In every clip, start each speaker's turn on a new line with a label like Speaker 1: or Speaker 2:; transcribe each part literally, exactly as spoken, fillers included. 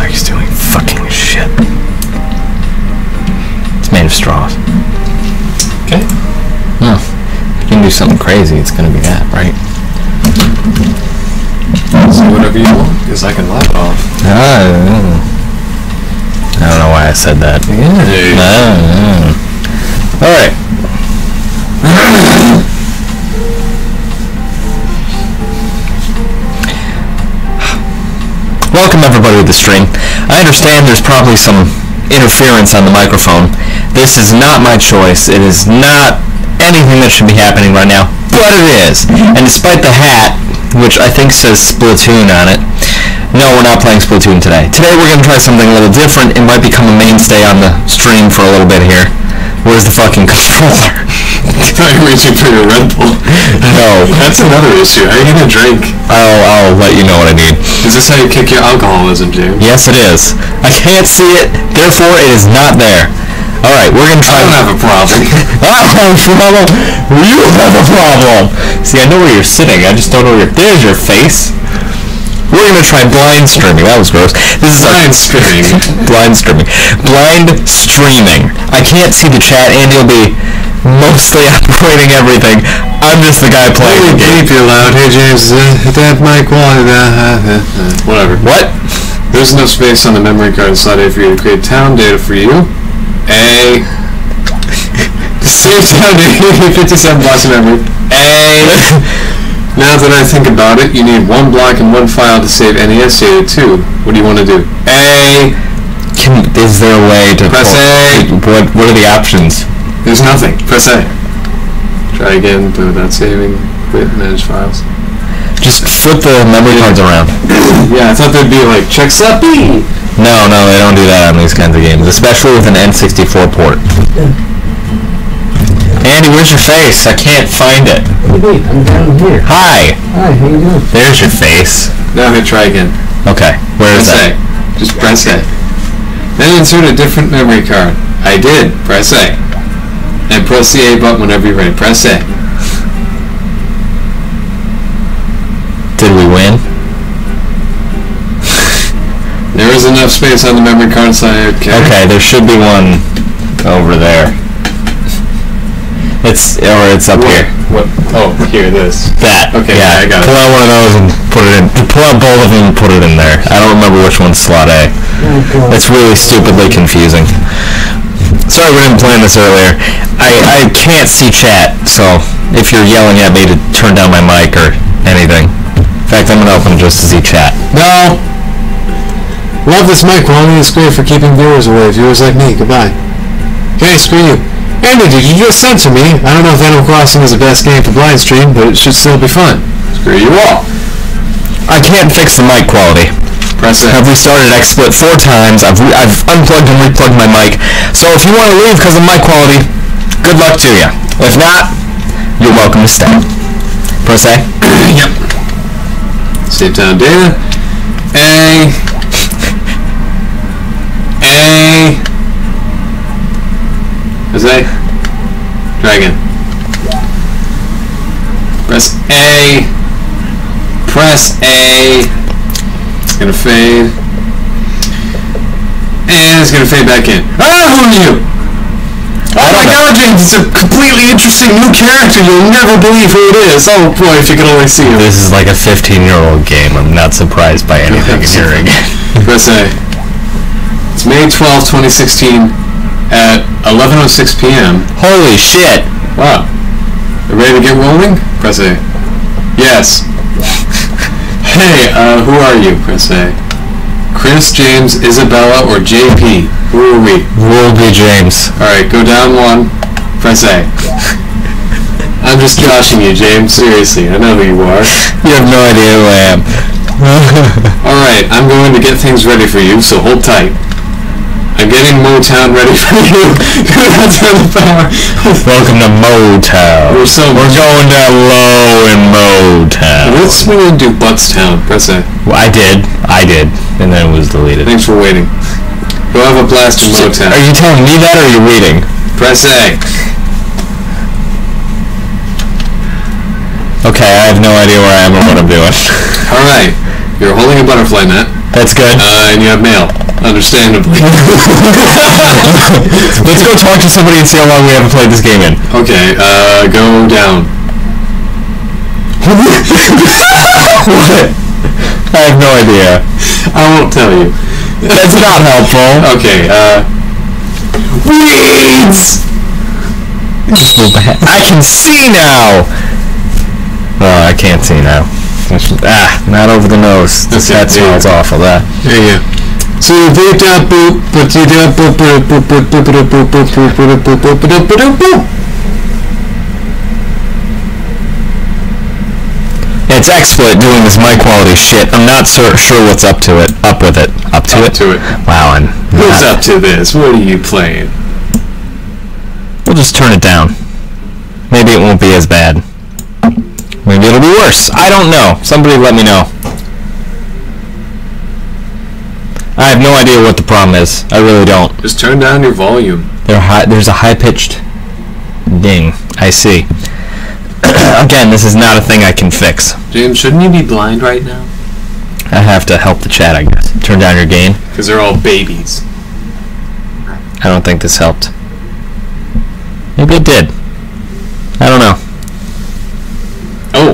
Speaker 1: Eric's doing fucking shit. It's made of straws.
Speaker 2: Okay.
Speaker 1: No. If you can do something crazy, it's gonna be that, right?
Speaker 2: So whatever you want, because I can laugh it off.
Speaker 1: Ah, I don't know why I said that.
Speaker 2: Hey.
Speaker 1: Ah, Alright. Welcome everybody to the stream. I understand there's probably some interference on the microphone. This is not my choice. It is not anything that should be happening right now, but it is. And despite the hat, which I think says Splatoon on it, no, we're not playing Splatoon today. Today we're going to try something a little different. It might become a mainstay on the stream for a little bit here. Where's the fucking controller?
Speaker 2: I thought you were reaching for your Red Bull.
Speaker 1: No.
Speaker 2: That's another issue. How are you going to drink?
Speaker 1: I'll, I'll let you know what I need.
Speaker 2: Is this how you kick your alcoholism, James?
Speaker 1: Yes, it is. I can't see it, therefore it is not there. Alright, we're going to try...
Speaker 2: I don't have a problem.
Speaker 1: I have a problem. You have a problem. See, I know where you're sitting. I just don't know where you're... There's your face. We're going to try blind streaming. That was gross. This is
Speaker 2: Blind streaming.
Speaker 1: blind streaming. Blind streaming. I can't see the chat. Andy will be mostly operating everything. I'm just the guy playing the game.
Speaker 2: Keep you loud. Hey, James, uh, that mic quality. Uh, uh, uh, whatever.
Speaker 1: What?
Speaker 2: There's enough space on the memory card slot A for you to create town data for you. A. Save town data, fifty-seven blocks of memory. A. Now that I think about it, you need one block and one file to save N E S data too. What do you want to do? A.
Speaker 1: Can, is there a way to...
Speaker 2: Press A.
Speaker 1: What, what are the options?
Speaker 2: There's nothing. Press A. Try again, but without saving. Quit, manage files.
Speaker 1: Just flip the memory cards around.
Speaker 2: Yeah, I thought they'd be like, check slot B!
Speaker 1: No, no, they don't do that on these kinds of games, especially with an N sixty-four port. Andy, where's your face? I can't find it.
Speaker 3: Wait, I'm down here.
Speaker 1: Hi!
Speaker 3: Hi, how you doing?
Speaker 1: There's your face.
Speaker 2: Now hit try again.
Speaker 1: Okay, where is
Speaker 2: Press
Speaker 1: that?
Speaker 2: A. Just press A. Then insert a different memory card. I did. Press A. And press the A button whenever you're ready. Press A.
Speaker 1: Did we win?
Speaker 2: There is enough space on the memory card side. Okay.
Speaker 1: Okay, there should be one over there. It's, or it's up
Speaker 2: What?
Speaker 1: here.
Speaker 2: What? Oh, here, this.
Speaker 1: That.
Speaker 2: Okay,
Speaker 1: yeah,
Speaker 2: yeah, I got it.
Speaker 1: Pull out one of those and put it in. Pull out both of them and put it in there. I don't remember which one's slot A. It's really stupidly confusing. Sorry we didn't plan this earlier. I, I can't see chat, so if you're yelling at me to turn down my mic or anything. In fact, I'm going to open just to see chat.
Speaker 2: No! Love this mic quality. It's great for keeping viewers away. Viewers like me. Goodbye. Okay, screw you. Andy, did you just censor me? I don't know if Animal Crossing is the best game for blind stream, but it should still be fun. Screw you all.
Speaker 1: I can't fix the mic quality.
Speaker 2: Press it.
Speaker 1: I've restarted XSplit four times. I've, re I've unplugged and replugged my mic. So if you want to leave because of mic quality, good luck to you. If not, you're welcome to stay. Press A.
Speaker 2: Yep. Save down data. A. A. Press A. Try again. Press A. Press A. It's gonna fade. And it's gonna fade back in. Ah, who are you? Oh my god, James, it's a completely interesting new character. You'll never believe who it is. Oh boy, if you could only see him.
Speaker 1: This is like a fifteen-year-old game. I'm not surprised by anything in hearing.
Speaker 2: Press A. It's May twelfth, twenty sixteen at eleven oh six p m
Speaker 1: Holy shit!
Speaker 2: Wow. You ready to get rolling? Press A. Yes. Hey, uh, who are you? Press A. Chris, James, Isabella, or J P? Who are we?
Speaker 1: Will be James.
Speaker 2: Alright, go down one. Press A. I'm just joshing you, James. Seriously, I know who you are.
Speaker 1: You have no idea who I am.
Speaker 2: Alright, I'm going to get things ready for you, so hold tight. I'm getting Motown ready for you. That's on the power.
Speaker 1: Welcome to Motown.
Speaker 2: We're so
Speaker 1: We're going down low in Motown.
Speaker 2: Let's swing into Buttstown. Press A.
Speaker 1: Well, I did. I did. And then it was deleted.
Speaker 2: Thanks for waiting. Go have a blast in Motown.
Speaker 1: Are you telling me that or are you reading?
Speaker 2: Press A.
Speaker 1: Okay, I have no idea where I am or what I'm doing.
Speaker 2: Alright. You're holding a butterfly net.
Speaker 1: That's good.
Speaker 2: Uh, and you have mail, understandably.
Speaker 1: Let's go talk to somebody and see how long we haven't played this game in.
Speaker 2: Okay, uh, go down.
Speaker 1: What? I have no idea.
Speaker 2: I won't tell you.
Speaker 1: That's not helpful.
Speaker 2: Okay, uh... Weeds!
Speaker 1: Just move ahead. I can see now! Oh, I can't see now. Ah, not over the nose. This
Speaker 2: Okay,
Speaker 1: head
Speaker 2: there you
Speaker 1: smells
Speaker 2: go.
Speaker 1: awful. That.
Speaker 2: There you go. So you boop da boop, but you da boop boop boop boop boop boop boop boop boop boop boop boop boop boop boop.
Speaker 1: It's XSplit doing this mic quality shit. I'm not sur- sure what's up to it. Up with it. Up to
Speaker 2: Up
Speaker 1: it?
Speaker 2: to it.
Speaker 1: Wow, I'm
Speaker 2: What's
Speaker 1: not-
Speaker 2: up to this? What are you playing?
Speaker 1: We'll just turn it down. Maybe it won't be as bad. Maybe it'll be worse. I don't know. Somebody let me know. I have no idea what the problem is. I really don't.
Speaker 2: Just turn down your volume.
Speaker 1: There high, there's a high-pitched ding. I see. Again, this is not a thing I can fix.
Speaker 2: James, shouldn't you be blind right now?
Speaker 1: I have to help the chat, I guess. Turn down your gain.
Speaker 2: Because they're all babies.
Speaker 1: I don't think this helped. Maybe it did. I don't know.
Speaker 2: Oh,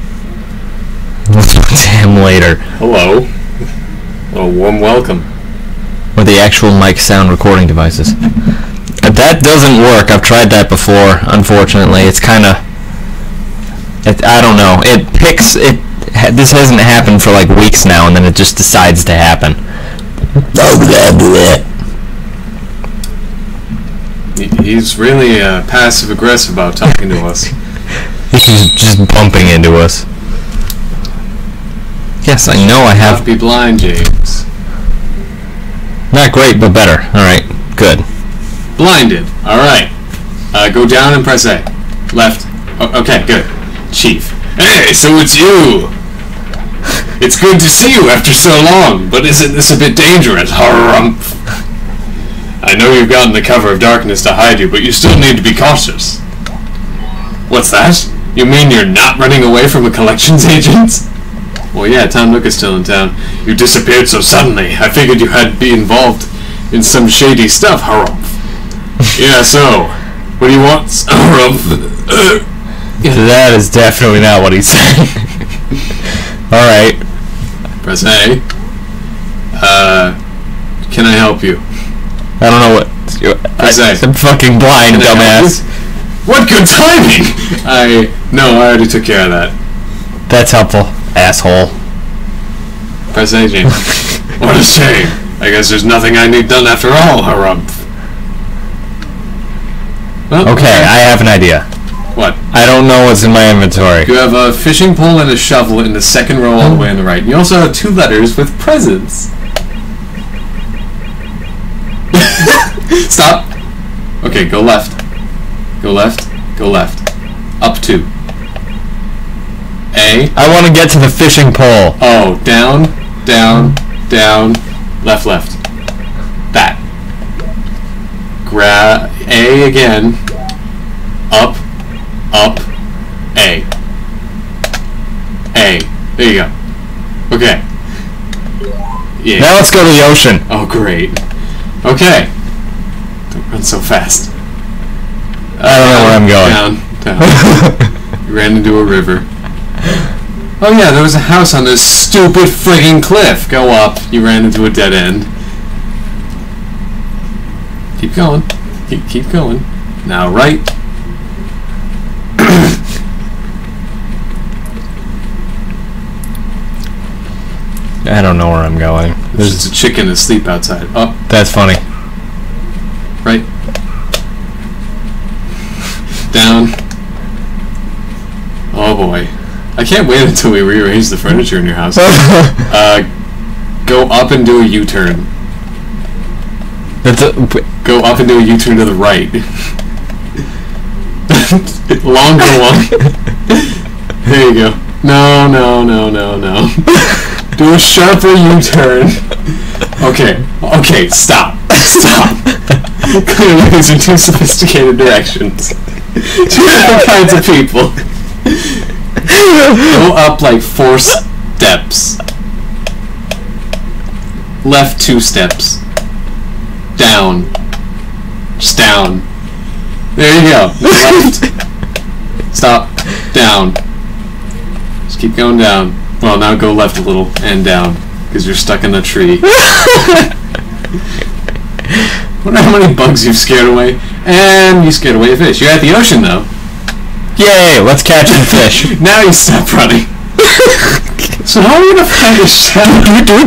Speaker 1: Damn later.
Speaker 2: hello. Well, warm welcome.
Speaker 1: With the actual mic sound recording devices. That doesn't work. I've tried that before, unfortunately. It's kind of... It, I don't know. It picks... It. Ha- this hasn't happened for like weeks now, and then it just decides to happen. Oh, blah, blah.
Speaker 2: He- He's really uh, passive-aggressive about talking to us.
Speaker 1: He's just bumping into us. Yes, I know I
Speaker 2: Have
Speaker 1: have...
Speaker 2: to be blind, James.
Speaker 1: Not great, but better. Alright, good.
Speaker 2: Blinded. All right. Uh, go down and press A. Left. O- okay, good. Chief. Hey, so it's you. It's good to see you after so long, but isn't this a bit dangerous? Harumph. I know you've gotten the cover of darkness to hide you, but you still need to be cautious. What's that? You mean you're not running away from a collections agent? Well, yeah, Tom Nook is still in town. You disappeared so suddenly. I figured you had to be involved in some shady stuff, Harumph. Yeah, so, what do you want? Harumph.
Speaker 1: That is definitely not what he said. Alright.
Speaker 2: Press A. Uh, can I help you?
Speaker 1: I don't know what...
Speaker 2: Press A.
Speaker 1: I'm fucking blind,
Speaker 2: Can I help
Speaker 1: dumbass.
Speaker 2: you? What good timing! I... No, I already took care of that.
Speaker 1: That's helpful, asshole.
Speaker 2: Press A, James. What a shame. I guess there's nothing I need done after all, Harumph. Well,
Speaker 1: Okay, I have an idea.
Speaker 2: What?
Speaker 1: I don't know what's in my inventory.
Speaker 2: You have a fishing pole and a shovel in the second row all the way on the right. You also have two letters with presents. Stop. Okay, go left. Go left. Go left. Up two. A.
Speaker 1: I want to get to the fishing pole.
Speaker 2: Oh, down, down, down, left, left. That. Grab A again. Up, up, A. A. There you go. Okay. Yeah.
Speaker 1: Now let's go to the ocean.
Speaker 2: Oh, great. Okay. Don't run so fast.
Speaker 1: I don't know where I'm going.
Speaker 2: Down, down. You ran into a river. Oh yeah, there was a house on this stupid friggin' cliff. Go up. You ran into a dead end. Keep going. Keep keep going. Now right.
Speaker 1: I don't know where I'm going.
Speaker 2: There's just a chicken asleep outside. Up.
Speaker 1: That's funny.
Speaker 2: Right. Down. Oh boy. I can't wait until we rearrange the furniture in your house. uh, go up and do a U-turn.
Speaker 1: That's a,
Speaker 2: Go up and do a U-turn to the right. Longer one. There you go. No, no, no, no, no. Do a sharper U-turn. Okay. Okay, stop. Stop. Clearly these are two sophisticated directions. Two different kinds of people. Go up like four steps.
Speaker 4: left two steps. Down. Just down. There you go. Left. Stop. Down. Just keep going down. Well, now go left a little and down, because you're stuck in a tree. Wonder how many bugs you've scared away. And you scared away a fish. You're at the ocean, though.
Speaker 1: Yay, let's catch some fish.
Speaker 4: Now you stop running. So how are we gonna find a shadow?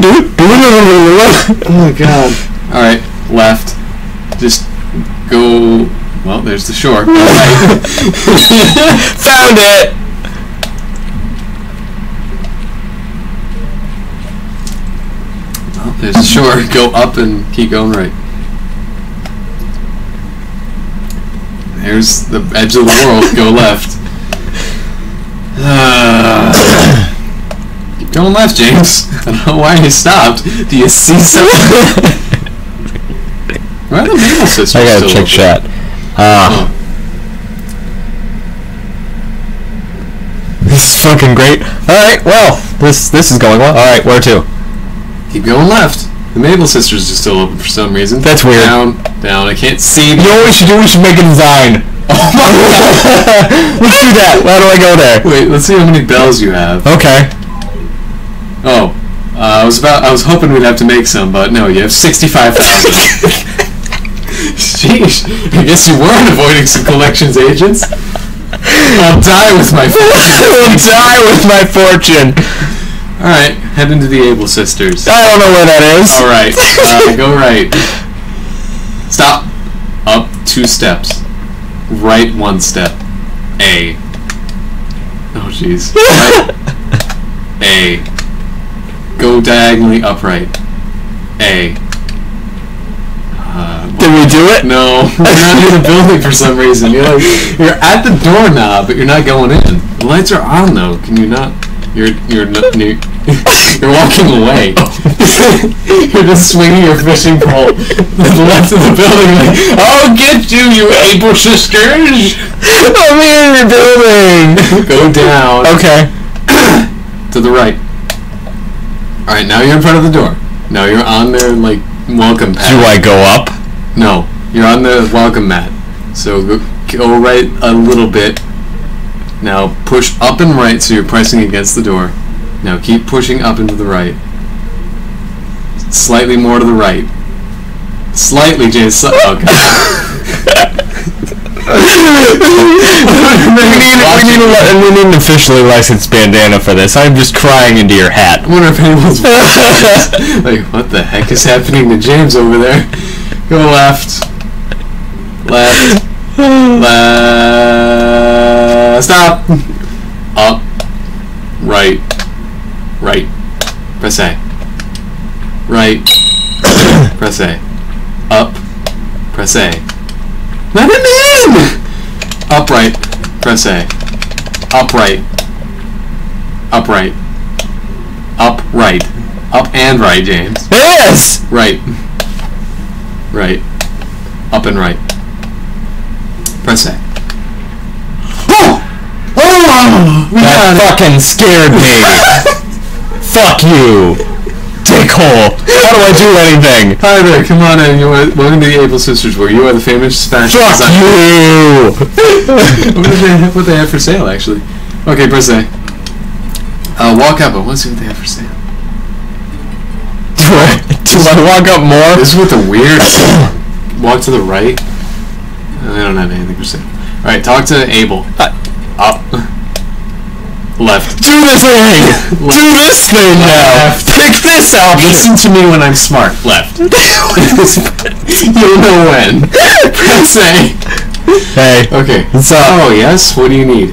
Speaker 2: Oh my god.
Speaker 4: Alright, left. Just go... Well, there's the shore. Right.
Speaker 1: Found it!
Speaker 4: Well, there's the shore. Go up and keep going right. There's the edge of the world. Go left. Uh, keep going left, James. I don't know why you stopped. Do you see something? Where are the Maple Sisters?
Speaker 1: I gotta
Speaker 4: still
Speaker 1: check
Speaker 4: open?
Speaker 1: chat. Uh,
Speaker 4: Oh.
Speaker 1: This is fucking great. Alright, well, this this is going well. Alright, where to?
Speaker 4: Keep going left. The Maple Sisters are still open for some reason.
Speaker 1: That's weird.
Speaker 4: Down, down. I can't see.
Speaker 1: You know what we should do? We should make a design.
Speaker 4: Oh my god!
Speaker 1: Let's do that. How do I go there?
Speaker 4: Wait, let's see how many bells you have.
Speaker 1: Okay.
Speaker 4: Oh, uh, I was about. I was hoping we'd have to make some, but no, you have sixty-five thousand. Sheesh. I guess you weren't avoiding some collections agents. I'll die with my fortune.
Speaker 1: I'll die with my fortune.
Speaker 4: Alright, head into the Able Sisters.
Speaker 1: I don't know where that is.
Speaker 4: Alright, uh, go right. Stop. Up two steps. Right one step. A. Oh jeez. Right. A. Go diagonally upright. A. Uh,
Speaker 1: Did we do it?
Speaker 4: No, we're not in the building for some reason. You're like, you're at the doorknob, but you're not going in. The lights are on though. Can you not? You're you're not, you're, you're walking away. You're just swinging your fishing pole to the left of the building. Like, I'll get you, you Able Sisters.
Speaker 1: I'm in your building.
Speaker 4: Go down.
Speaker 1: Okay.
Speaker 4: To the right. All right, now you're in front of the door. Now you're on their like welcome pad.
Speaker 1: Do I go up?
Speaker 4: No, you're on the welcome mat. So go, go right a little bit. Now push up and right so you're pressing against the door. Now keep pushing up and to the right. Slightly more to the right. Slightly, James. Sli- oh, God.
Speaker 1: we, need, we, need a, li- we need an officially licensed bandana for this. I'm just crying into your hat.
Speaker 4: I wonder if anyone's like, what the heck is happening to James over there? Go left. Left. Left. Stop. Up. Right. Right. Press A. Right. Press A. Up. Press A. Let him in! Upright. Press A. Upright. Upright. Upright. Up and right, James.
Speaker 1: Yes!
Speaker 4: Right. Right. Up and right. Press A. Oh! Oh! We
Speaker 1: That
Speaker 4: got it.
Speaker 1: fucking scared me. Fuck you. Dickhole. How do I do anything?
Speaker 4: Hi there, come on in. You are, welcome to the Able Sisters, where you are the famous fashion
Speaker 1: Fuck
Speaker 4: designer.
Speaker 1: you.
Speaker 4: what, do they have, what they have for sale, actually? Okay, press A. Uh, walk up. I want to see what they have for sale.
Speaker 1: Do I, do I walk up more?
Speaker 4: This is with the weird. Walk to the right. Uh, They don't have anything for sale. All right, talk to Abel.
Speaker 1: Uh,
Speaker 4: Up. Left.
Speaker 1: Do the thing! Do this thing now!
Speaker 4: Left.
Speaker 1: Pick this option!
Speaker 4: Listen to me when I'm smart. Left. You'll know when. Press A.
Speaker 1: Hey.
Speaker 4: Okay.
Speaker 1: What's up?
Speaker 4: Oh, yes? What do you need?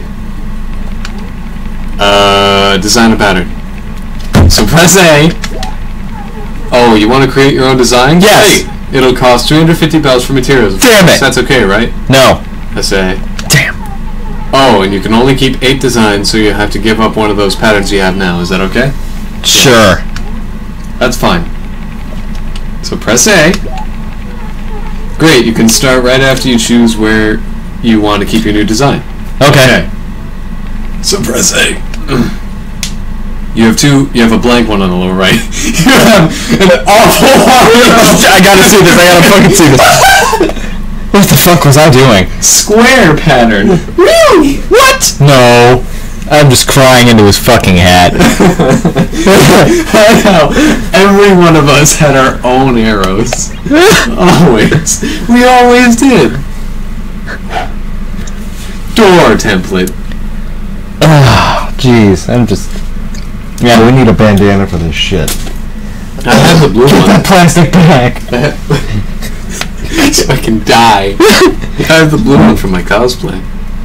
Speaker 4: Uh, design a pattern. So press A. Oh, you want to create your own design?
Speaker 1: Yes.
Speaker 4: Great. It'll cost two hundred fifty bells for materials.
Speaker 1: Damn it.
Speaker 4: That's okay, right?
Speaker 1: No.
Speaker 4: Press A.
Speaker 1: Damn.
Speaker 4: Oh, and you can only keep eight designs, so you have to give up one of those patterns you have now. Is that okay?
Speaker 1: Sure.
Speaker 4: That's fine. So press A. Great, you can start right after you choose where you want to keep your new design.
Speaker 1: Okay.
Speaker 4: So press A. You have two. You have a blank one on the lower right. You have an awful.
Speaker 1: I gotta see this. I gotta fucking see this. What the fuck was I doing?
Speaker 4: Square pattern.
Speaker 1: Really? What? No. I'm just crying into his fucking hat.
Speaker 4: I know. Every one of us had our own arrows. Always. We always did. Door template.
Speaker 1: Oh, jeez. I'm just... Yeah, we need a bandana for this shit.
Speaker 4: I have the blue
Speaker 1: Get
Speaker 4: one.
Speaker 1: that plastic back.
Speaker 4: So I can die. I have the blue one for my cosplay.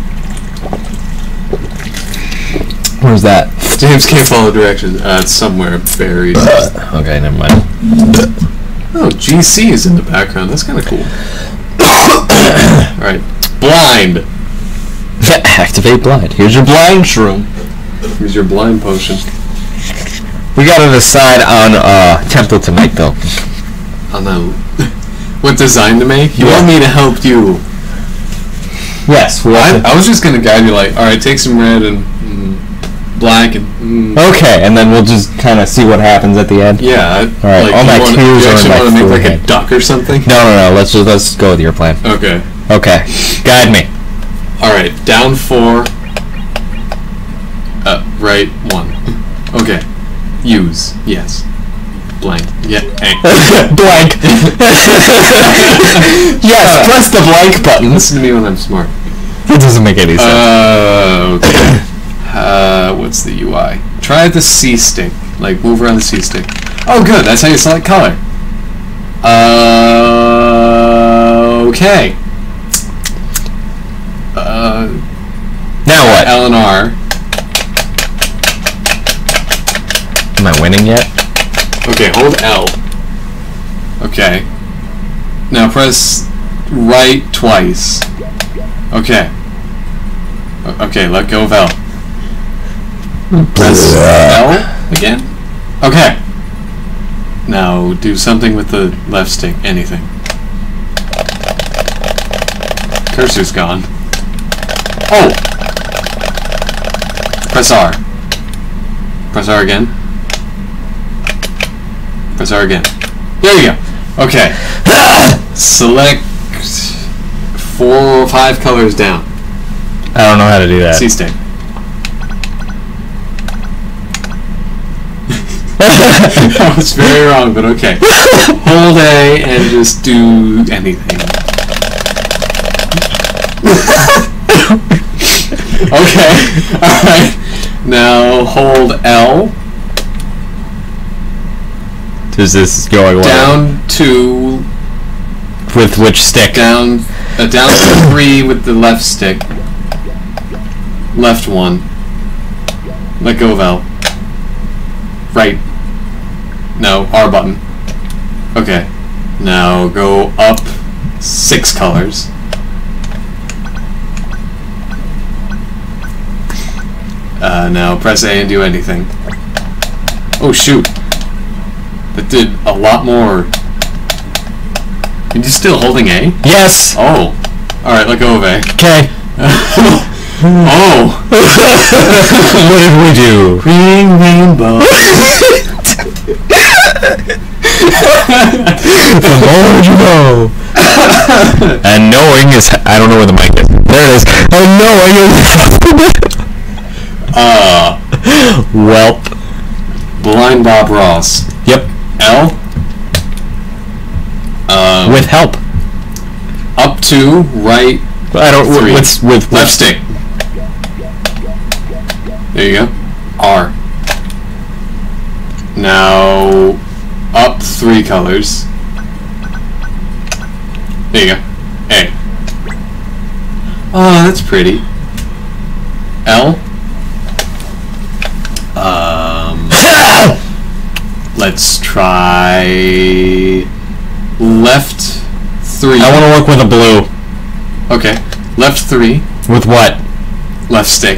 Speaker 1: Where's that?
Speaker 4: James can't follow directions. Uh, it's somewhere buried.
Speaker 1: Okay, never mind.
Speaker 4: Oh, G C is in the background. That's kind of cool. Alright. Blind.
Speaker 1: Activate blind. Here's your blind shroom.
Speaker 4: Here's your blind potion.
Speaker 1: We gotta decide on uh, template to make though.
Speaker 4: On the... What design to make? You
Speaker 1: Yeah.
Speaker 4: want me to help you?
Speaker 1: Yes, we
Speaker 4: I,
Speaker 1: have to-
Speaker 4: I was just going to guide you like, alright, take some red and mm, black and... Mm,
Speaker 1: Okay, and then we'll just kind of see what happens at the end.
Speaker 4: yeah. I-
Speaker 1: Alright,
Speaker 4: like,
Speaker 1: all
Speaker 4: you
Speaker 1: my
Speaker 4: wanna,
Speaker 1: cues
Speaker 4: you
Speaker 1: are in
Speaker 4: actually
Speaker 1: my
Speaker 4: want to make like a
Speaker 1: forehead.
Speaker 4: duck or something?
Speaker 1: No, no, no. Let's just let's go with your plan.
Speaker 4: Okay.
Speaker 1: Okay, guide me.
Speaker 4: Alright, down four. Uh, right one. Okay. Use. Yes. Blank. Yeah. eh.
Speaker 1: Blank. Yes, press the blank button.
Speaker 4: Listen to me when I'm smart.
Speaker 1: That doesn't make any sense.
Speaker 4: Uh, okay. Uh, what's the U I? Try the C stick. Like, move around the C stick. Oh, good. That's how you select color. Uh, okay. Uh,
Speaker 1: now what?
Speaker 4: L and R.
Speaker 1: Am I winning yet?
Speaker 4: Okay, hold L. Okay. Now press right twice. Okay. O- Okay, let go of L. Press L again? Okay. Now do something with the left stick. Anything. Cursor's gone. Oh! Press R. Press R again. Press R again. There you go. Okay. Select four or five colors down.
Speaker 1: I don't know how to do that.
Speaker 4: C stick. That was very wrong, but okay. Hold A and just do anything. Okay. Alright. Now hold L.
Speaker 1: Is this going well?
Speaker 4: Down to
Speaker 1: With which stick?
Speaker 4: down uh, down to three with the left stick. Left one. Let go of L. Right. No, R button. Okay. Now go up six colors. Uh, now press A and do anything. Oh shoot. That did a lot more. Are you still holding A?
Speaker 1: Yes.
Speaker 4: Oh. Alright, let go of A.
Speaker 1: Okay.
Speaker 4: Oh!
Speaker 1: What did we do?
Speaker 4: Green rainbow.
Speaker 1: The more you know. And knowing is... I don't know where the mic is. There it is. And knowing is...
Speaker 4: Uh,
Speaker 1: Welp.
Speaker 4: Blind Bob Ross.
Speaker 1: Yep.
Speaker 4: L. Um,
Speaker 1: With help.
Speaker 4: up to right
Speaker 1: I don't...
Speaker 4: Three.
Speaker 1: What's with...
Speaker 4: left stick. There you go. R. Now up three colors. There you go. A. Oh, that's pretty. L. Um, let's try left three.
Speaker 1: I want to work with a blue.
Speaker 4: Okay, left three,
Speaker 1: With what?
Speaker 4: left stick,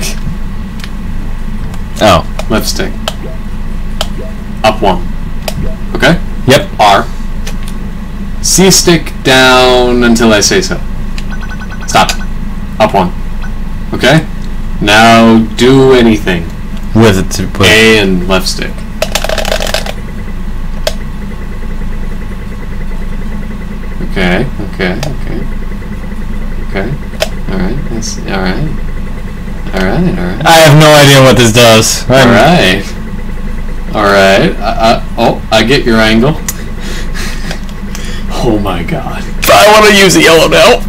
Speaker 1: Oh.
Speaker 4: left stick, up one. Okay,
Speaker 1: Yep.
Speaker 4: R. C stick down until I say so. Stop. Up one. Okay. Now do anything.
Speaker 1: With it to put.
Speaker 4: A and left stick. Okay, okay, okay. Okay. Alright, that's alright. Alright, alright.
Speaker 1: I have no idea what this does. I'm-
Speaker 4: Alright. Alright. I, I, oh, I get your angle. Oh my god.
Speaker 1: I want to use the yellow now.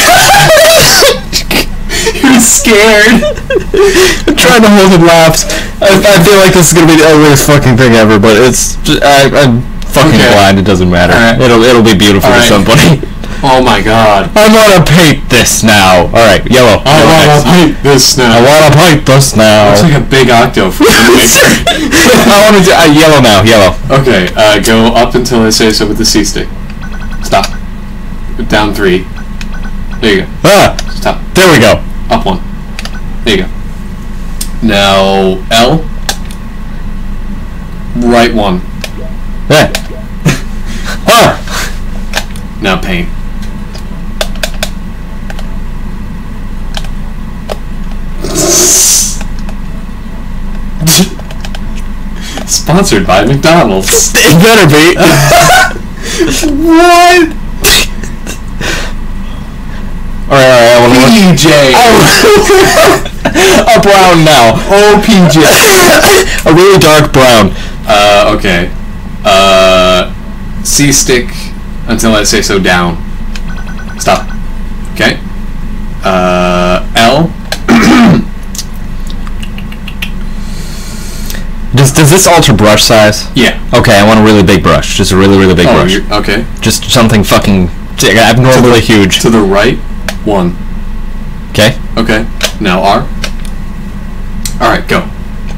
Speaker 4: You're scared.
Speaker 1: I'm trying to hold in laughs. I, I feel like this is gonna be the ugliest fucking thing ever, but it's just, I, I'm fucking
Speaker 4: Okay.
Speaker 1: blind. It doesn't matter.
Speaker 4: Alright.
Speaker 1: It'll it'll be beautiful to
Speaker 4: Alright.
Speaker 1: somebody.
Speaker 4: Oh my god.
Speaker 1: I want to paint this now. All right, yellow.
Speaker 4: I
Speaker 1: Yellow
Speaker 4: want
Speaker 1: next.
Speaker 4: to paint this now.
Speaker 1: I want to paint this now.
Speaker 4: Looks like a big octo for
Speaker 1: I want to do uh, yellow now. Yellow.
Speaker 4: Okay, uh, go up until I say so with the C stick. Stop. Down three. There you go.
Speaker 1: Ah,
Speaker 4: Stop.
Speaker 1: there we go.
Speaker 4: Up one. There you go. Now L. Right one.
Speaker 1: Yeah. Ah.
Speaker 4: Now paint. Sponsored by McDonald's.
Speaker 1: It better be.
Speaker 4: What?
Speaker 1: All right, all right. I want to look.
Speaker 4: P J.
Speaker 1: A brown now.
Speaker 4: O P J.
Speaker 1: A really dark brown.
Speaker 4: Uh, okay. Uh, C stick until I say so down. Stop. Okay. Uh, L.
Speaker 1: Does does this alter brush size?
Speaker 4: Yeah.
Speaker 1: Okay, I want a really big brush. Just a really really big
Speaker 4: Oh,
Speaker 1: brush.
Speaker 4: you're, okay.
Speaker 1: Just something fucking abnormally huge.
Speaker 4: To the right, one.
Speaker 1: Okay.
Speaker 4: Okay. Now R. All right, go.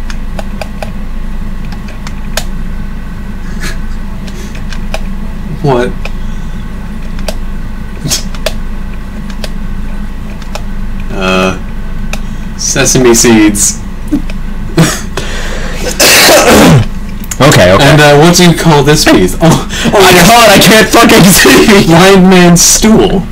Speaker 4: What? uh, sesame seeds.
Speaker 1: Okay. Okay.
Speaker 4: And uh, what do you call this piece? Oh, oh
Speaker 1: I
Speaker 4: yes.
Speaker 1: call it. I can't fucking see.
Speaker 4: Blind man's stool.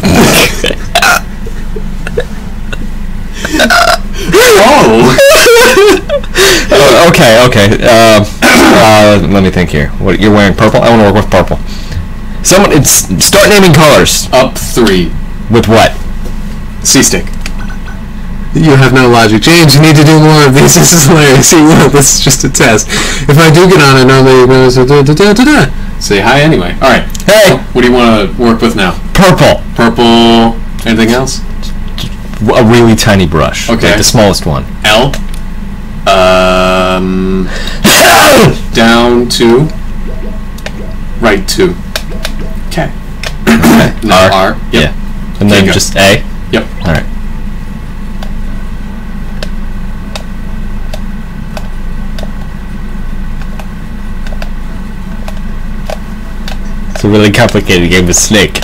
Speaker 4: Oh.
Speaker 1: Oh, okay. Okay. Uh, uh, let me think here. What you're wearing? Purple. I want to work with purple. Someone, it's start naming colors.
Speaker 4: Up three.
Speaker 1: With what?
Speaker 4: C stick.
Speaker 2: You have no logic. James, you need to do more of these. This is hilarious. You will. This is just a test. If I do get on, I know that you're going to da da da da da.
Speaker 4: Say hi anyway. All right.
Speaker 1: Hey.
Speaker 4: What do you want to work with now?
Speaker 1: Purple.
Speaker 4: Purple. Anything else?
Speaker 1: A really tiny brush.
Speaker 4: Okay.
Speaker 1: Like the smallest one.
Speaker 4: L. Um. Down two. Right two. Okay.
Speaker 1: Okay.
Speaker 4: Now R. Yep.
Speaker 1: Yeah. And
Speaker 4: Okay,
Speaker 1: then
Speaker 4: go.
Speaker 1: just A.
Speaker 4: Yep.
Speaker 1: All right. It's a really complicated game of Snake.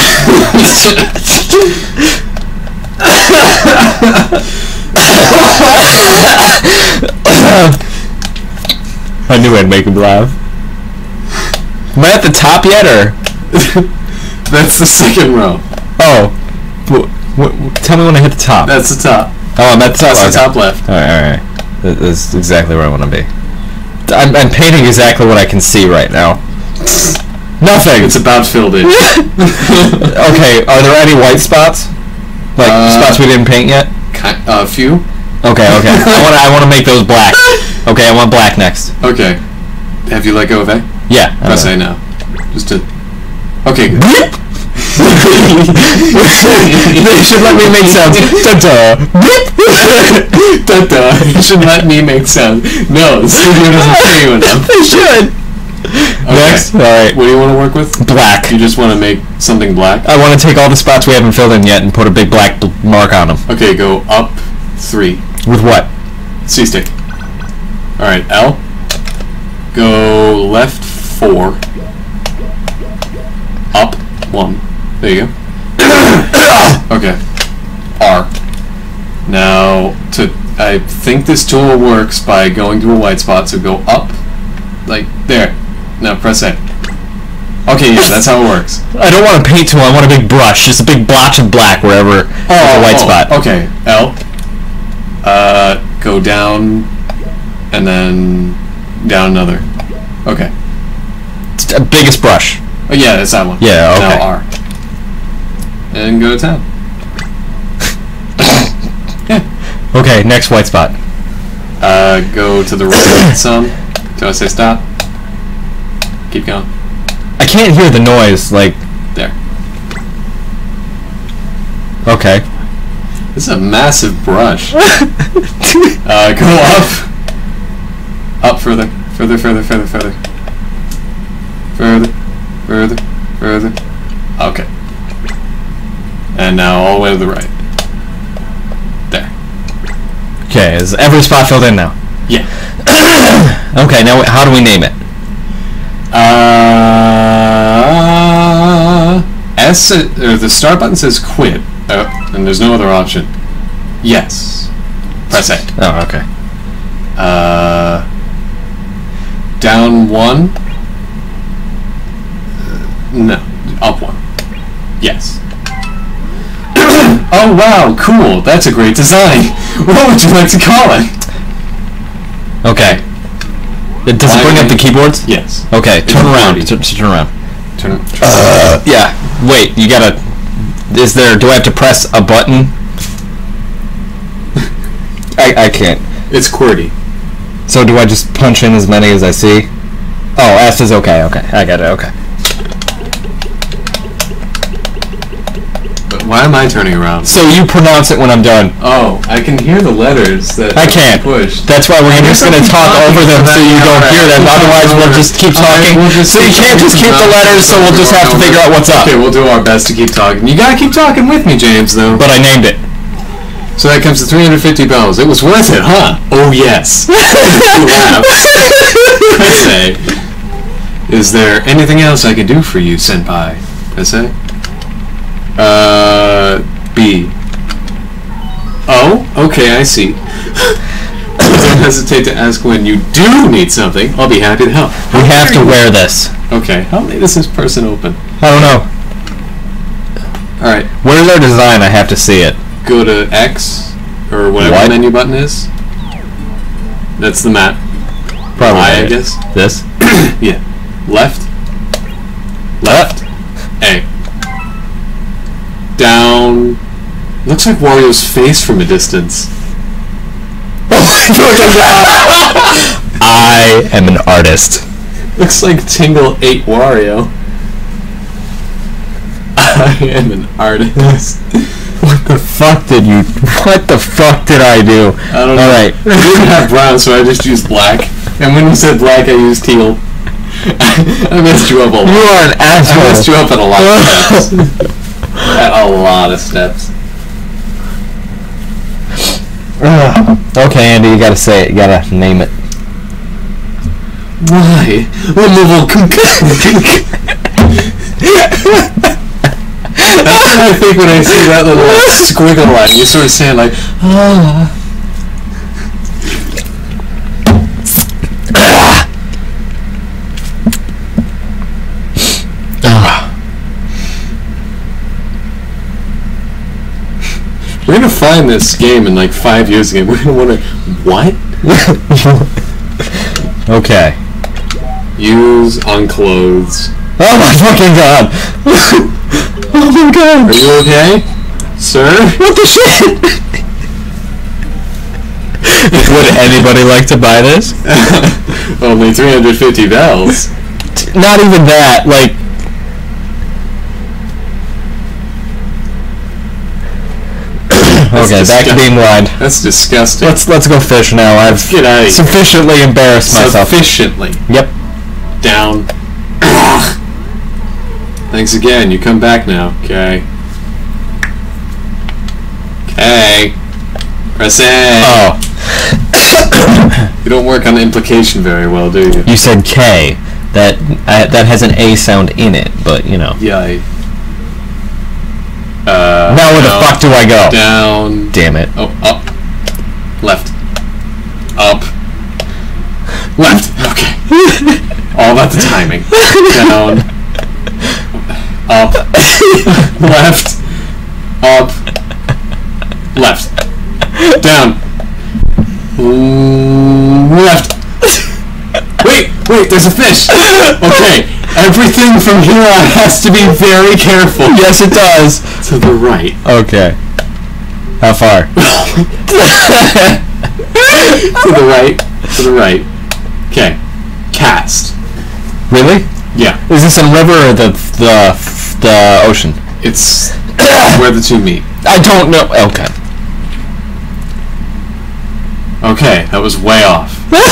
Speaker 1: I knew I'd make him laugh. Am I at the top yet, or?
Speaker 4: That's the second row.
Speaker 1: Oh. W- w- tell me when I hit the top.
Speaker 4: That's the top.
Speaker 1: Oh, I'm at the top.
Speaker 4: That's the
Speaker 1: Okay.
Speaker 4: top left.
Speaker 1: Alright, alright. That- That's exactly where I want to be. I'm, I'm painting exactly what I can see right now. Nothing!
Speaker 4: It's about filled in.
Speaker 1: Okay, are there any white spots? Like,
Speaker 4: Uh,
Speaker 1: spots we didn't paint yet?
Speaker 4: A uh, few.
Speaker 1: Okay, okay. I want to I wanna make those black. Okay, I want black next.
Speaker 4: Okay. Have you let go of A?
Speaker 1: Yeah. I
Speaker 4: Press
Speaker 1: know.
Speaker 4: A now. Just to. Okay. Good.
Speaker 1: They should let me make sounds. Da-da.
Speaker 4: Da-da. You should let me make sound. No, the studio doesn't pay you enough.
Speaker 1: They should.
Speaker 4: Okay.
Speaker 1: Next. Alright.
Speaker 4: What do you want to work with?
Speaker 1: Black.
Speaker 4: You just want to make something black?
Speaker 1: I want to take all the spots we haven't filled in yet and put a big black bl- mark on them.
Speaker 4: Okay, go up three.
Speaker 1: With what?
Speaker 4: C stick. Alright, L. Go left four. Up one. There you go. Okay. R. Now, to I think this tool works by going to a white spot, so go up, like there. Now press A. Okay, yeah, that's how it works.
Speaker 1: I don't want a paint tool, I want a big brush. Just a big blotch of black wherever there's a white
Speaker 4: oh,
Speaker 1: spot.
Speaker 4: Okay, L. Uh, go down And then down another. Okay.
Speaker 1: It's, uh, biggest brush.
Speaker 4: Oh yeah, that's that one.
Speaker 1: Yeah, okay.
Speaker 4: Now R. And go to town. Yeah.
Speaker 1: Okay, next white spot.
Speaker 4: Uh, go to the right some. Do I say stop? Keep going.
Speaker 1: I can't hear the noise, like...
Speaker 4: There.
Speaker 1: Okay.
Speaker 4: This is a massive brush. uh, go up. Up further. Further, further, further, further. Further, further, further. Okay. And now all the way to the right. There.
Speaker 1: Okay, is every spot filled in now?
Speaker 4: Yeah.
Speaker 1: Okay, now how do we name it?
Speaker 4: Uh, S, or the start button says quit, uh, and there's no other option. Yes. Press A.
Speaker 1: Oh, okay.
Speaker 4: Uh, down one. Uh, no, up one. Yes. Oh wow, cool. That's a great design. What would you like to call it?
Speaker 1: Okay. It, does it bring up the keyboards?
Speaker 4: Yes.
Speaker 1: Okay, turn around.
Speaker 4: Qwerty.
Speaker 1: Turn, turn around.
Speaker 4: Turn. turn
Speaker 1: Uh, yeah. Wait, you gotta... Is there... Do I have to press a button? I, I can't.
Speaker 4: It's QWERTY.
Speaker 1: So do I just punch in as many as I see? Oh, S is okay, okay. I got it, okay.
Speaker 4: But why am I turning around?
Speaker 1: So you pronounce it when I'm done.
Speaker 4: Oh, I can hear the letters that
Speaker 1: I can't.
Speaker 4: push.
Speaker 1: That's why we're just gonna talk over them so you don't hear them. Otherwise, we'll just keep talking. So you can't just keep the letters. So we'll just have to figure out what's up.
Speaker 4: Okay, we'll do our best to keep talking. You gotta keep talking with me, James. Though.
Speaker 1: But I named it.
Speaker 4: So that comes to three hundred fifty bells. It was worth it, huh? Oh yes. You laugh. I say, is there anything else I can do for you, Senpai? I say. Uh, B. Oh, okay, I see. Don't hesitate to ask when you do need something. I'll be happy to help.
Speaker 1: We have to wear this.
Speaker 4: Okay, how late is this person open?
Speaker 1: I don't know.
Speaker 4: Alright,
Speaker 1: Where's our design? I have to see it.
Speaker 4: go to X, or whatever
Speaker 1: What?
Speaker 4: the menu button is. That's the map.
Speaker 1: Probably.
Speaker 4: I, I guess.
Speaker 1: This.
Speaker 4: Yeah. Left. Left. A. Down. Looks like Wario's face from a distance.
Speaker 1: I am an artist.
Speaker 4: Looks like Tingle ate Wario. I am an artist.
Speaker 1: What the fuck did you... What the fuck did I do?
Speaker 4: I don't know.
Speaker 1: Alright.
Speaker 4: I didn't have brown, so I just used black. And when you said black, I used teal. I messed you up a lot.
Speaker 1: You are an asshole.
Speaker 4: I messed you up at a lot of steps. At a lot of steps.
Speaker 1: Ugh. Okay, Andy, you gotta say it. You gotta name it.
Speaker 4: Why? Removal. That's what I think when I see that little squiggle line. You sort of saying like, ah. We're gonna find this game in like five years again. We're gonna wonder, what?
Speaker 1: Okay.
Speaker 4: Use on clothes.
Speaker 1: Oh my fucking god! Oh my god!
Speaker 4: Are you okay, sir?
Speaker 1: What the shit? Would anybody like to buy this?
Speaker 4: Only three hundred fifty bells.
Speaker 1: Not even that, like... Okay, back to being blind.
Speaker 4: That's disgusting.
Speaker 1: Let's let's go fish now. I've
Speaker 4: Get out of here.
Speaker 1: sufficiently embarrassed myself.
Speaker 4: Sufficiently.
Speaker 1: Yep.
Speaker 4: Down. Thanks again. You come back now. Okay. Okay. Press A.
Speaker 1: Oh.
Speaker 4: You don't work on the implication very well, do you?
Speaker 1: You said K. That uh, that has an A sound in it, but you know.
Speaker 4: Yeah. I, uh,
Speaker 1: Now where
Speaker 4: no.
Speaker 1: the fuck do I go?
Speaker 4: Down.
Speaker 1: Damn it.
Speaker 4: Oh, up. Left. Up. Left. Okay. All about the timing. Down. Up. Left. Up. Left. Down. Mm, left. wait, there's a fish. Okay, everything from here on has to be very careful.
Speaker 1: Yes, it does.
Speaker 4: To the right.
Speaker 1: Okay. How far?
Speaker 4: To the right. To the right. Okay. Cast.
Speaker 1: Really?
Speaker 4: Yeah.
Speaker 1: Is this in river or the the the ocean?
Speaker 4: It's where the two meet.
Speaker 1: I don't know. Okay.
Speaker 4: Okay, that was way off.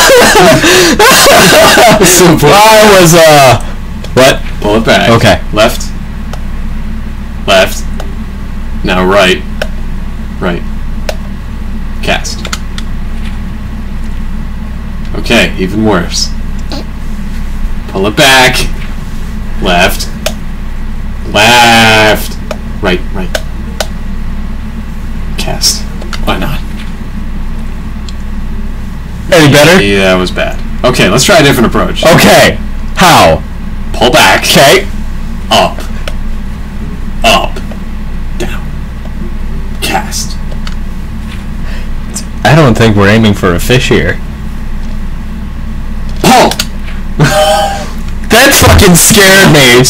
Speaker 4: So
Speaker 1: I was uh. What?
Speaker 4: pull it back.
Speaker 1: Okay.
Speaker 4: Left. Left. Now right. Right. Cast. Okay, even worse. Pull it back. Left. Left. Right, right. Cast. Why not?
Speaker 1: Any better?
Speaker 4: Yeah, that was bad. Okay, let's try a different approach.
Speaker 1: Okay. How?
Speaker 4: Pull back.
Speaker 1: Okay.
Speaker 4: Up. Up. Down. Cast.
Speaker 1: I don't think we're aiming for a fish here.
Speaker 4: Pull!
Speaker 1: That fucking scared me.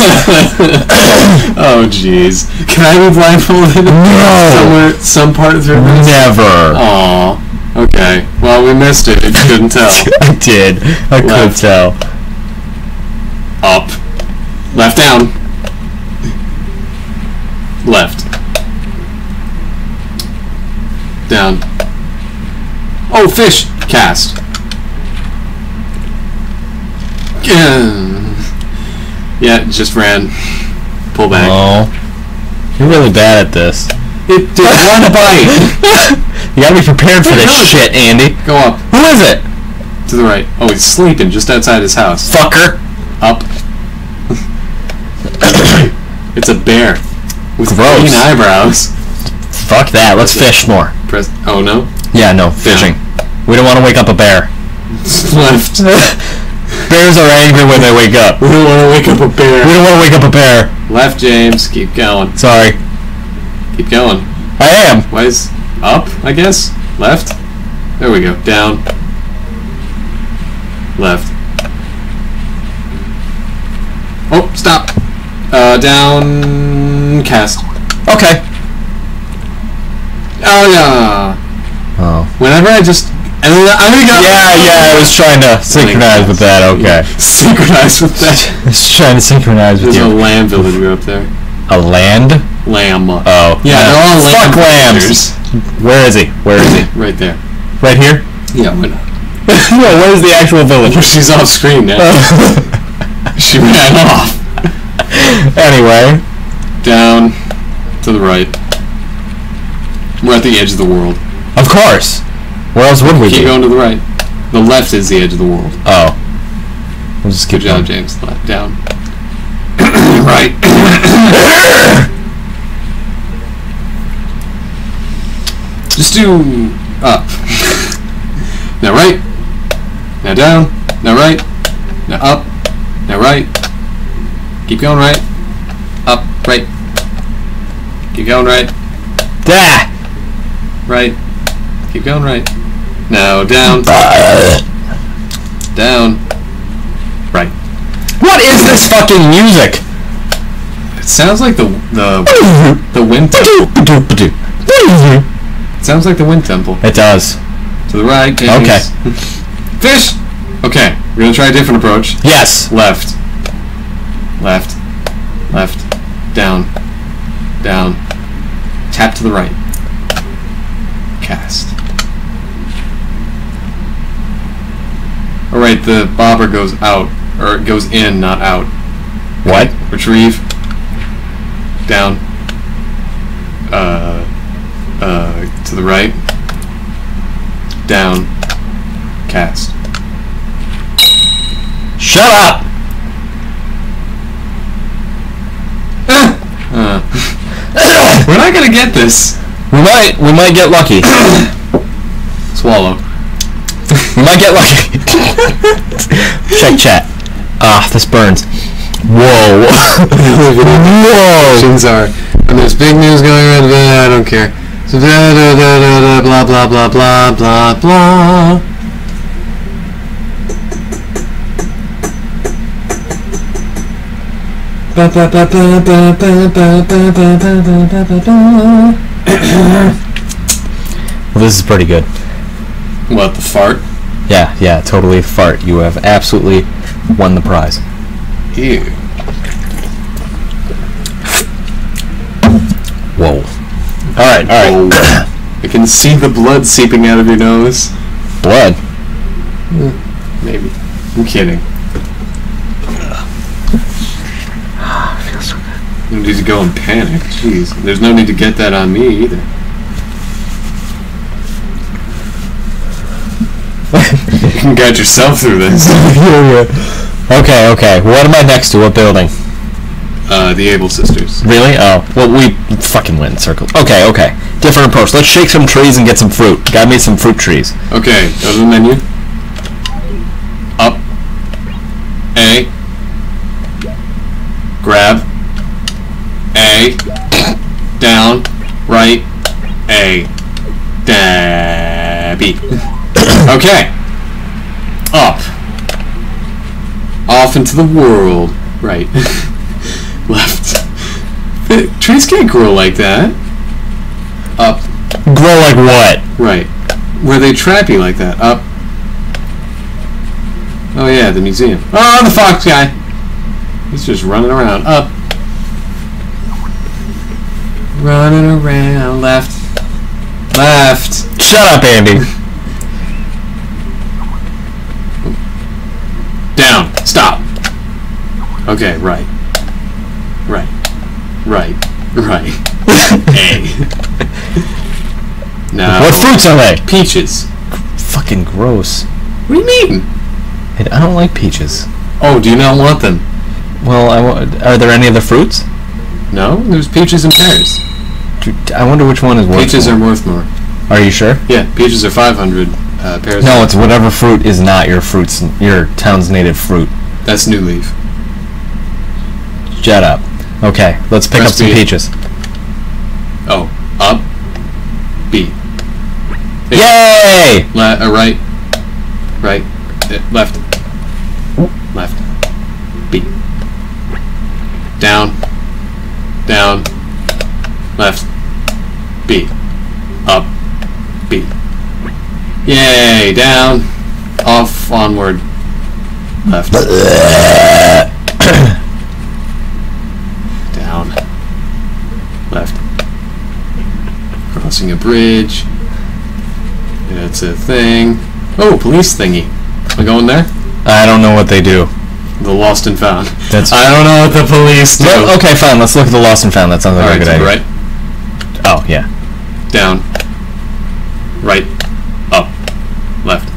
Speaker 4: Oh, jeez. Can I be blindfolded?
Speaker 1: No.
Speaker 4: Somewhere, some part through this?
Speaker 1: Never.
Speaker 4: Aw. Okay. Well, we missed it. You couldn't tell.
Speaker 1: I did. I could
Speaker 4: Left.
Speaker 1: tell.
Speaker 4: Up. Left down. Left. Down. Oh, fish! Cast. Yeah, it just ran. Pull back.
Speaker 1: Oh. You're really bad at this.
Speaker 4: It did one bite.
Speaker 1: You gotta be prepared for this shit, Andy.
Speaker 4: Go up.
Speaker 1: Who is it?
Speaker 4: To the right. Oh, he's sleeping just outside his house.
Speaker 1: Fucker.
Speaker 4: Up. It's a bear. With
Speaker 1: Gross.
Speaker 4: green eyebrows.
Speaker 1: Fuck that. Let's fish more.
Speaker 4: Press. Oh no.
Speaker 1: Yeah, no, fishing. We don't want to wake up a bear.
Speaker 4: Left.
Speaker 1: Bears are angry when they wake up.
Speaker 4: We don't want to wake up a bear.
Speaker 1: We don't want to wake up a bear.
Speaker 4: Left, James. Keep going.
Speaker 1: Sorry.
Speaker 4: Keep going.
Speaker 1: I am.
Speaker 4: Why is up? I guess. Left. There we go. Down. Left. Oh, stop. Uh, down. Cast.
Speaker 1: Okay.
Speaker 4: Oh yeah.
Speaker 1: Oh.
Speaker 4: Whenever I just. And then I'm gonna go.
Speaker 1: Yeah, yeah, I was trying to synchronize with that, okay.
Speaker 4: Synchronize with that.
Speaker 1: I was trying to synchronize with
Speaker 4: There's a
Speaker 1: you.
Speaker 4: lamb villager up there.
Speaker 1: A land?
Speaker 4: Lamb.
Speaker 1: Oh.
Speaker 4: Yeah, they're all lamb
Speaker 1: Fuck lambs.
Speaker 4: villagers.
Speaker 1: Where is he? Where is he?
Speaker 4: Right there.
Speaker 1: Right here?
Speaker 4: Yeah, why not?
Speaker 1: No, where's the actual village?
Speaker 4: She's off screen now. She ran off.
Speaker 1: Anyway.
Speaker 4: Down. To the right. We're at the edge of the world.
Speaker 1: Of course. Where else would we
Speaker 4: Keep
Speaker 1: be?
Speaker 4: going to the right. The left is the edge of the world.
Speaker 1: Oh. We'll just keep
Speaker 4: Good job,
Speaker 1: going.
Speaker 4: James. Left. Down. Right. Just do up. Now right. Now down. Now right. Now up. Now right. Keep going right. Up. Right. Keep going right.
Speaker 1: Ah!
Speaker 4: Right. Keep going right. Now down. Down. Right.
Speaker 1: What is this fucking music?
Speaker 4: It sounds like the the the wind temple. It sounds like the wind temple.
Speaker 1: It does.
Speaker 4: To the right, James.
Speaker 1: Okay.
Speaker 4: Fish! Okay, we're gonna try a different approach.
Speaker 1: Yes.
Speaker 4: Left. Left. Left. Down. Down. Tap to the right. Cast. Alright, the bobber goes out. Or it goes in, not out.
Speaker 1: What?
Speaker 4: Retrieve. Down. Uh. Uh. To the right. Down. Cast.
Speaker 1: Shut up!
Speaker 4: Uh. We're not gonna get this.
Speaker 1: We might, we might get lucky.
Speaker 4: Swallow.
Speaker 1: We might get lucky. Check chat. Ah, this burns. Whoa. Whoa.
Speaker 2: Questions are, and there's big news going around. I don't care. So da da da da da blah blah blah blah blah blah.
Speaker 4: Ba, ba, ba, ba, ba, ba, ba, ba, ba, ba, ba, ba, ba.
Speaker 1: Well, this is pretty good.
Speaker 4: What, the fart?
Speaker 1: Yeah, yeah, totally fart. You have absolutely won the prize.
Speaker 4: Ew.
Speaker 1: Whoa. All right, all right.
Speaker 4: Oh. I can see the blood seeping out of your nose.
Speaker 1: Blood.
Speaker 4: Maybe. I'm kidding.
Speaker 1: Feels so good.
Speaker 4: You don't need to go and panic. Jeez. There's no need to get that on me either. You can guide yourself through this.
Speaker 1: Okay, okay. What am I next to? What building?
Speaker 4: Uh, the Able Sisters.
Speaker 1: Really? Oh, well, we fucking went in circles. Okay, okay. Different approach. Let's shake some trees and get some fruit. Got me some fruit trees.
Speaker 4: Okay, go to the menu. Up. A. Grab. A. Down. Right. A. Da. B. Okay. Up. Off into the world. Right. Left. The trees can't grow like that. Up.
Speaker 1: Grow like what?
Speaker 4: Right. Where they trap you like that. Up. Oh yeah, the museum. Oh, the fox guy. He's just running around. Up. Running around. Left. Left.
Speaker 1: Shut up, Andy.
Speaker 4: Down. Stop. Okay, right. Right. Right. Right. A. Now.
Speaker 1: What fruits are they?
Speaker 4: Peaches.
Speaker 1: Fucking gross.
Speaker 4: What do you mean?
Speaker 1: I I don't like peaches.
Speaker 4: Oh, do you not want them?
Speaker 1: Well, I wa- are there any other fruits?
Speaker 4: No? There's peaches and pears.
Speaker 1: Dude, I wonder which one is worth
Speaker 4: Peaches
Speaker 1: more.
Speaker 4: are worth more.
Speaker 1: Are you sure?
Speaker 4: Yeah, peaches are five hundred. Uh, pears.
Speaker 1: No,
Speaker 4: are-
Speaker 1: it's whatever fruit is not your fruits, your town's native fruit.
Speaker 4: That's New Leaf.
Speaker 1: Shut up. Okay, let's pick
Speaker 4: Press
Speaker 1: up some
Speaker 4: B.
Speaker 1: peaches.
Speaker 4: Oh, up. B.
Speaker 1: Yay!
Speaker 4: Le- uh, right. Right. Uh, left. Left. B. Down. Down. Left. B. Up. B. Yay! Down. Off. Onward. Left. Down. Left. Crossing a bridge. It's a thing. Oh, police thingy. Am I going there?
Speaker 1: I don't know what they do.
Speaker 4: The lost and found.
Speaker 1: That's-
Speaker 4: I don't know what the police do.
Speaker 1: Well, okay, fine. Let's look at the lost and found. That sounds like
Speaker 4: All
Speaker 1: a
Speaker 4: right,
Speaker 1: good
Speaker 4: to the
Speaker 1: idea.
Speaker 4: right.
Speaker 1: Oh yeah.
Speaker 4: Down. Right. Up. Left.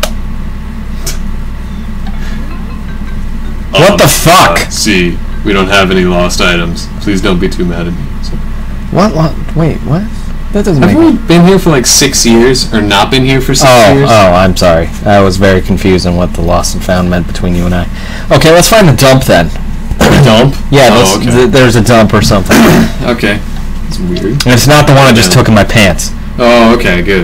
Speaker 1: What
Speaker 4: Um,
Speaker 1: the fuck?
Speaker 4: uh, see, we don't have any lost items. Please don't be too mad at me. So-
Speaker 1: What? Lo- wait, what? That doesn't
Speaker 4: Have
Speaker 1: make.
Speaker 4: we been here for like six years, or not been here for six
Speaker 1: Oh,
Speaker 4: years?
Speaker 1: oh, I'm sorry. I was very confused on what the lost and found meant between you and I. Okay, let's find a dump then.
Speaker 4: Dump?
Speaker 1: Yeah,
Speaker 4: Oh,
Speaker 1: let's,
Speaker 4: okay.
Speaker 1: th- there's a dump or something. And
Speaker 4: Okay. It's weird.
Speaker 1: it's not the one I just
Speaker 4: Yeah.
Speaker 1: took in my pants.
Speaker 4: Oh, okay, good.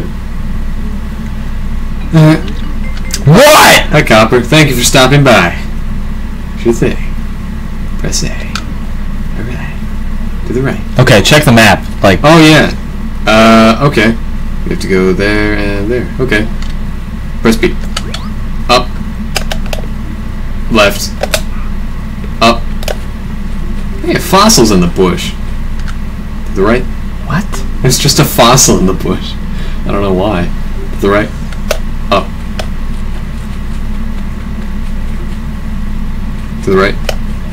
Speaker 1: What?
Speaker 4: Hi, Copper. Thank you for stopping by. Sure thing. Press A. Alright. To the right.
Speaker 1: Okay, check the map. Like,
Speaker 4: Oh, yeah. Uh, okay. You have to go there and there. Okay. Press B. Up. Left. Up. Hey, fossils in the bush. To the right.
Speaker 1: what?
Speaker 4: There's just a fossil in the bush. I don't know why. To the right. Up. To the right.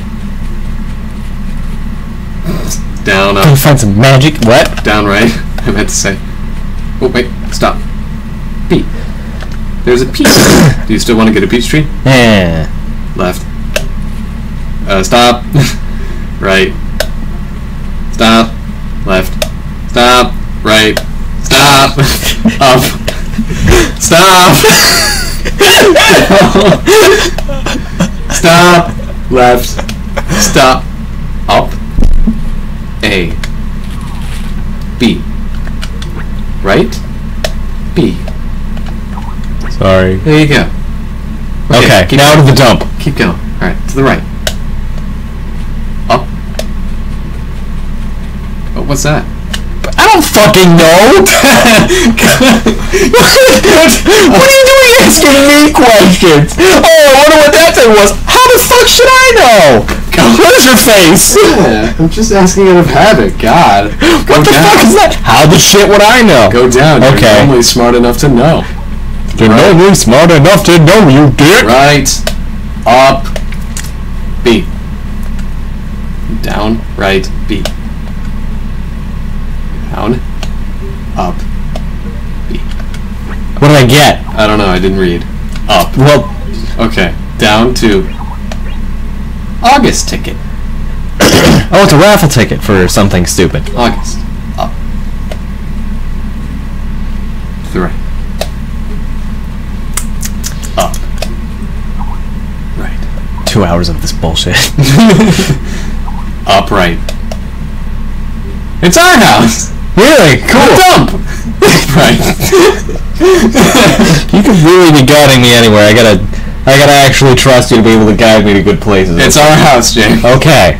Speaker 4: Down,
Speaker 1: Can you
Speaker 4: up,
Speaker 1: find some magic? What?
Speaker 4: down, right. I meant to say. Oh, wait. Stop. B. There's a peach tree. Do you still want to get a peach tree?
Speaker 1: Yeah.
Speaker 4: Left. Uh, stop. Right. Stop. Left. Stop. Right. Stop. Up. Stop. Stop. Left. Stop. Up. A. B. Right. B.
Speaker 1: Sorry.
Speaker 4: There you go.
Speaker 1: Okay,
Speaker 4: keep
Speaker 1: now
Speaker 4: going.
Speaker 1: to the dump.
Speaker 4: Keep going. Alright, to the right. Up. What's that?
Speaker 1: I don't fucking know. What are you doing asking me questions? Oh, I wonder what that thing was. How the fuck should I know? What is your face?
Speaker 4: Yeah, I'm just asking out of habit. God. Go
Speaker 1: What the
Speaker 4: down.
Speaker 1: fuck is that? How the shit would I know?
Speaker 4: Go down. You're
Speaker 1: Okay.
Speaker 4: normally smart enough to know.
Speaker 1: You're
Speaker 4: Right.
Speaker 1: normally smart enough to know, you dick.
Speaker 4: Right. Up. B. Down. Right. B. Down. Up. B.
Speaker 1: What did I get?
Speaker 4: I don't know. I didn't read. Up.
Speaker 1: Well,
Speaker 4: Okay. Down to August ticket.
Speaker 1: oh, it's a raffle ticket for something stupid.
Speaker 4: August. Up. To the right. Up. Right.
Speaker 1: Two hours of this bullshit.
Speaker 4: Upright. It's our house.
Speaker 1: Really? Cool.
Speaker 4: Dump. Right.
Speaker 1: You could really be guiding me anywhere. I gotta, I gotta actually trust you to be able to guide me to good places.
Speaker 4: It's our house, Jay.
Speaker 1: Okay.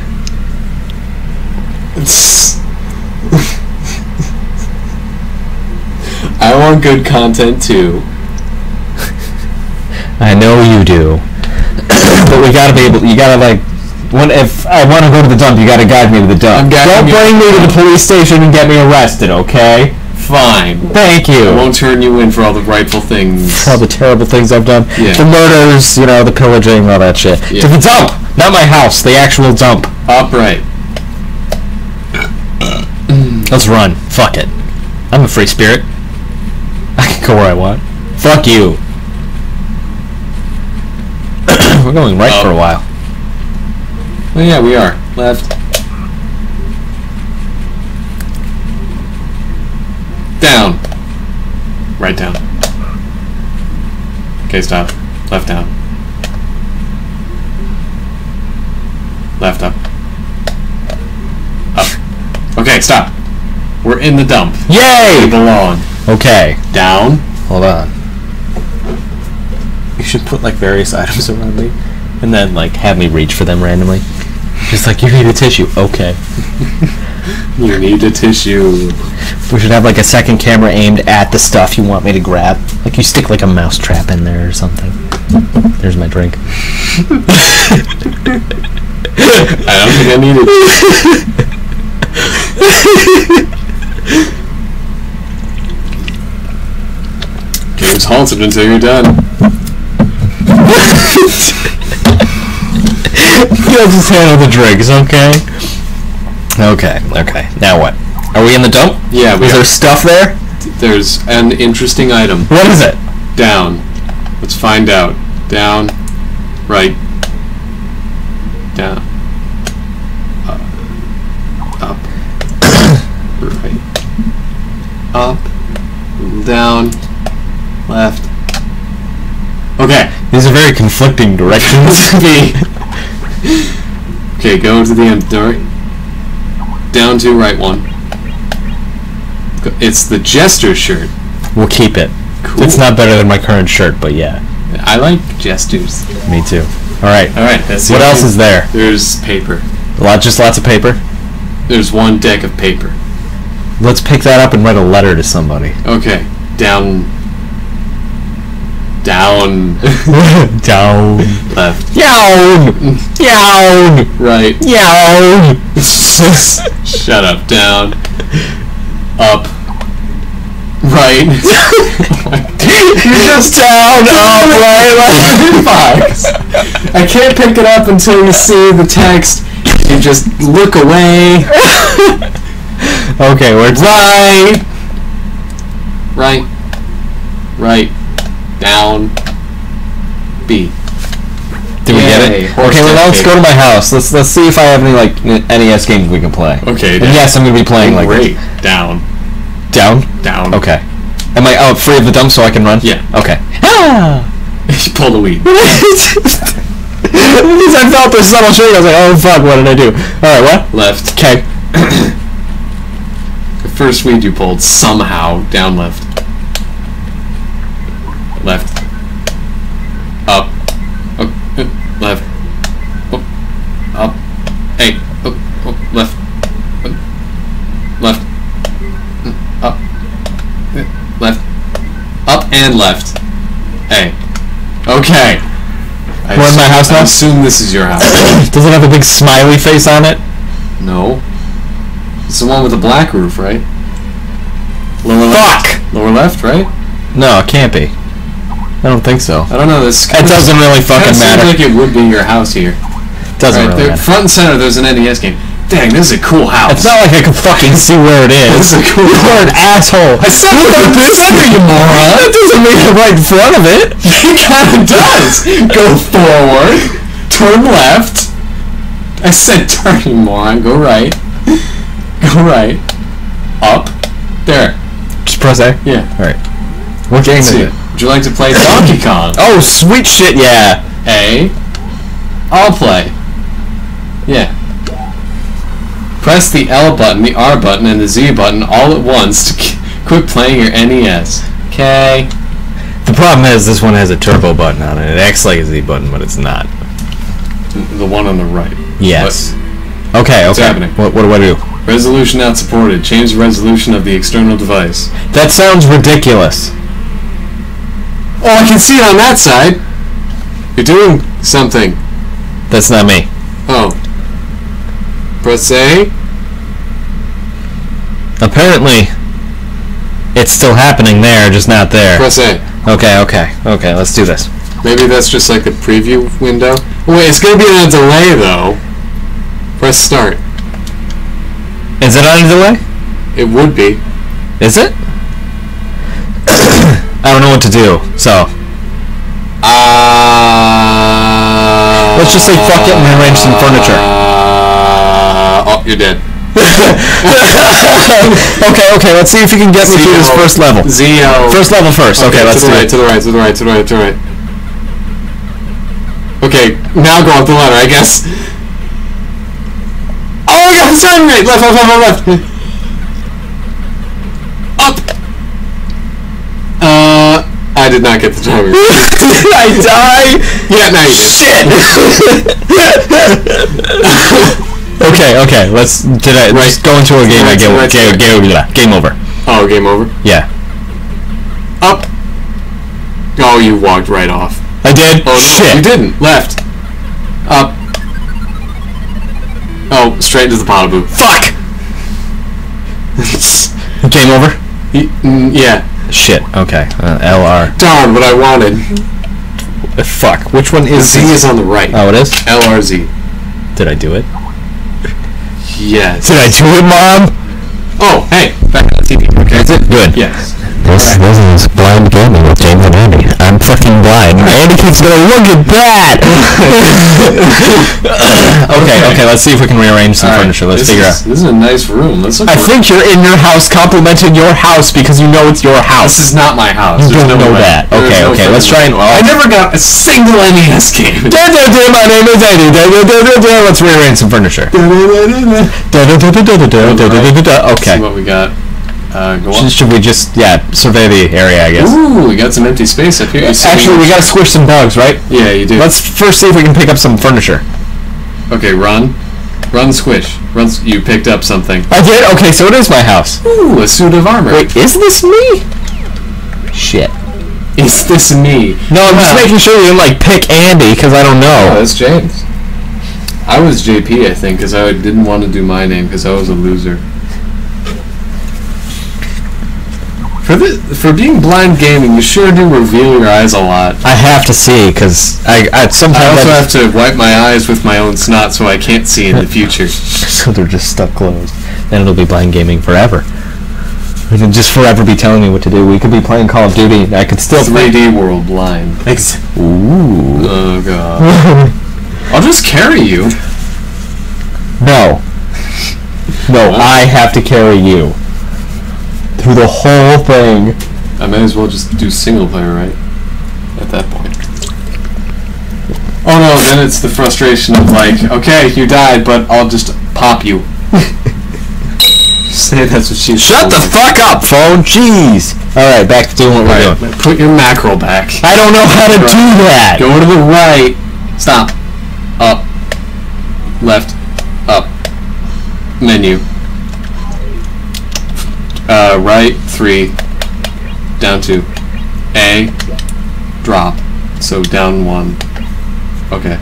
Speaker 4: I want good content too.
Speaker 1: I know you do. But we gotta be able. You gotta like. When if I want to go to the dump, you gotta guide me to the dump.
Speaker 4: I'm
Speaker 1: Don't
Speaker 4: guiding you.
Speaker 1: bring me to the police station and get me arrested, okay?
Speaker 4: Fine.
Speaker 1: Thank you.
Speaker 4: I won't turn you in for all the rightful things.
Speaker 1: All the terrible things I've done.
Speaker 4: Yeah.
Speaker 1: The murders, you know, the pillaging, all that shit.
Speaker 4: Yeah.
Speaker 1: To the dump! Not my house, the actual dump.
Speaker 4: Upright.
Speaker 1: Let's run. Fuck it. I'm a free spirit. I can go where I want. Fuck you. We're going right
Speaker 4: Oh.
Speaker 1: for a while.
Speaker 4: Well, yeah, we are. Left. Down. Right down. Okay, stop. Left down. Left up. Up. Okay, stop. We're in the dump. We
Speaker 1: Yay!
Speaker 4: belong.
Speaker 1: Okay.
Speaker 4: Down.
Speaker 1: Hold on. You should put like various items around me, and then like have me reach for them randomly. Just like, you need a tissue. Okay.
Speaker 4: You need a tissue.
Speaker 1: We should have like a second camera aimed at the stuff you want me to grab. Like you stick like a mouse trap in there or something. There's my drink.
Speaker 4: I don't think I need it. Game's halted until you're done.
Speaker 1: You'll just handle the drinks, okay? Okay, okay. Now what? Are we in the dump?
Speaker 4: Yeah, we
Speaker 1: Is
Speaker 4: are.
Speaker 1: there stuff there?
Speaker 4: There's an interesting item.
Speaker 1: What is it?
Speaker 4: Down. Let's find out. Down. Right. Down. Up. Up. Right. Up. Down. Left. Okay.
Speaker 1: These are very conflicting directions.
Speaker 4: B. Okay, go to the end. Right. Down to right one. Go- It's the Jester shirt.
Speaker 1: We'll keep it.
Speaker 4: Cool.
Speaker 1: It's not better than my current shirt, but yeah.
Speaker 4: I like Jesters.
Speaker 1: Me too. Alright.
Speaker 4: Alright, that's the
Speaker 1: What else
Speaker 4: only-
Speaker 1: is there?
Speaker 4: There's paper.
Speaker 1: A lot, just lots of paper?
Speaker 4: There's one deck of paper.
Speaker 1: Let's pick that up and write a letter to somebody.
Speaker 4: Okay. Down. Down.
Speaker 1: Down.
Speaker 4: Left.
Speaker 1: Down. Down.
Speaker 4: Right.
Speaker 1: Down.
Speaker 4: Shut up. Down. Up. Right.
Speaker 1: You're just down, up, right,
Speaker 4: Fuck. I can't pick it up until you see the text. You just look away.
Speaker 1: Okay, where's
Speaker 4: Right. Right. Right. Down. B.
Speaker 1: Did we get
Speaker 4: Yay,
Speaker 1: it?
Speaker 4: horse
Speaker 1: Okay, well now let's
Speaker 4: cake.
Speaker 1: go to my house. Let's let's see if I have any like N E S games we can play.
Speaker 4: Okay.
Speaker 1: And yes, I'm gonna be playing like
Speaker 4: Great. Down.
Speaker 1: down.
Speaker 4: Down.
Speaker 1: Okay. Am I out free of the dump so I can run?
Speaker 4: Yeah.
Speaker 1: Okay. Ah!
Speaker 4: You pull the weed.
Speaker 1: I felt the subtle shake. I was like, oh fuck, what did I do? Alright, what?
Speaker 4: Left.
Speaker 1: Okay.
Speaker 4: The first weed you pulled, somehow, down left. Left. Up. Oh, uh, left. Oh, up. Hey. Oh, oh, left. Uh, and left. Hey. Okay. I
Speaker 1: We're in my
Speaker 4: assume-
Speaker 1: house now?
Speaker 4: I assume this is your house.
Speaker 1: Does it have a big smiley face on it?
Speaker 4: No. It's the one with the black roof, right? Lower
Speaker 1: Fuck!
Speaker 4: left. Lower left, right?
Speaker 1: No, it can't be. I don't think so.
Speaker 4: I don't know. This
Speaker 1: It doesn't really fucking
Speaker 4: seems
Speaker 1: matter.
Speaker 4: like it would be your house here.
Speaker 1: Doesn't
Speaker 4: Right,
Speaker 1: really
Speaker 4: there-
Speaker 1: matter.
Speaker 4: front and center, there's an N E S game. Dang, this is a cool house.
Speaker 1: It's not like I can fucking see where it is.
Speaker 4: This is a cool
Speaker 1: You're an asshole.
Speaker 4: I said
Speaker 1: Look
Speaker 4: front
Speaker 1: at
Speaker 4: and
Speaker 1: this.
Speaker 4: center, you moron.
Speaker 1: That doesn't mean I'm right in front of it.
Speaker 4: It kind of does. Go forward. Turn left. I said turn, you moron. Go right. Go right. Up. There.
Speaker 1: Just press A.
Speaker 4: Yeah.
Speaker 1: Alright. What game is
Speaker 4: See,
Speaker 1: it?
Speaker 4: would you like to play Donkey Kong?
Speaker 1: Oh, sweet shit, yeah.
Speaker 4: A. I'll play. Yeah. Press the L button, the R button, and the Z button all at once to k- quit playing your N E S. Okay.
Speaker 1: The problem is this one has a turbo button on it. It acts like a Z button, but it's not.
Speaker 4: The one on the right.
Speaker 1: Yes. Okay, okay.
Speaker 4: What's happening?
Speaker 1: What, what do I do?
Speaker 4: Resolution not supported. Change the resolution of the external device.
Speaker 1: That sounds ridiculous.
Speaker 2: Oh, I can see it on that side. You're doing something.
Speaker 1: That's not me.
Speaker 2: Oh. Press A.
Speaker 1: Apparently, it's still happening there, just not there.
Speaker 2: Press A.
Speaker 1: Okay, okay, okay, let's do this.
Speaker 2: Maybe that's just like the preview window. Wait, it's gonna be on a delay though. Press start.
Speaker 1: Is it on a delay?
Speaker 2: It would be.
Speaker 1: Is it? I don't know what to do, so.
Speaker 2: Uh,
Speaker 1: Let's just say fuck it and rearrange some furniture.
Speaker 2: Uh, oh, you're dead.
Speaker 1: Okay, okay, let's see if you can get me through this first level.
Speaker 2: Zio.
Speaker 1: First level first. Okay, let's
Speaker 2: to
Speaker 1: do
Speaker 2: the right,
Speaker 1: it.
Speaker 2: to the right, to the right, to the right, to the right. Okay, now go up the ladder, I guess. Oh my god, sorry, right, left, left, left, left, left. Up. Uh, I did not get the timer.
Speaker 1: Did I die?
Speaker 2: Yeah, now you did.
Speaker 1: Shit! Okay, okay, let's. Did I
Speaker 2: Right.
Speaker 1: just go into a game?
Speaker 2: Right,
Speaker 1: I game,
Speaker 2: right,
Speaker 1: game,
Speaker 2: right.
Speaker 1: game, game, game over.
Speaker 2: Oh, game over.
Speaker 1: Yeah,
Speaker 2: Up. Oh, you walked right off.
Speaker 1: I did.
Speaker 2: Oh no,
Speaker 1: Shit!
Speaker 2: you didn't. Left. Up. Oh, straight into the pot of poop.
Speaker 1: Fuck! Game over.
Speaker 2: Y- mm, yeah.
Speaker 1: Shit. Okay. Uh, L R.
Speaker 2: Darn, what I wanted.
Speaker 1: Uh, fuck. Which one is
Speaker 2: Z is on the right.
Speaker 1: Oh, it is.
Speaker 2: L R Z.
Speaker 1: Did I do it?
Speaker 2: Yes.
Speaker 1: Did I do it, Mom?
Speaker 2: Oh, hey, back on the T V. Okay.
Speaker 1: Is it good?
Speaker 2: Yes.
Speaker 1: This, this is Blind Gaming with James and Andy. I'm fucking blind. Andy keeps going, look at that! okay, okay, let's see if we can rearrange some
Speaker 4: All right,
Speaker 1: furniture. Let's
Speaker 4: this
Speaker 1: figure
Speaker 4: is,
Speaker 1: out.
Speaker 4: This is a nice room. Let's look.
Speaker 1: I
Speaker 4: for-
Speaker 1: think you're in your house complimenting your house because you know it's your house.
Speaker 4: This is not my house.
Speaker 1: You
Speaker 4: There's
Speaker 1: don't
Speaker 4: no
Speaker 1: know
Speaker 4: way.
Speaker 1: that.
Speaker 4: There's
Speaker 1: Okay,
Speaker 4: no
Speaker 1: okay, let's
Speaker 4: fucking
Speaker 1: try and-
Speaker 4: way. I never got a single N E S game.
Speaker 1: Da, da, da, my name is Andy. Da, da, da, da, da. Let's rearrange some furniture. Da, da, da, da, da, da, da, da, da, da, da. Okay.
Speaker 4: See what we got. Uh, go
Speaker 1: Should,
Speaker 4: on.
Speaker 1: should we just, yeah, survey the area, I guess?
Speaker 4: Ooh, we got some empty space up here. You see-
Speaker 1: Actually, we gotta squish some bugs, right?
Speaker 4: Yeah, you do.
Speaker 1: Let's first see if we can pick up some furniture.
Speaker 4: Okay, run. Run, squish. Run. s- You picked up something.
Speaker 1: I did? Okay, so it is my house.
Speaker 4: Ooh, a suit of armor.
Speaker 1: Wait, is this me? Shit.
Speaker 4: Is this me?
Speaker 1: No, I'm just
Speaker 4: Wow.
Speaker 1: making sure you didn't, like, pick Andy, because I don't
Speaker 4: Oh,
Speaker 1: know.
Speaker 4: that's James. I was J P, I think, because I didn't want to do my name because I was a loser. For the, for being blind gaming, you sure do reveal your eyes a lot.
Speaker 1: I have to see, because I, I sometimes...
Speaker 4: I also
Speaker 1: I-
Speaker 4: have to wipe my eyes with my own snot so I can't see in the future.
Speaker 1: So they're just stuck closed. Then it'll be blind gaming forever. It'll just forever be telling me what to do. We could be playing Call of Duty, and I could still
Speaker 4: three D world blind.
Speaker 1: Ex- Ooh.
Speaker 4: Oh god. I'll just carry you.
Speaker 1: No. No, I have to carry you. Through the whole thing.
Speaker 4: I may as well just do single player, right? At that point. Oh no, then it's the frustration of like, okay, you died, but I'll just pop you. Say that's what she
Speaker 1: Shut the fuck up, phone! Jeez! Alright, back to doing what we're
Speaker 4: Right,
Speaker 1: doing.
Speaker 4: put your mackerel back.
Speaker 1: I don't know how to
Speaker 4: Right.
Speaker 1: do that!
Speaker 4: Go to the right. Stop. Up. Left. Up. Menu. Uh, right, three. Down two. A. Drop. So down one. Okay.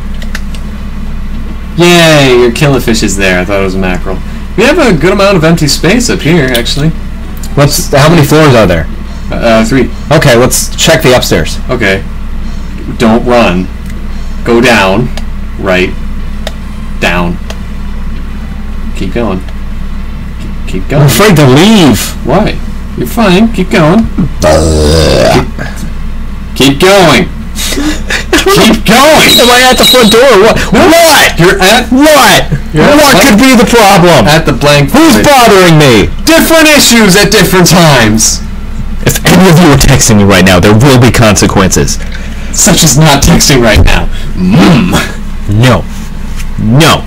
Speaker 4: Yay! Your killifish is there. I thought it was a mackerel. We have a good amount of empty space up here, actually.
Speaker 1: What's how many floors are there?
Speaker 4: Uh, three.
Speaker 1: Okay, let's check the upstairs.
Speaker 4: Okay. Don't run. Go down. Right. Down. Keep going. Keep, keep
Speaker 1: I'm
Speaker 4: going.
Speaker 1: afraid to leave.
Speaker 4: Why? You're fine. Keep going. keep, keep going. Keep going.
Speaker 1: Am I at the front door? What? What?
Speaker 4: You're at
Speaker 1: What?
Speaker 4: You're at
Speaker 1: what
Speaker 4: what?
Speaker 1: could be the problem?
Speaker 4: at the blank.
Speaker 1: Who's
Speaker 4: void.
Speaker 1: bothering me?
Speaker 4: Different issues at different times.
Speaker 1: If any of you are texting me right now, there will be consequences.
Speaker 4: Such as not texting right now. Mmm.
Speaker 1: No. No.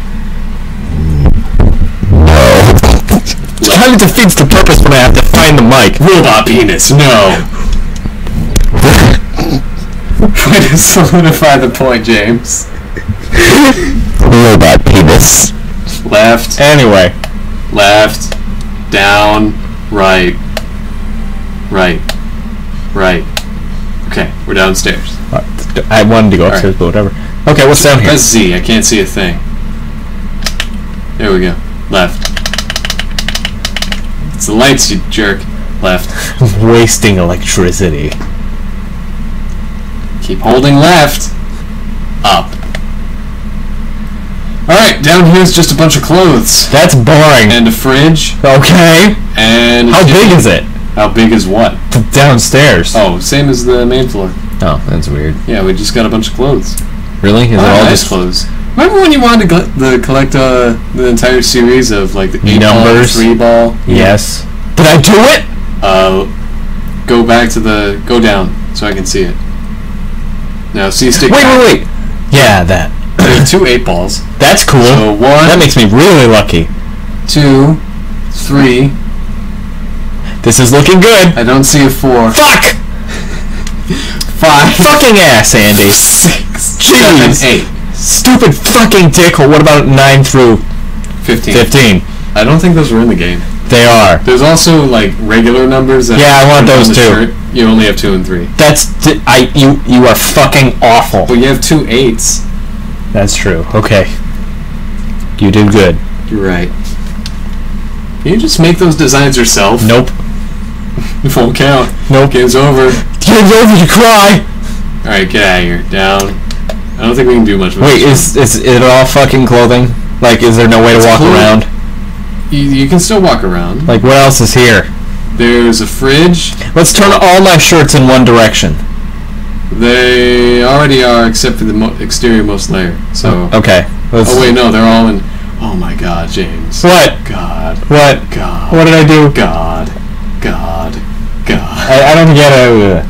Speaker 1: No. It kind of defeats the purpose when I have to find the mic.
Speaker 4: Robot penis. No. Way to solidify the point, James.
Speaker 1: Robot penis.
Speaker 4: Left.
Speaker 1: Anyway.
Speaker 4: Left. Down. Right. Right. Right. Okay, we're downstairs.
Speaker 1: I wanted to go
Speaker 4: All
Speaker 1: upstairs,
Speaker 4: right.
Speaker 1: but whatever. Okay, what's down here?
Speaker 4: Press Z. I can't see a thing. There we go. Left. It's the lights, you jerk. Left.
Speaker 1: Wasting electricity.
Speaker 4: Keep holding left. Up. Alright, down here's just a bunch of clothes.
Speaker 1: That's boring.
Speaker 4: And a fridge.
Speaker 1: Okay.
Speaker 4: And...
Speaker 1: How big is it?
Speaker 4: How big is what?
Speaker 1: Downstairs.
Speaker 4: Oh, same as the main floor.
Speaker 1: Oh, that's weird.
Speaker 4: Yeah, we just got a bunch of clothes.
Speaker 1: Really? Is
Speaker 4: Oh,
Speaker 1: it all
Speaker 4: nice
Speaker 1: just
Speaker 4: clothes. Remember when you wanted to gl- the collect uh, the entire series of like the eight
Speaker 1: Numbers?
Speaker 4: ball, three ball?
Speaker 1: Yes. Did I do it?
Speaker 4: Uh, go back to the go down so I can see it. Now see stick.
Speaker 1: Wait,
Speaker 4: back.
Speaker 1: wait, wait. Yeah, that.
Speaker 4: There are two eight balls.
Speaker 1: That's cool.
Speaker 4: So one,
Speaker 1: That makes me really lucky.
Speaker 4: two, three.
Speaker 1: This is looking good.
Speaker 4: I don't see a four.
Speaker 1: Fuck!
Speaker 4: Five.
Speaker 1: Fucking ass, Andy.
Speaker 4: Six.
Speaker 1: Jeez.
Speaker 4: Seven. Eight.
Speaker 1: Stupid fucking dickhole. What about nine through
Speaker 4: Fifteen.
Speaker 1: fifteen?
Speaker 4: I don't think those were in the game.
Speaker 1: They are.
Speaker 4: There's also like regular numbers. That
Speaker 1: Yeah, I want
Speaker 4: on
Speaker 1: those
Speaker 4: the
Speaker 1: too.
Speaker 4: shirt. You only have two and three.
Speaker 1: That's di- I. You you are fucking awful.
Speaker 4: But you have two eights.
Speaker 1: That's true. Okay. You did good.
Speaker 4: You're right. Can you just make those designs yourself?
Speaker 1: Nope.
Speaker 4: It won't count.
Speaker 1: Nope.
Speaker 4: Game's over.
Speaker 1: Game's over. You cry.
Speaker 4: Alright, get out of here. Down. I don't think we can do much with
Speaker 1: Wait,
Speaker 4: this
Speaker 1: is is it all fucking clothing? Like, is there no way
Speaker 4: It's
Speaker 1: to walk
Speaker 4: clothing.
Speaker 1: around?
Speaker 4: one. You, you can still walk around.
Speaker 1: Like, what else is here?
Speaker 4: There's a fridge.
Speaker 1: Let's turn all my shirts in one direction.
Speaker 4: They already are, except for the mo- exterior most layer. So.
Speaker 1: Okay. Let's,
Speaker 4: Oh wait, no, they're all in. Oh my God, James.
Speaker 1: What?
Speaker 4: God.
Speaker 1: What?
Speaker 4: God.
Speaker 1: What did I do?
Speaker 4: God. God. God.
Speaker 1: I, I don't get it.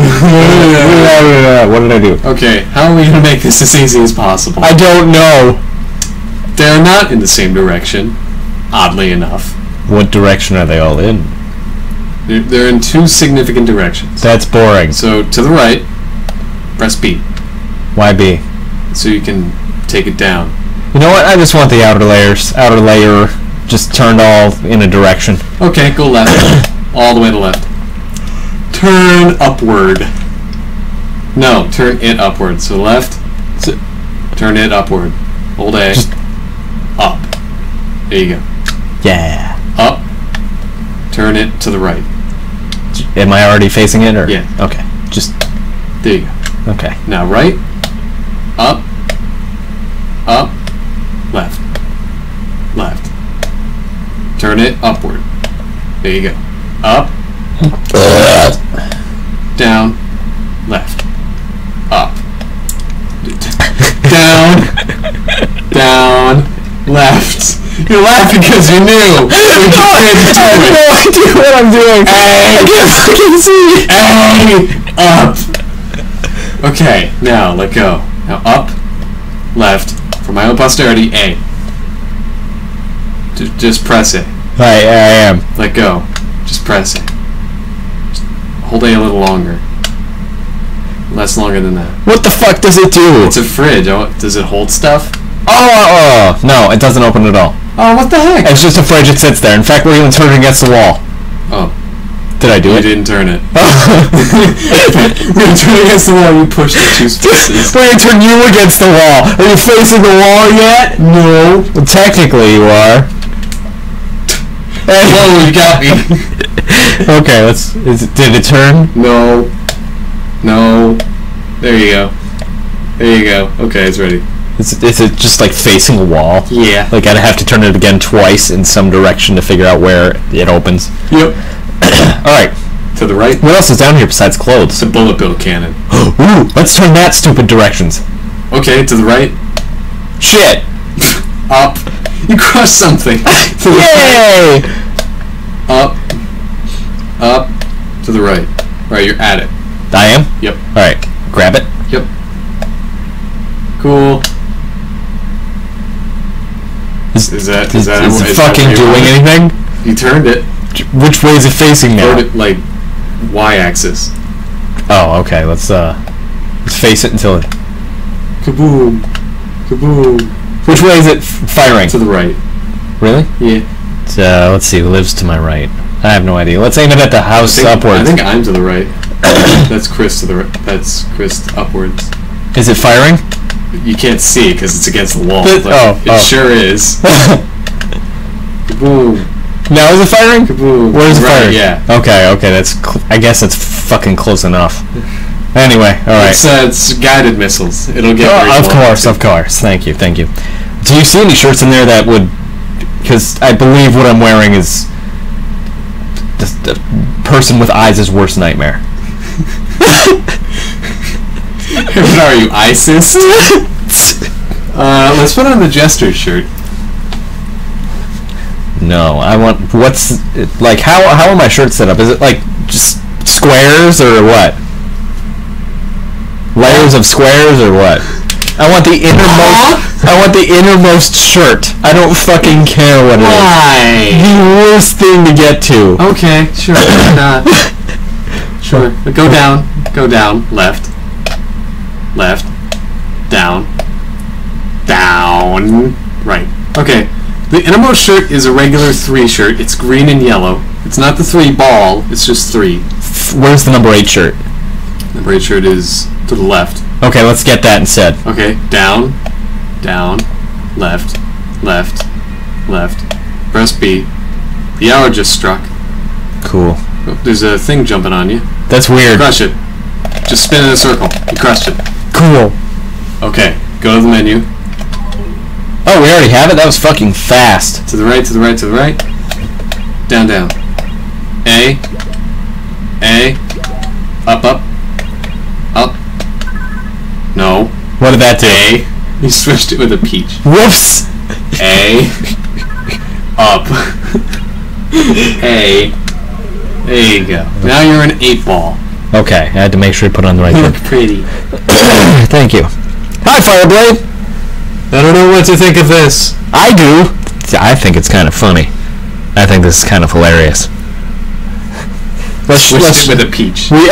Speaker 1: What did I do?
Speaker 4: Okay, how are we gonna make this as easy as possible?
Speaker 1: I don't know.
Speaker 4: They're not in the same direction, oddly enough.
Speaker 1: What direction are they all in?
Speaker 4: They're, they're in two significant directions.
Speaker 1: That's boring.
Speaker 4: So to the right, press B,
Speaker 1: Why B?
Speaker 4: so you can take it down.
Speaker 1: You know what? I just want the outer layers. Outer layer just turned all in a direction.
Speaker 4: Okay, go left, all the way to left. Turn upward. No, turn it upward. So left, so turn it upward. Hold A.
Speaker 1: Just-
Speaker 4: Up. There you go.
Speaker 1: Yeah.
Speaker 4: Up. Turn it to the right.
Speaker 1: Am I already facing it, or?
Speaker 4: Yeah.
Speaker 1: Okay. Just
Speaker 4: There you go.
Speaker 1: okay.
Speaker 4: Now right, up, up, left, left. Turn it upward. There you go. Up, down, left, up, down, down, left. You're laughing because you knew. You had to do it.
Speaker 1: no idea what I'm doing. I can't fucking see.
Speaker 4: A, up. Okay, now let go. Now up, left, for my own posterity, A. J- just press it.
Speaker 1: I I am.
Speaker 4: Let go. Just press it. Just hold A a little longer. Less longer than that.
Speaker 1: What the fuck does it do?
Speaker 4: It's a fridge. Oh, does it hold stuff?
Speaker 1: Oh, oh, oh, no, it doesn't open at all.
Speaker 4: Oh, what the heck?
Speaker 1: It's just a fridge. It sits there. In fact, we're even turning against the wall.
Speaker 4: Oh.
Speaker 1: Did I do
Speaker 4: You
Speaker 1: it?
Speaker 4: didn't turn it. When you turn against the wall, you pushed it two spaces.
Speaker 1: Wait, turn you against the wall. Are you facing the wall yet? No. Well, technically you are.
Speaker 4: Whoa, you got me.
Speaker 1: Okay, let's. Is it, did it turn?
Speaker 4: No. No. There you go. There you go. Okay, it's ready.
Speaker 1: Is it, is it just like facing a wall?
Speaker 4: Yeah.
Speaker 1: Like I'd have to turn it again twice in some direction to figure out where it opens.
Speaker 4: Yep.
Speaker 1: Alright,
Speaker 4: To the right,
Speaker 1: what else is down here besides clothes?
Speaker 4: it's a bullet bill cannon.
Speaker 1: Ooh, let's turn that stupid directions.
Speaker 4: Okay, to the right,
Speaker 1: Shit!
Speaker 4: up. You crushed something. To the
Speaker 1: Yay!
Speaker 4: right, up, up, to the right. Right, you're at it.
Speaker 1: I am?
Speaker 4: Yep.
Speaker 1: Alright, grab it.
Speaker 4: Yep. Cool.
Speaker 1: Is,
Speaker 4: Is that
Speaker 1: is,
Speaker 4: is that
Speaker 1: is it
Speaker 4: is that
Speaker 1: fucking
Speaker 4: what you
Speaker 1: doing
Speaker 4: wanted?
Speaker 1: anything?
Speaker 4: You turned it.
Speaker 1: Which way is it facing now?
Speaker 4: Turned it like y-axis.
Speaker 1: Oh, okay, let's uh let's face it until it...
Speaker 4: Kaboom. Kaboom.
Speaker 1: Which way is it f- firing?
Speaker 4: To the right.
Speaker 1: Really?
Speaker 4: Yeah.
Speaker 1: It's, uh, let's see, who lives to my right? I have no idea. Let's aim it at the house
Speaker 4: I think,
Speaker 1: upwards.
Speaker 4: I think I'm to the right. That's Chris to the right. That's Chris upwards.
Speaker 1: Is it firing?
Speaker 4: You can't see because it's against the wall.
Speaker 1: But-
Speaker 4: But
Speaker 1: oh,
Speaker 4: it
Speaker 1: oh.
Speaker 4: sure is. Kaboom.
Speaker 1: Now is it firing?
Speaker 4: Kaboom.
Speaker 1: Where is it
Speaker 4: Right,
Speaker 1: firing?
Speaker 4: yeah.
Speaker 1: Okay, okay, that's. Cl- I guess that's fucking close enough. Anyway, all right.
Speaker 4: It's, uh, it's guided missiles. It'll get. where
Speaker 1: Oh,
Speaker 4: you
Speaker 1: of
Speaker 4: want it
Speaker 1: course,
Speaker 4: to.
Speaker 1: of course. Thank you, thank you. Do you see any shirts in there that would? Because I believe what I'm wearing is the, the person with eyes' worst nightmare.
Speaker 4: What are you, ISIS? uh, let's put on the Jester shirt.
Speaker 1: No, I want. What's it- like? How how are my shirts set up? Is it like just squares or what? Layers of squares or what? I want the innermost. I want the innermost shirt. I don't fucking care what it is.
Speaker 4: Why?
Speaker 1: The worst thing to get to.
Speaker 4: Okay, sure. Why not? Sure. But go down. Go down. Left. Left. Down. Down. Right. Okay. The innermost shirt is a regular three shirt. It's green and yellow. It's not the three ball. It's just three.
Speaker 1: Where's the number eight shirt?
Speaker 4: Number eight shirt is to the left.
Speaker 1: Okay, let's get that instead.
Speaker 4: Okay. Down. Down. Left. Left. Left. Press B. The hour just struck.
Speaker 1: Cool.
Speaker 4: Oh, there's a thing jumping on you.
Speaker 1: That's weird.
Speaker 4: Crush it. Just spin in a circle. You crushed it.
Speaker 1: Cool.
Speaker 4: Okay. Go to the menu.
Speaker 1: Oh, we already have it? That was fucking fast.
Speaker 4: To the right, to the right, to the right. Down, down. A. A. Up, up. Up. No.
Speaker 1: What did that do?
Speaker 4: A. You switched it with a peach.
Speaker 1: Whoops!
Speaker 4: A. Up. A. There you go. Now you're an eight ball.
Speaker 1: Okay, I had to make sure to put on the right
Speaker 4: You look
Speaker 1: thing.
Speaker 4: pretty.
Speaker 1: Thank you. Hi, Fireblade!
Speaker 2: I don't know what to think of this.
Speaker 1: I do. I think it's kind of funny. I think this is kind of hilarious. Let's,
Speaker 4: Switched
Speaker 1: let's,
Speaker 4: it with a peach.
Speaker 1: we,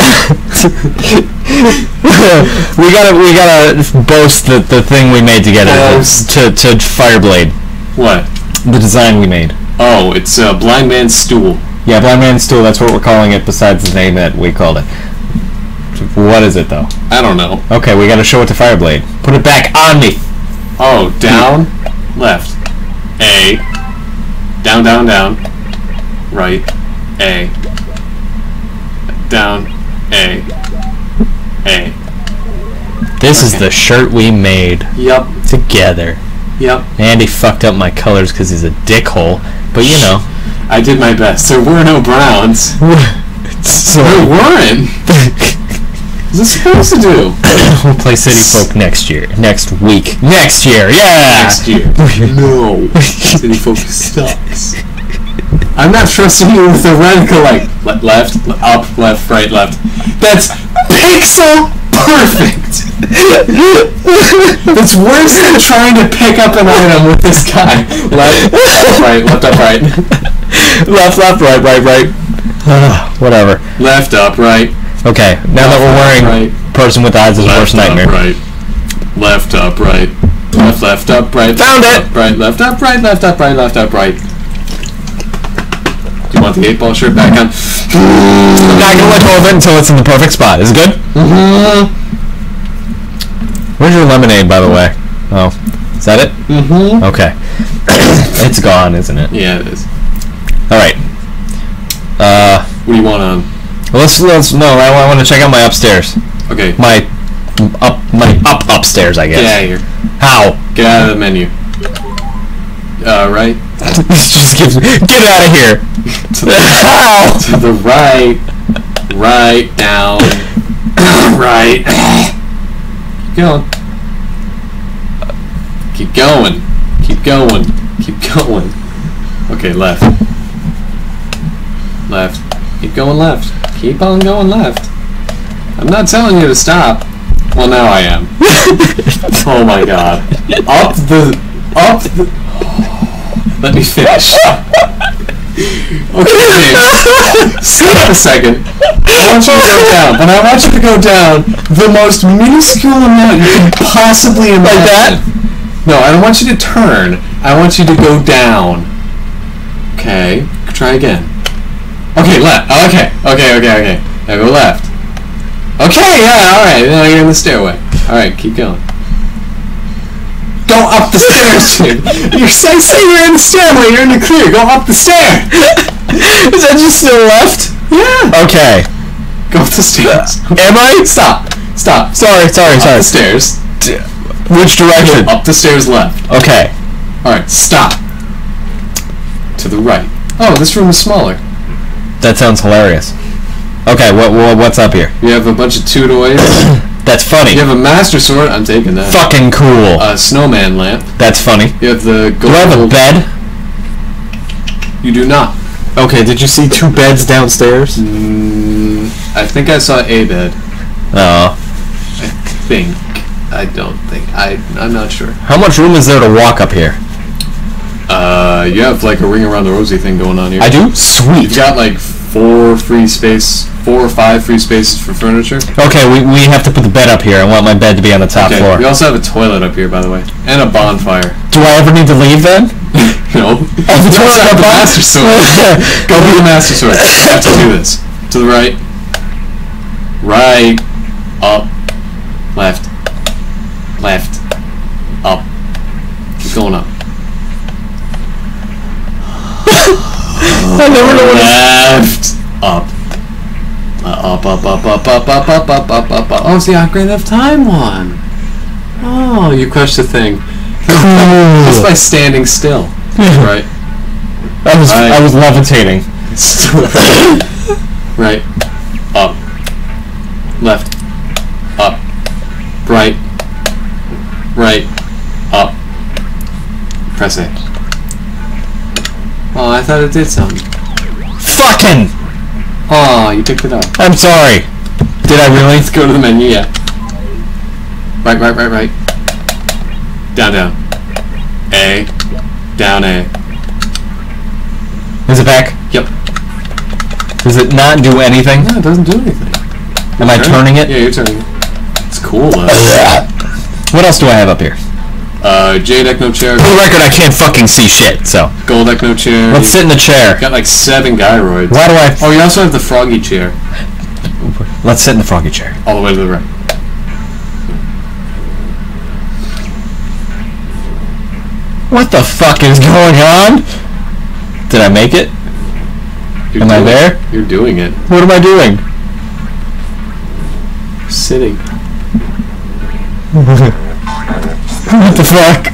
Speaker 1: we gotta we gotta boast the, the thing we made together
Speaker 4: Boast.
Speaker 1: to, to Fireblade.
Speaker 4: What?
Speaker 1: The design we made.
Speaker 4: Oh, it's a blind man's stool.
Speaker 1: Yeah, Blind Man's Stool, that's what we're calling it besides the name that we called it. What is it though?
Speaker 4: I don't know.
Speaker 1: Okay, we gotta show it to Fireblade. Put it back on me!
Speaker 4: Oh, down, left, A, down, down, down, right, A, down, A, A.
Speaker 1: This is
Speaker 4: Okay.
Speaker 1: the shirt we made
Speaker 4: Yup,
Speaker 1: together.
Speaker 4: yup.
Speaker 1: Andy fucked up my colors because he's a dickhole, but you know.
Speaker 4: I did my best. There were no browns.
Speaker 1: So
Speaker 4: There weren't. What's this supposed to do?
Speaker 1: we'll play City Folk next year. Next week. Next year, yeah!
Speaker 4: Next year. No. City Focus sucks. I'm not trusting you with a radical like le- left, le- up, left, right, left. That's pixel perfect. It's worse than trying to pick up an item with this guy. Left, up, right, left, up, right.
Speaker 1: Left, left, right, right, right. Uh, whatever.
Speaker 4: Left, up, right.
Speaker 1: Okay, now that we're wearing
Speaker 4: Right.
Speaker 1: Person with Eyes' Worst
Speaker 4: Left,
Speaker 1: Nightmare.
Speaker 4: up, right. Left, up, right. Left, left, up, right.
Speaker 1: Found
Speaker 4: left,
Speaker 1: it!
Speaker 4: Up, right, left, up, right, left, up, right, left, up, right. Do Want the eight ball shirt back on?
Speaker 1: I'm not gonna let go of it until it's in the perfect spot. Is it good?
Speaker 4: Mm-hmm.
Speaker 1: Where's your lemonade, by the way? Oh, is that it?
Speaker 4: Mm-hmm.
Speaker 1: Okay. It's gone, isn't it?
Speaker 4: Yeah, it is.
Speaker 1: All right. Uh,
Speaker 4: What do you want on?
Speaker 1: let's let's no. I, I want to check out my upstairs.
Speaker 4: Okay.
Speaker 1: My up my up upstairs, I guess.
Speaker 4: Get out of here.
Speaker 1: How?
Speaker 4: Get out of the menu. Uh, right?
Speaker 1: This just gives get out of here.
Speaker 4: To the,
Speaker 1: How?
Speaker 4: to the right. Right. Down. Right. Keep going. Keep going. Keep going. Keep going. Okay, left. Left. Keep going left. Keep on going left. I'm not telling you to stop. Well, now I am. Oh my god. Up the... Up the... Let me finish. Okay, James. Stop a second. I want you to go down, but I want you to go down the most minuscule amount you can possibly imagine.
Speaker 1: Like that?
Speaker 4: No, I don't want you to turn. I want you to go down. Okay, try again. Okay, left. Oh, okay, okay, okay, okay. Now go left. Okay, yeah, alright. Now you're in the stairway. Alright, keep going. Go up the stairs, dude. You're say, say you're in the stairway. You're in the clear. Go up the stair.
Speaker 1: Is that just still left?
Speaker 4: Yeah.
Speaker 1: Okay.
Speaker 4: Go up the stairs.
Speaker 1: Am I?
Speaker 4: Stop. Stop.
Speaker 1: Sorry, sorry,
Speaker 4: Up
Speaker 1: sorry.
Speaker 4: the stairs.
Speaker 1: Which direction?
Speaker 4: Up the stairs left.
Speaker 1: Okay.
Speaker 4: Alright, stop. To the right. Oh, this room is smaller.
Speaker 1: That sounds hilarious. Okay, what, what what's up here?
Speaker 4: You have a bunch of two toys.
Speaker 1: That's funny.
Speaker 4: You have a master sword. I'm taking that.
Speaker 1: Fucking cool.
Speaker 4: A snowman lamp.
Speaker 1: That's funny.
Speaker 4: You have the
Speaker 1: Do I have a
Speaker 4: gold.
Speaker 1: bed?
Speaker 4: You do not.
Speaker 2: Okay, did you see two beds downstairs?
Speaker 4: Mm, I think I saw a bed.
Speaker 1: Oh.
Speaker 4: I think. I don't think. I. I'm not sure.
Speaker 1: How much room is there to walk up here?
Speaker 4: Uh, you have like a ring around the rosy thing going on here.
Speaker 1: I do?
Speaker 4: You've
Speaker 1: Sweet.
Speaker 4: got like four free space, four or five free spaces for furniture.
Speaker 1: Okay, we, we have to put the bed up here. I want my bed to be on the top
Speaker 4: Okay.
Speaker 1: floor.
Speaker 4: We also have a toilet up here, by the way, and a bonfire.
Speaker 1: Do I ever need to leave then?
Speaker 4: No.
Speaker 1: Oh, the
Speaker 4: You also
Speaker 1: toilet
Speaker 4: have the
Speaker 1: up on-
Speaker 4: master sword. Go be the master sword. You have to do this. To the right. Right. Up. Left. Left. Up. Keep going up.
Speaker 1: I never know what
Speaker 4: Left. Up. Uh, up, up, up, up, up, up, up, up, up, up, up. Oh, it's the Ocarina of Time one. Oh, you crushed the thing. Just by standing still. Right.
Speaker 1: I was
Speaker 4: Right.
Speaker 1: I was levitating.
Speaker 4: Right. Up. Left. Up. Right. Right. Up. Press A. Oh, I thought it did something.
Speaker 1: Fucking!
Speaker 4: Oh, you picked it up.
Speaker 1: I'm sorry. Did I really?
Speaker 4: Let's go to the menu, yeah. Right, right, right, right. Down, down. A. Down A.
Speaker 1: Is it back?
Speaker 4: Yep.
Speaker 1: Does it not do anything?
Speaker 4: No, it doesn't do anything.
Speaker 1: Am I turning it?
Speaker 4: Yeah, you're turning it. It's cool, though.
Speaker 1: What else do I have up here?
Speaker 4: Uh, Jade Ecno chair.
Speaker 1: For the record, I can't fucking see shit, so.
Speaker 4: Gold Ecno chair.
Speaker 1: Let's sit in the chair.
Speaker 4: Got like seven gyroids.
Speaker 1: Why do I...
Speaker 4: Oh, you also have the froggy chair.
Speaker 1: Let's sit in the froggy chair.
Speaker 4: All the way to the right.
Speaker 1: What the fuck is going on? Did I make it?
Speaker 4: You're
Speaker 1: Am I
Speaker 4: doing-
Speaker 1: there?
Speaker 4: You're doing it.
Speaker 1: What am I doing?
Speaker 4: Sitting.
Speaker 1: What the fuck?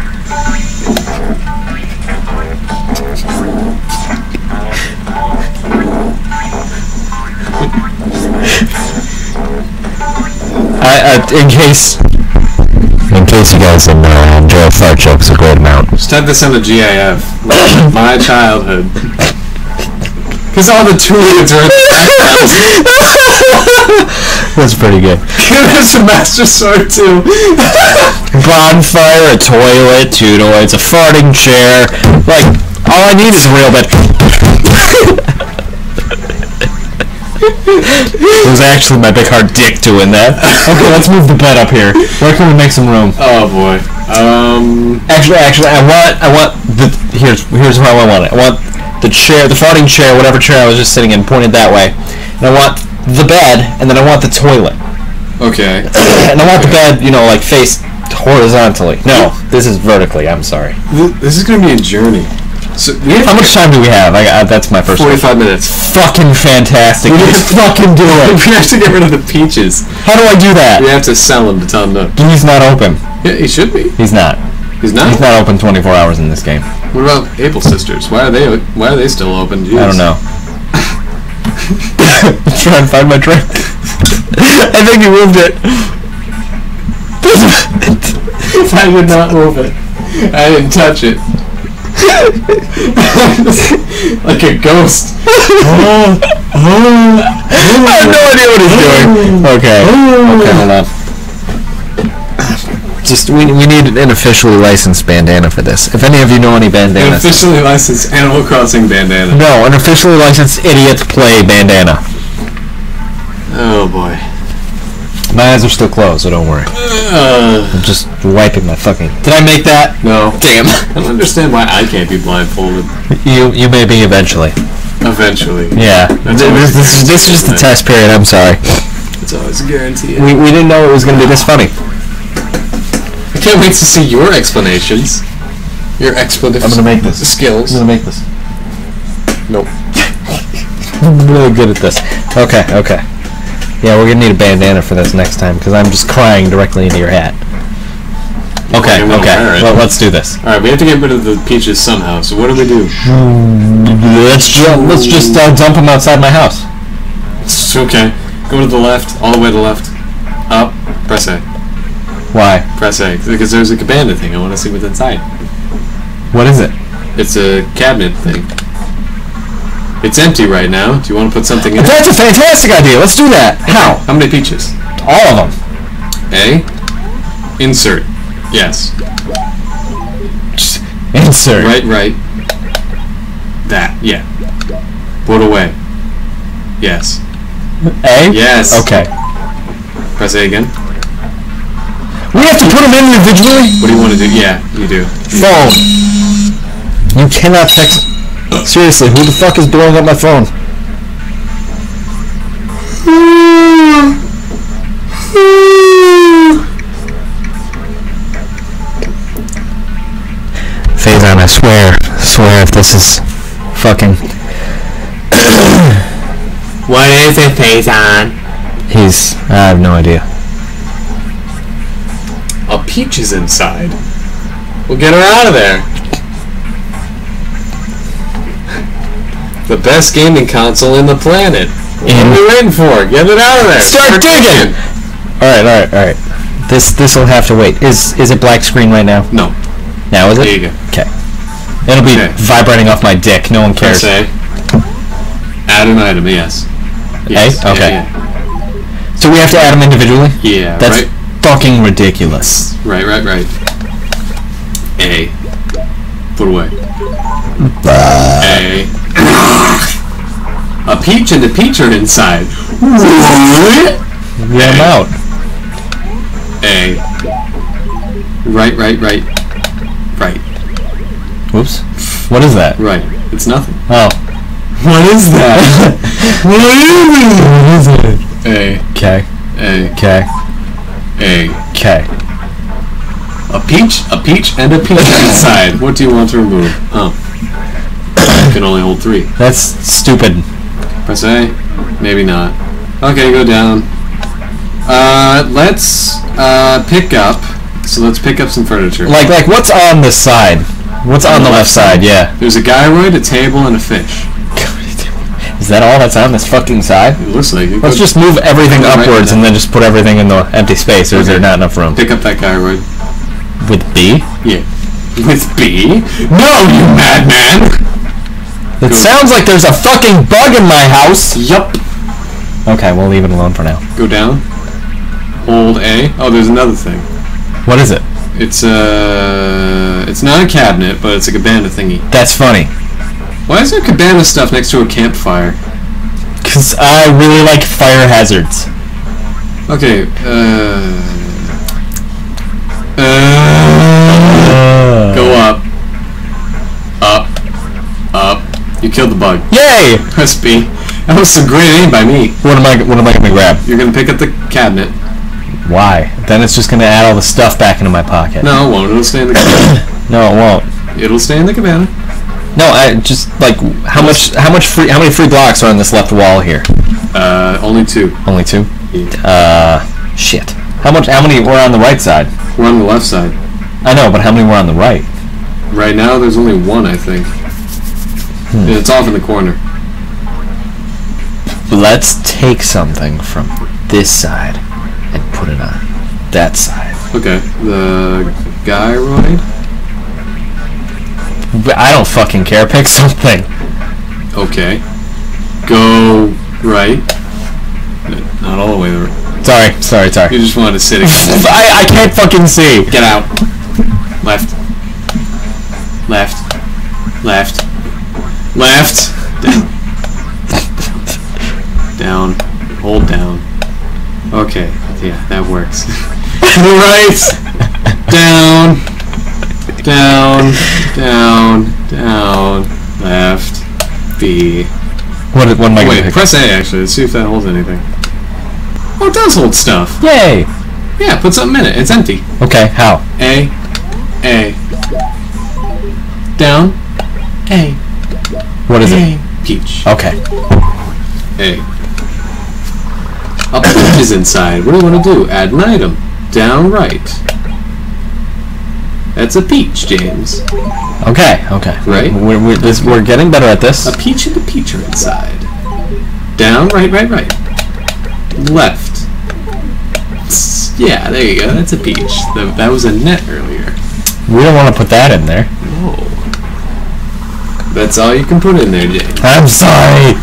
Speaker 1: I, uh, in case... In case you guys didn't know, I enjoy fart jokes a great amount.
Speaker 4: Just type this in the G I F. My childhood. Because all the Turians are in the background.
Speaker 1: That's pretty good.
Speaker 4: There's a master sword too.
Speaker 1: Bonfire, a toilet, two toilets, a farting chair. Like, all I need is a real bed. It was actually my big hard dick doing that. Okay, let's move the bed up here. Where can we make some room?
Speaker 4: Oh boy. Um.
Speaker 1: Actually, actually, I want, I want the. Here's, here's how I want it. I want the chair, the farting chair, whatever chair I was just sitting in, pointed that way. And I want the bed, and then I want the toilet.
Speaker 4: Okay.
Speaker 1: And I want the bed, you know, like faced horizontally. No, this is vertically. I'm sorry.
Speaker 4: This is gonna be a journey. So we have
Speaker 1: How much time do we have? I, I, that's my first.
Speaker 4: Forty-five minutes.
Speaker 1: Fucking fantastic.
Speaker 4: We
Speaker 1: Let's fucking do it.
Speaker 4: We have to get rid of the peaches.
Speaker 1: How do I do that?
Speaker 4: We have to sell him to tell him no.
Speaker 1: He's not open.
Speaker 4: Yeah, he should be.
Speaker 1: He's not.
Speaker 4: He's not.
Speaker 1: He's not open twenty-four hours in this game.
Speaker 4: What about Able Sisters? Why are they? Why are they still open? Jeez.
Speaker 1: I don't know. Try and find my drink. I think he moved it.
Speaker 4: I did not move it. I didn't touch it. Like a ghost.
Speaker 1: I have no idea what he's doing. Okay. Okay, hold on. Just we we need an officially licensed bandana for this. If any of you know any
Speaker 4: An
Speaker 1: bandanas.
Speaker 4: officially licensed Animal Crossing bandana.
Speaker 1: No, an officially licensed idiots play bandana.
Speaker 4: Oh boy.
Speaker 1: My eyes are still closed, so don't worry.
Speaker 4: Uh,
Speaker 1: I'm just wiping my fucking. Did I make that?
Speaker 4: no.
Speaker 1: Damn.
Speaker 4: I don't understand why I can't be blindfolded.
Speaker 1: You you may be eventually.
Speaker 4: Eventually.
Speaker 1: Yeah.
Speaker 4: That's
Speaker 1: This,
Speaker 4: always
Speaker 1: this, is- this is just the test period. I'm sorry.
Speaker 4: It's always a guarantee.
Speaker 1: We we didn't know it was gonna be this funny.
Speaker 4: I can't wait to see your explanations. Your expletives.
Speaker 1: I'm gonna make this.
Speaker 4: Skills.
Speaker 1: I'm gonna make this.
Speaker 4: Nope.
Speaker 1: I'm really good at this. Okay, okay. Yeah, we're gonna need a bandana for this next time because I'm just crying directly into your hat. Okay,
Speaker 4: I'm gonna
Speaker 1: okay.
Speaker 4: wear it.
Speaker 1: Well, let's do this.
Speaker 4: Alright, we have to get rid of the peaches somehow, so what do we do?
Speaker 1: Let's ju- let's just uh, dump them outside my house.
Speaker 4: It's okay. Go to the left, all the way to the left. Up. Press A.
Speaker 1: Why?
Speaker 4: Press A. Because there's a cabana thing. I want to see what's inside.
Speaker 1: What is it?
Speaker 4: It's a cabinet thing. It's empty right now. Do you want to put something in it?
Speaker 1: That's a fantastic idea. Let's do that. How?
Speaker 4: How many peaches?
Speaker 1: All of them.
Speaker 4: A. Insert. Yes.
Speaker 1: Just insert.
Speaker 4: Right, right. That. Yeah. Put away. Yes.
Speaker 1: A.
Speaker 4: Yes.
Speaker 1: Okay.
Speaker 4: Press A again.
Speaker 1: We have to put them in individually.
Speaker 4: What do you want to do? Yeah, you do.
Speaker 1: Phone. You cannot text. Seriously, who the fuck is blowing up my phone? Faison, I swear, I swear if this is fucking...
Speaker 2: What is it, Faison?
Speaker 1: He's... I have no idea.
Speaker 4: A peach is inside. We'll get her out of there. The best gaming console in the planet. What
Speaker 1: In-
Speaker 4: are we waiting for? Get it out of there.
Speaker 1: Start digging! Alright, alright, alright. This this'll have to wait. Is is it black screen right now?
Speaker 4: No.
Speaker 1: Now is it?
Speaker 4: There you go.
Speaker 1: Okay. It'll be
Speaker 4: Okay.
Speaker 1: vibrating off my dick. No one cares.
Speaker 4: Press A. Add an item, yes. Yes.
Speaker 1: A? Okay.
Speaker 4: Yeah,
Speaker 1: So we have to add them individually?
Speaker 4: yeah. yeah
Speaker 1: That's
Speaker 4: right.
Speaker 1: fucking ridiculous.
Speaker 4: Right, right, right. A. Put away. A. A peach and a peach are inside.
Speaker 1: Yeah, I'm out.
Speaker 4: A. Right, right, right. Right,
Speaker 1: Whoops. What is that?
Speaker 4: right. It's nothing.
Speaker 1: Oh.
Speaker 4: What is that?
Speaker 1: What is it?
Speaker 4: A.
Speaker 1: Okay.
Speaker 4: A.
Speaker 1: Okay.
Speaker 4: A.
Speaker 1: Okay.
Speaker 4: A peach, a peach, and a peach inside. What do you want to remove? Oh. You can only hold three.
Speaker 1: That's stupid.
Speaker 4: Press A. Maybe not. Okay, go down. Uh, let's uh, pick up. So let's pick up some furniture.
Speaker 1: Like, like, what's on this side? What's on the left side? Yeah.
Speaker 4: There's a gyroid, a table, and a fish.
Speaker 1: Is that all that's on this fucking side?
Speaker 4: It looks like it.
Speaker 1: Let's
Speaker 4: Go
Speaker 1: just move everything
Speaker 4: Right
Speaker 1: upwards
Speaker 4: now.
Speaker 1: and then just put everything in the empty space, or is there
Speaker 4: Okay.
Speaker 1: not enough room?
Speaker 4: pick up that gyroid.
Speaker 1: With B?
Speaker 4: Yeah. With B? No, you madman!
Speaker 1: It sounds like there's a fucking bug in my house!
Speaker 4: Yup.
Speaker 1: Okay, we'll leave it alone for now.
Speaker 4: Go down. Hold A. Oh, there's another thing.
Speaker 1: What is it?
Speaker 4: It's uh, it's not a cabinet, but it's a cabana thingy.
Speaker 1: That's funny.
Speaker 4: Why is there cabana stuff next to a campfire?
Speaker 1: Because I really like fire hazards.
Speaker 4: Okay, uh, uh,
Speaker 1: Uh,
Speaker 4: go up, up, up. You You killed the bug.
Speaker 1: Yay!
Speaker 4: Press B. That was some great aim by me.
Speaker 1: What am I? What am I gonna grab?
Speaker 4: You're gonna pick up the cabinet.
Speaker 1: Why? Then it's just gonna add all the stuff back into my pocket.
Speaker 4: No, it won't. It'll stay in the cabana.
Speaker 1: No, it won't.
Speaker 4: It'll stay in the cabana.
Speaker 1: No, I just like how much? How much free? How many free blocks are on this left wall here?
Speaker 4: Uh, only two.
Speaker 1: Only two.
Speaker 4: Yeah.
Speaker 1: Uh, shit. How much? How many were on the right side?
Speaker 4: We're on the left side.
Speaker 1: I know, but how many were on the right?
Speaker 4: Right now, there's only one, I think.
Speaker 1: Hmm.
Speaker 4: And it's off in the corner.
Speaker 1: Let's take something from this side and put it on that side.
Speaker 4: Okay. The gyroid.
Speaker 1: But I don't fucking care. Pick something.
Speaker 4: Okay. Go right. Not all the way there.
Speaker 1: Sorry, sorry, sorry.
Speaker 4: You just wanted to sit again.
Speaker 1: I, I can't fucking see.
Speaker 4: Get out. Left. Left. Left. Left. Down. Down. Hold down. Okay. Yeah, that works. Right. Down. Down. Down. Down. Left. B.
Speaker 1: What, what am I
Speaker 4: Wait,
Speaker 1: gonna pick?
Speaker 4: press A actually. Let's see if that holds anything. Oh, it does hold stuff.
Speaker 1: Yay!
Speaker 4: Yeah, put something in it. It's empty.
Speaker 1: Okay, how?
Speaker 4: A. A. Down. A.
Speaker 1: What is
Speaker 4: A.
Speaker 1: it?
Speaker 4: Peach.
Speaker 1: Okay.
Speaker 4: A. Up peach is inside. What do you want to do? Add an item. Down right. That's a peach, James.
Speaker 1: Okay, okay.
Speaker 4: Right?
Speaker 1: We're, we're, this, we're getting better at this.
Speaker 4: A peach and a peach are inside. Down, right, right, right. Left. Yeah, there you go. That's a peach. That, that was a net earlier.
Speaker 1: We don't want to put that in there.
Speaker 4: No. That's all you can put in there, James.
Speaker 1: I'm sorry.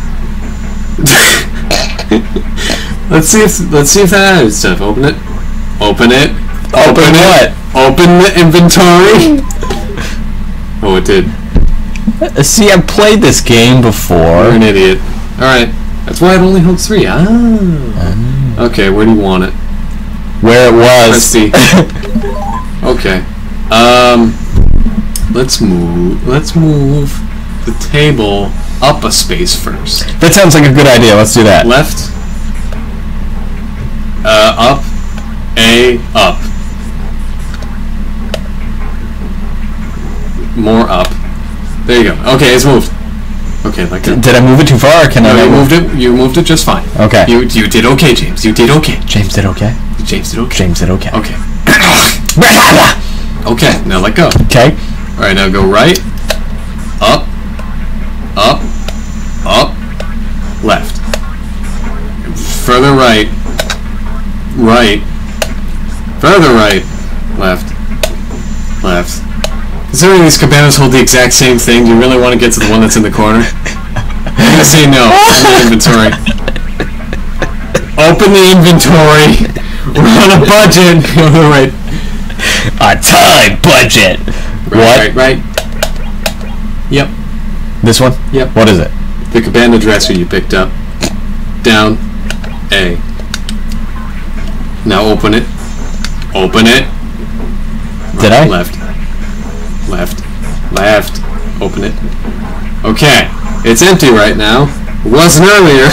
Speaker 4: Let's see if let's see if that added stuff. Open it. Open it.
Speaker 1: Open
Speaker 4: it. Open the inventory. Oh, it did.
Speaker 1: Uh, See, I've played this game
Speaker 4: You're
Speaker 1: before.
Speaker 4: an idiot. All right. That's why it only holds three. Ah. Okay. Where do you want it?
Speaker 1: Where it
Speaker 4: Let's
Speaker 1: was.
Speaker 4: see. Okay. Um. Let's move. Let's move the table up a space first.
Speaker 1: That sounds like a good idea. Let's do that.
Speaker 4: Left. Uh. Up. A. Up. More up. There you go. Okay, it's moved. Okay, like that.
Speaker 1: Did I move it too far, or can I?
Speaker 4: No, you
Speaker 1: not
Speaker 4: moved it. You moved it just fine.
Speaker 1: Okay.
Speaker 4: You you did okay, James. You did okay.
Speaker 1: James did okay.
Speaker 4: James did okay.
Speaker 1: James did okay.
Speaker 4: Okay. Okay. Now let go.
Speaker 1: Okay.
Speaker 4: All right. Now go right. Up. Up. Up. Left. Further right. Right. Further right. Left. Left. Considering these cabanas hold the exact same thing, do you really want to get to the one that's in the corner? I'm gonna say no. Open the inventory. Open the inventory. We're on a budget. All right.
Speaker 1: A time budget.
Speaker 4: Right,
Speaker 1: What?
Speaker 4: Right, right. Yep.
Speaker 1: This one?
Speaker 4: Yep.
Speaker 1: What is it?
Speaker 4: The cabana dresser you picked up. Down. A. Now open it. Open it.
Speaker 1: Did I?
Speaker 4: Left. Left. Left. Open it. Okay. It's empty right now. It wasn't earlier.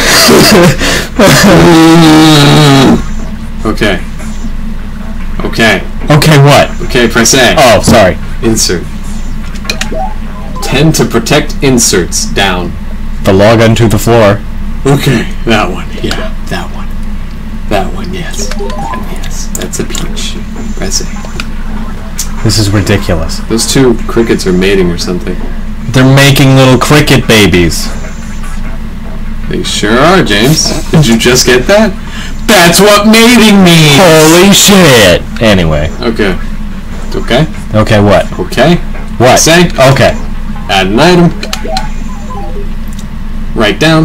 Speaker 4: Okay. Okay.
Speaker 1: Okay, what?
Speaker 4: Okay, press A.
Speaker 1: Oh, sorry.
Speaker 4: Insert. Tend to protect inserts. Down.
Speaker 1: The log onto the floor.
Speaker 4: Okay. That one. Yeah. That one. That one. Yes. That, yes. That's a peach. Press A.
Speaker 1: This is ridiculous.
Speaker 4: Those two crickets are mating or something.
Speaker 1: They're making little cricket babies.
Speaker 4: They sure are, James. Did you just get that? That's what mating means!
Speaker 1: Holy shit! Anyway.
Speaker 4: Okay. Okay?
Speaker 1: Okay, what?
Speaker 4: Okay.
Speaker 1: What?
Speaker 4: Say.
Speaker 1: Okay.
Speaker 4: Add an item. Write down.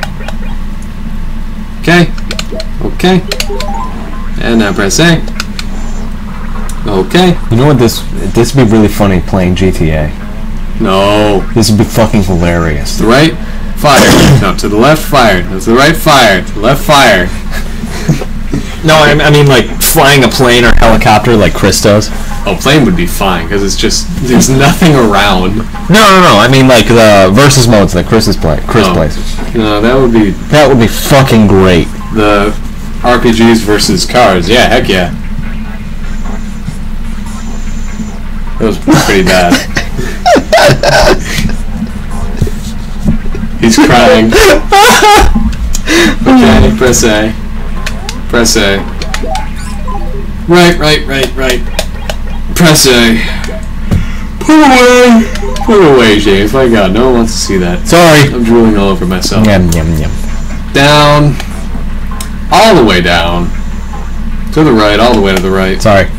Speaker 4: Okay. Okay. And now press A. Okay.
Speaker 1: You know what this... This would be really funny playing G T A.
Speaker 4: No.
Speaker 1: This would be fucking hilarious.
Speaker 4: To the right, fire. No, to the left, fire. No, to the right, fire. To the left, fire.
Speaker 1: No, I, I mean like flying a plane or helicopter like Chris does.
Speaker 4: Oh, plane would be fine because it's just there's nothing around.
Speaker 1: No, no, no. I mean like the versus modes that Chris is play. Chris
Speaker 4: Oh.
Speaker 1: plays.
Speaker 4: No, that would be
Speaker 1: That would be fucking great.
Speaker 4: the R P Gs versus cars. Yeah, heck yeah. That was pretty bad. He's crying. Okay, press A. Press A. Right, right, right, right. Press A. Put away! Put away, James. My god, no one wants to see that.
Speaker 1: Sorry.
Speaker 4: I'm drooling all over myself.
Speaker 1: Yum yum yum.
Speaker 4: Down. All the way down. To the right, all the way to the right.
Speaker 1: Sorry.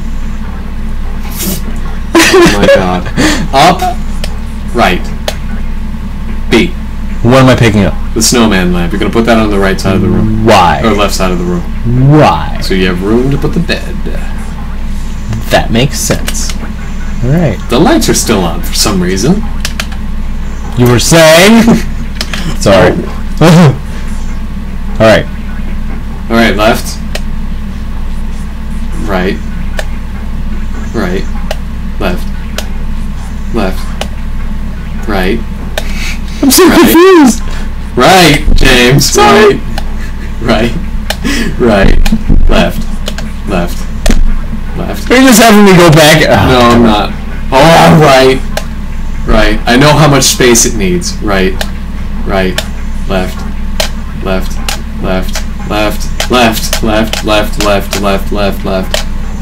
Speaker 4: Oh my god. Up. Right. B.
Speaker 1: What am I picking up?
Speaker 4: The snowman lamp. You're gonna put that on the right side of the room.
Speaker 1: Why?
Speaker 4: Or left side of the room.
Speaker 1: Why?
Speaker 4: So you have room to put the bed.
Speaker 1: That makes sense. All right.
Speaker 4: The lights are still on for some reason.
Speaker 1: You were saying? Sorry. All right.
Speaker 4: Alright, left. Right. Right. Left. Left. Right.
Speaker 1: I'm so
Speaker 4: Right.
Speaker 1: confused.
Speaker 4: Right, James.
Speaker 1: Sorry.
Speaker 4: Right. Right. Right. Left. Left. Left.
Speaker 1: You're just having me go back.
Speaker 4: No, I'm not. Oh, right. Right. I know how much space it needs. Right. Right. Left. Left. Left. Left. Left. Left. Left. Left. Left. Left. Left.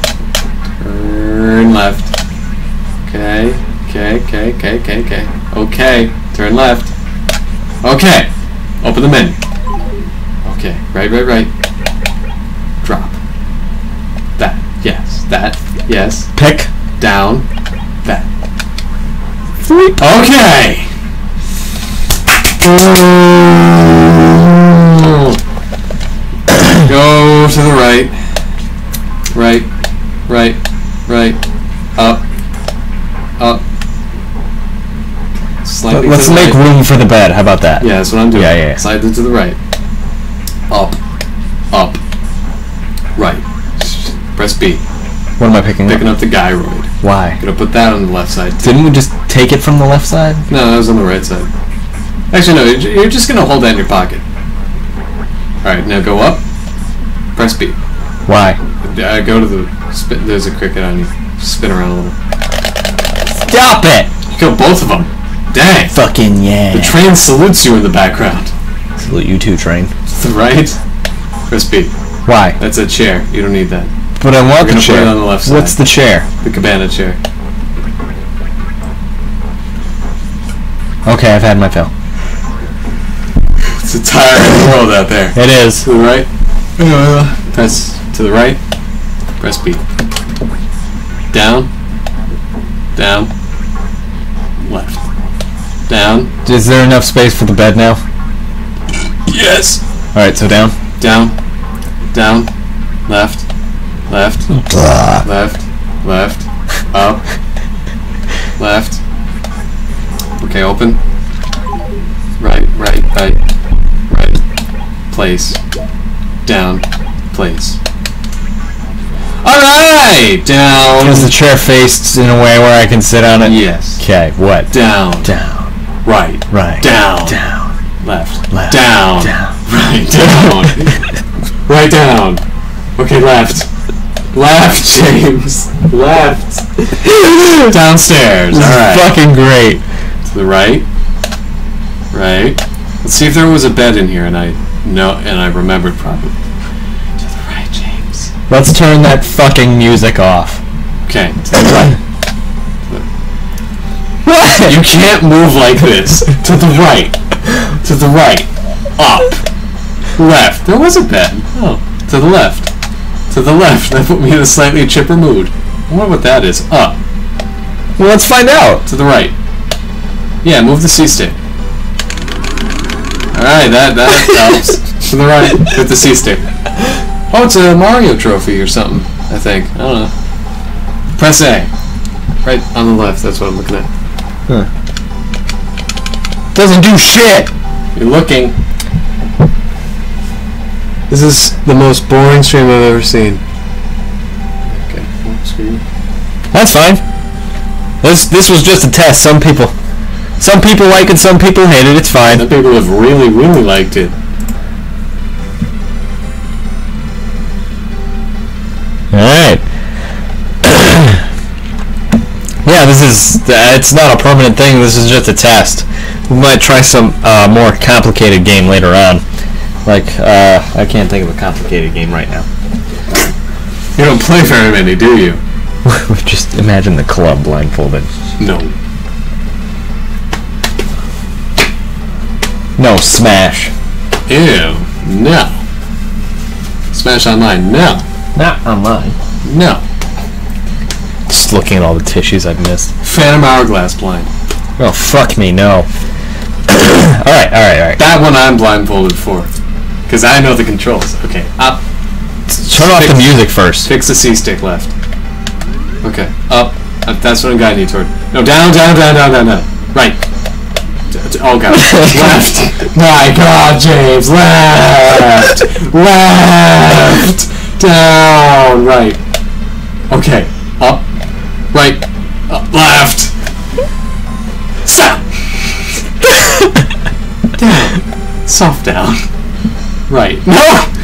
Speaker 4: Turn left. Okay. Okay. Okay. Okay. Okay. Okay. Okay. Turn left. Okay. Open the menu. Okay. Right. Right. Right. Drop. That. Yes. That. Yes.
Speaker 1: Pick.
Speaker 4: Down. That. Okay. Go to the right. Right. Right. Right. Up. Up. Slightly
Speaker 1: Let's
Speaker 4: to the
Speaker 1: make
Speaker 4: right.
Speaker 1: room for the bed. How about that?
Speaker 4: Yeah, that's what I'm doing.
Speaker 1: Yeah, yeah, yeah.
Speaker 4: Slide it to the right. Up. Up. Right. Press B.
Speaker 1: What am I picking
Speaker 4: Picking
Speaker 1: up?
Speaker 4: up the gyroid.
Speaker 1: Why?
Speaker 4: Gonna put that on the left side. too.
Speaker 1: Didn't we just take it from the left side?
Speaker 4: No, that was on the right side. Actually, no. You're you're just gonna hold that in your pocket. All right. Now go up. Press B.
Speaker 1: Why?
Speaker 4: Uh, go to the. Spin, there's a cricket on you. Spin around a little.
Speaker 1: Stop it!
Speaker 4: You killed both of them. Dang.
Speaker 1: Fucking yeah.
Speaker 4: The train salutes you in the background.
Speaker 1: Salute you too, train.
Speaker 4: To the right. Press B.
Speaker 1: Why?
Speaker 4: That's a chair. You don't need that.
Speaker 1: But I want
Speaker 4: We're
Speaker 1: the
Speaker 4: gonna
Speaker 1: chair.
Speaker 4: put it on the left side.
Speaker 1: What's the chair?
Speaker 4: The cabana chair.
Speaker 1: Okay, I've had my fill.
Speaker 4: It's a tiring world out there.
Speaker 1: It is.
Speaker 4: To the right. Press to the right. Press B. Down. Down. Left. Down.
Speaker 1: Is there enough space for the bed now?
Speaker 4: Yes.
Speaker 1: Alright, so down.
Speaker 4: Down. Down. Left. Left. Left. Left. Up. Left. Okay, open. Right, right, right. Right. Place. Down. Place. Alright! Down.
Speaker 1: Is the chair faced in a way where I can sit on it?
Speaker 4: Yes.
Speaker 1: Okay, what?
Speaker 4: Down.
Speaker 1: Down.
Speaker 4: Right.
Speaker 1: Right.
Speaker 4: Down.
Speaker 1: Down.
Speaker 4: Left.
Speaker 1: Left.
Speaker 4: Down.
Speaker 1: Down.
Speaker 4: Right. Down. Right down. Okay, left. Left, James. Left. Downstairs.
Speaker 1: This is
Speaker 4: Alright.
Speaker 1: fucking great.
Speaker 4: To the right. Right. Let's see if there was a bed in here and I know and I remembered properly. To the right, James.
Speaker 1: Let's turn that fucking music off.
Speaker 4: Okay, to the right.
Speaker 1: What?
Speaker 4: You can't move like this. To the right. To the right. Up. Left. There was a bed. Oh. To the left. To the left. That put me in a slightly chipper mood. I wonder what that is. Up.
Speaker 1: Well, let's find out.
Speaker 4: To the right. Yeah, move the C stick. Alright, that, that helps. To the right. With the C stick. Oh, it's a Mario trophy or something, I think. I don't know. Press A. Right on the left. That's what I'm looking at.
Speaker 1: Huh. Doesn't do shit.
Speaker 4: You're looking.
Speaker 2: This is the most boring stream I've ever seen.
Speaker 4: Okay. Oh, screen.
Speaker 1: That's fine. This this was just a test. Some people, some people like it, some people hate it. It's fine.
Speaker 4: Some people have really, really liked it.
Speaker 1: All right. Yeah, this is. Uh, it's not a permanent thing. This is just a test. We might try some uh, more complicated game later on. Like, uh, I can't think of a complicated game right now.
Speaker 4: You don't play very many, do you?
Speaker 1: Just imagine the club blindfolded.
Speaker 4: No.
Speaker 1: No, Smash.
Speaker 4: Ew. No. Smash Online. No.
Speaker 1: Not online.
Speaker 4: No.
Speaker 1: Just looking at all the tissues I've missed.
Speaker 4: Phantom Hourglass blind.
Speaker 1: Oh, fuck me, no. Alright, alright, alright.
Speaker 4: That one I'm blindfolded for. Because I know the controls. Okay. Up.
Speaker 1: Turn off the music first.
Speaker 4: Fix the C-stick left. Okay. Up. Up. That's what I'm guiding you toward. No, down, down, down, down, down, down. Right. D- d- Oh, God. Left. My God, James. Left. Left. Down. Right. Okay. Up. Right. Up. Left. Stop. Down. Soft down. Right. No.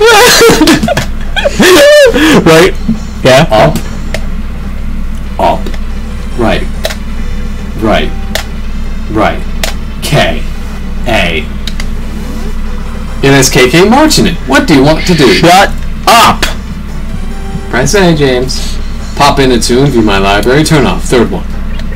Speaker 1: Right. Yeah.
Speaker 4: Up. Up. Right. Right. Right. K. A. It has K K March in it. What do you want to do?
Speaker 1: Shut up!
Speaker 4: Press A, James. Pop in a tune, view my library, turn off. Third one.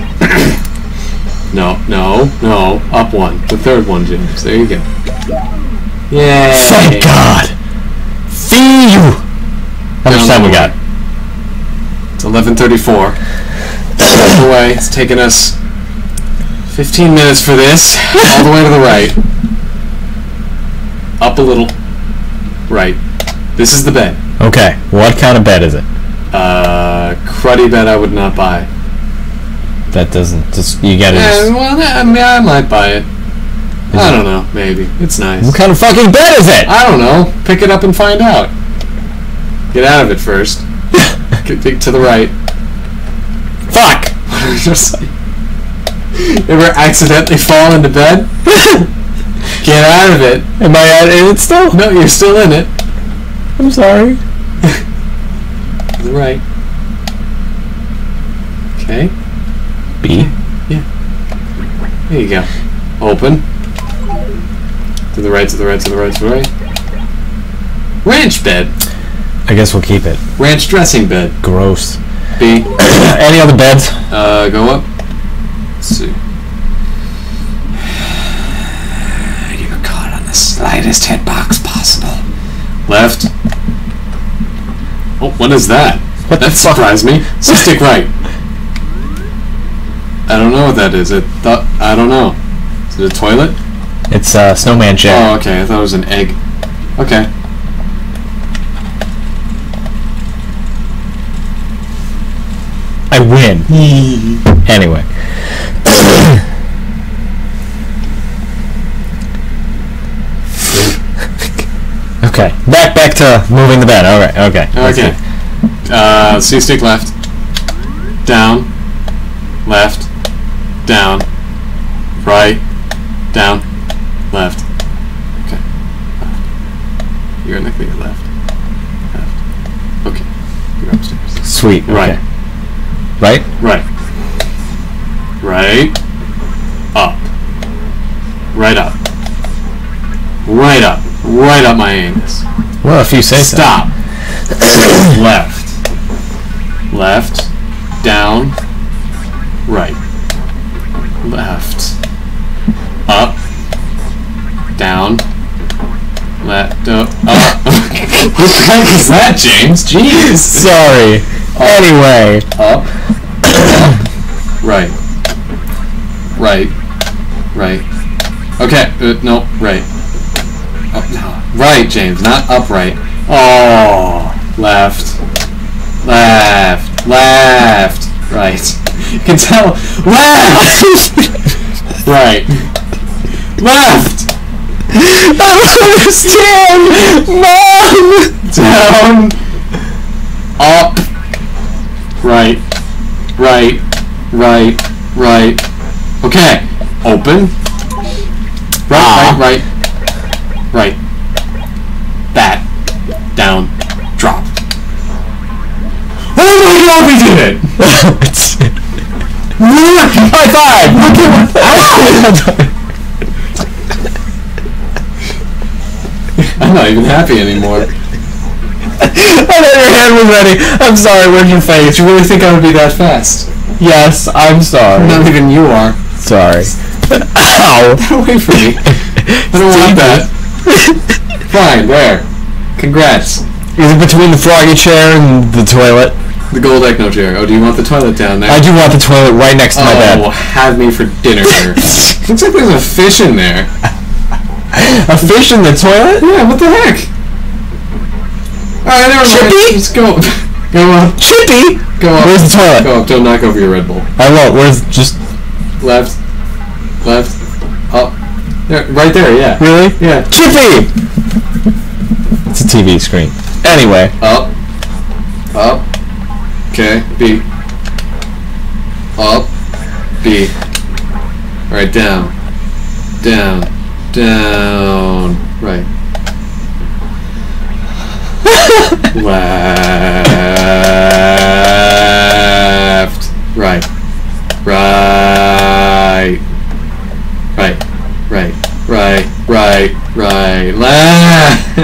Speaker 4: No, no, no. Up one. The third one, James. There you go. Yay.
Speaker 1: Thank God! Phew! How much
Speaker 4: Down
Speaker 1: time
Speaker 4: the
Speaker 1: we got?
Speaker 4: It's eleven thirty-four. Step away. It's taken us fifteen minutes for this. All the way to the right. Up a little. Right. This is the bed.
Speaker 1: Okay, what kind of bed is it?
Speaker 4: Uh, cruddy bed I would not buy.
Speaker 1: That doesn't just you gotta
Speaker 4: Yeah,
Speaker 1: just,
Speaker 4: well, I mean, I might buy it. I don't know. Maybe. It's nice.
Speaker 1: what kind of fucking bed is it?
Speaker 4: I don't know. Pick it up and find out. Get out of it first. Get, get to the right.
Speaker 1: Fuck!
Speaker 4: Just like, ever accidentally fall into bed? Get out of it.
Speaker 1: Am I at it still?
Speaker 4: No, you're still in it.
Speaker 1: I'm sorry.
Speaker 4: To the right. Okay.
Speaker 1: B.
Speaker 4: There you go. Open. To the right, to the right, to the right, to the right. Ranch bed.
Speaker 1: I guess we'll keep it.
Speaker 4: Ranch dressing bed.
Speaker 1: Gross.
Speaker 4: B.
Speaker 1: Any other beds?
Speaker 4: Uh, go up. Let's see. You were caught on the slightest hitbox possible. Left. Oh, what is that?
Speaker 1: What the
Speaker 4: That
Speaker 1: fuck?
Speaker 4: surprised me. So stick right. I don't know what that is. It thought I don't know. Is it a toilet?
Speaker 1: It's uh, Snowman Jack.
Speaker 4: Oh, okay. I thought it was an egg. Okay.
Speaker 1: I win. Anyway. Okay. Back back to moving the bed. Alright, okay. Let's
Speaker 4: Okay.
Speaker 1: see.
Speaker 4: Uh, C stick left. Down. Left. Down. Right. Down. Left. Okay. Left. You're in the clear. Left. Left. Okay. You're upstairs.
Speaker 1: Sweet. Okay.
Speaker 4: Right.
Speaker 1: Right?
Speaker 4: Right. Right. Up. Right up. Right up. Right up my anus.
Speaker 1: Well, if you say so.
Speaker 4: Stop. Left. Left. Down. Right. Left. Up. Down. Left. Up. Up. What the heck is that, James? Jeez.
Speaker 1: Sorry. Anyway.
Speaker 4: Up. Right. Right. Right. Okay. Uh, no. Right. Up. No. Right, James. Not upright. Oh. Left. Left. Left. Right. You can tell. Left. Right. Left.
Speaker 1: I don't understand! Mom!
Speaker 4: Down. Up. Right. Right. Right. Right. Okay. Open. Right,
Speaker 1: Ah.
Speaker 4: right, right. Right. That. Down. Drop. Oh my god, we did it!
Speaker 1: High five!
Speaker 4: I'm not even happy anymore.
Speaker 1: I thought your hand was ready. I'm sorry, where's your face?
Speaker 4: Did you really think I would be that fast?
Speaker 1: Yes, I'm sorry.
Speaker 4: Not even you are.
Speaker 1: Sorry. Ow!
Speaker 4: Get away from me. I don't want that. Fine, there. Congrats.
Speaker 1: Is it between the froggy chair and the toilet?
Speaker 4: The gold Ecno chair. Oh, do you want the toilet down there?
Speaker 1: I do want the toilet right next to my bed.
Speaker 4: Oh, have me for dinner. Looks like there's a fish in there.
Speaker 1: A fish in the toilet?
Speaker 4: Yeah, what the heck? Alright, never mind.
Speaker 1: Chippy?
Speaker 4: Just go. Go up.
Speaker 1: Chippy!
Speaker 4: Go up.
Speaker 1: Where's the toilet?
Speaker 4: Go up. Don't knock over your Red Bull.
Speaker 1: I won't. Where's just...
Speaker 4: Left. Left. Up. There, right there, yeah.
Speaker 1: Really?
Speaker 4: Yeah.
Speaker 1: Chippy! It's a T V screen. Anyway.
Speaker 4: Up. Up. Okay. B. Up. B. Alright, down. Down. Down. Right. Left. Right. Right. Right. Right. Right. Right. Right. Left.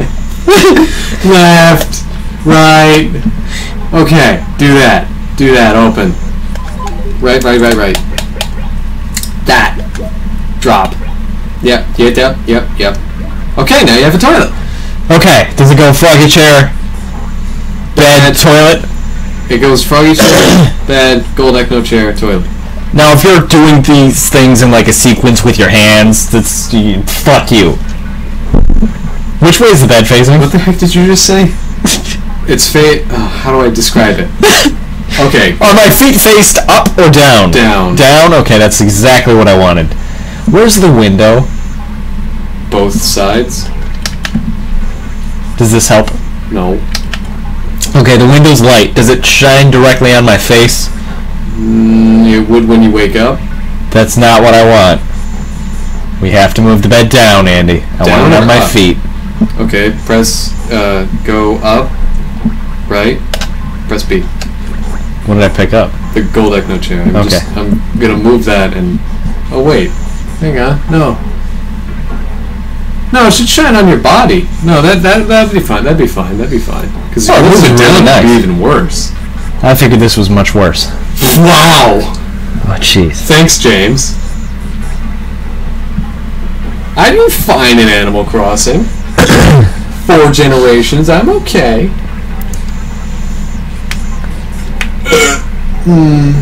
Speaker 4: Left. Right. Okay. Do that. Do that. Open. Right. Right. Right. Right. That. Drop. Yep. Yep. Yep. Yep. Yep. Okay. Now you have a toilet.
Speaker 1: Okay, does it go froggy chair, bed, toilet?
Speaker 4: It goes froggy chair, bed, gold Ecno chair, toilet.
Speaker 1: Now, if you're doing these things in like a sequence with your hands, that's you, fuck you. Which way is the bed facing?
Speaker 4: What the heck did you just say? It's fa- oh, how do I describe it? Okay.
Speaker 1: Are my feet faced up or down?
Speaker 4: Down.
Speaker 1: Down? Okay, that's exactly what I wanted. Where's the window?
Speaker 4: Both sides?
Speaker 1: Does this help?
Speaker 4: No.
Speaker 1: Okay, the window's light. Does it shine directly on my face?
Speaker 4: Mm, it would when you wake up.
Speaker 1: That's not what I want. We have to move the bed down, Andy. I
Speaker 4: Down
Speaker 1: want it
Speaker 4: or
Speaker 1: on my
Speaker 4: up?
Speaker 1: feet.
Speaker 4: Okay, press, uh, go up, right, press B.
Speaker 1: What did I pick up?
Speaker 4: The gold Ecno chair. I'm
Speaker 1: Okay.
Speaker 4: Just, I'm gonna move that and, oh wait, hang on, no. No, it should shine on your body. No, that, that, that'd be fine, that'd be fine, that'd be fine. Because
Speaker 1: Oh,
Speaker 4: if you
Speaker 1: this
Speaker 4: move
Speaker 1: is
Speaker 4: it
Speaker 1: really
Speaker 4: down, it'd
Speaker 1: nice.
Speaker 4: be even worse.
Speaker 1: I figured this was much worse.
Speaker 4: Wow!
Speaker 1: Oh, jeez.
Speaker 4: Thanks, James. I do fine in Animal Crossing. Four generations, I'm okay. Hmm.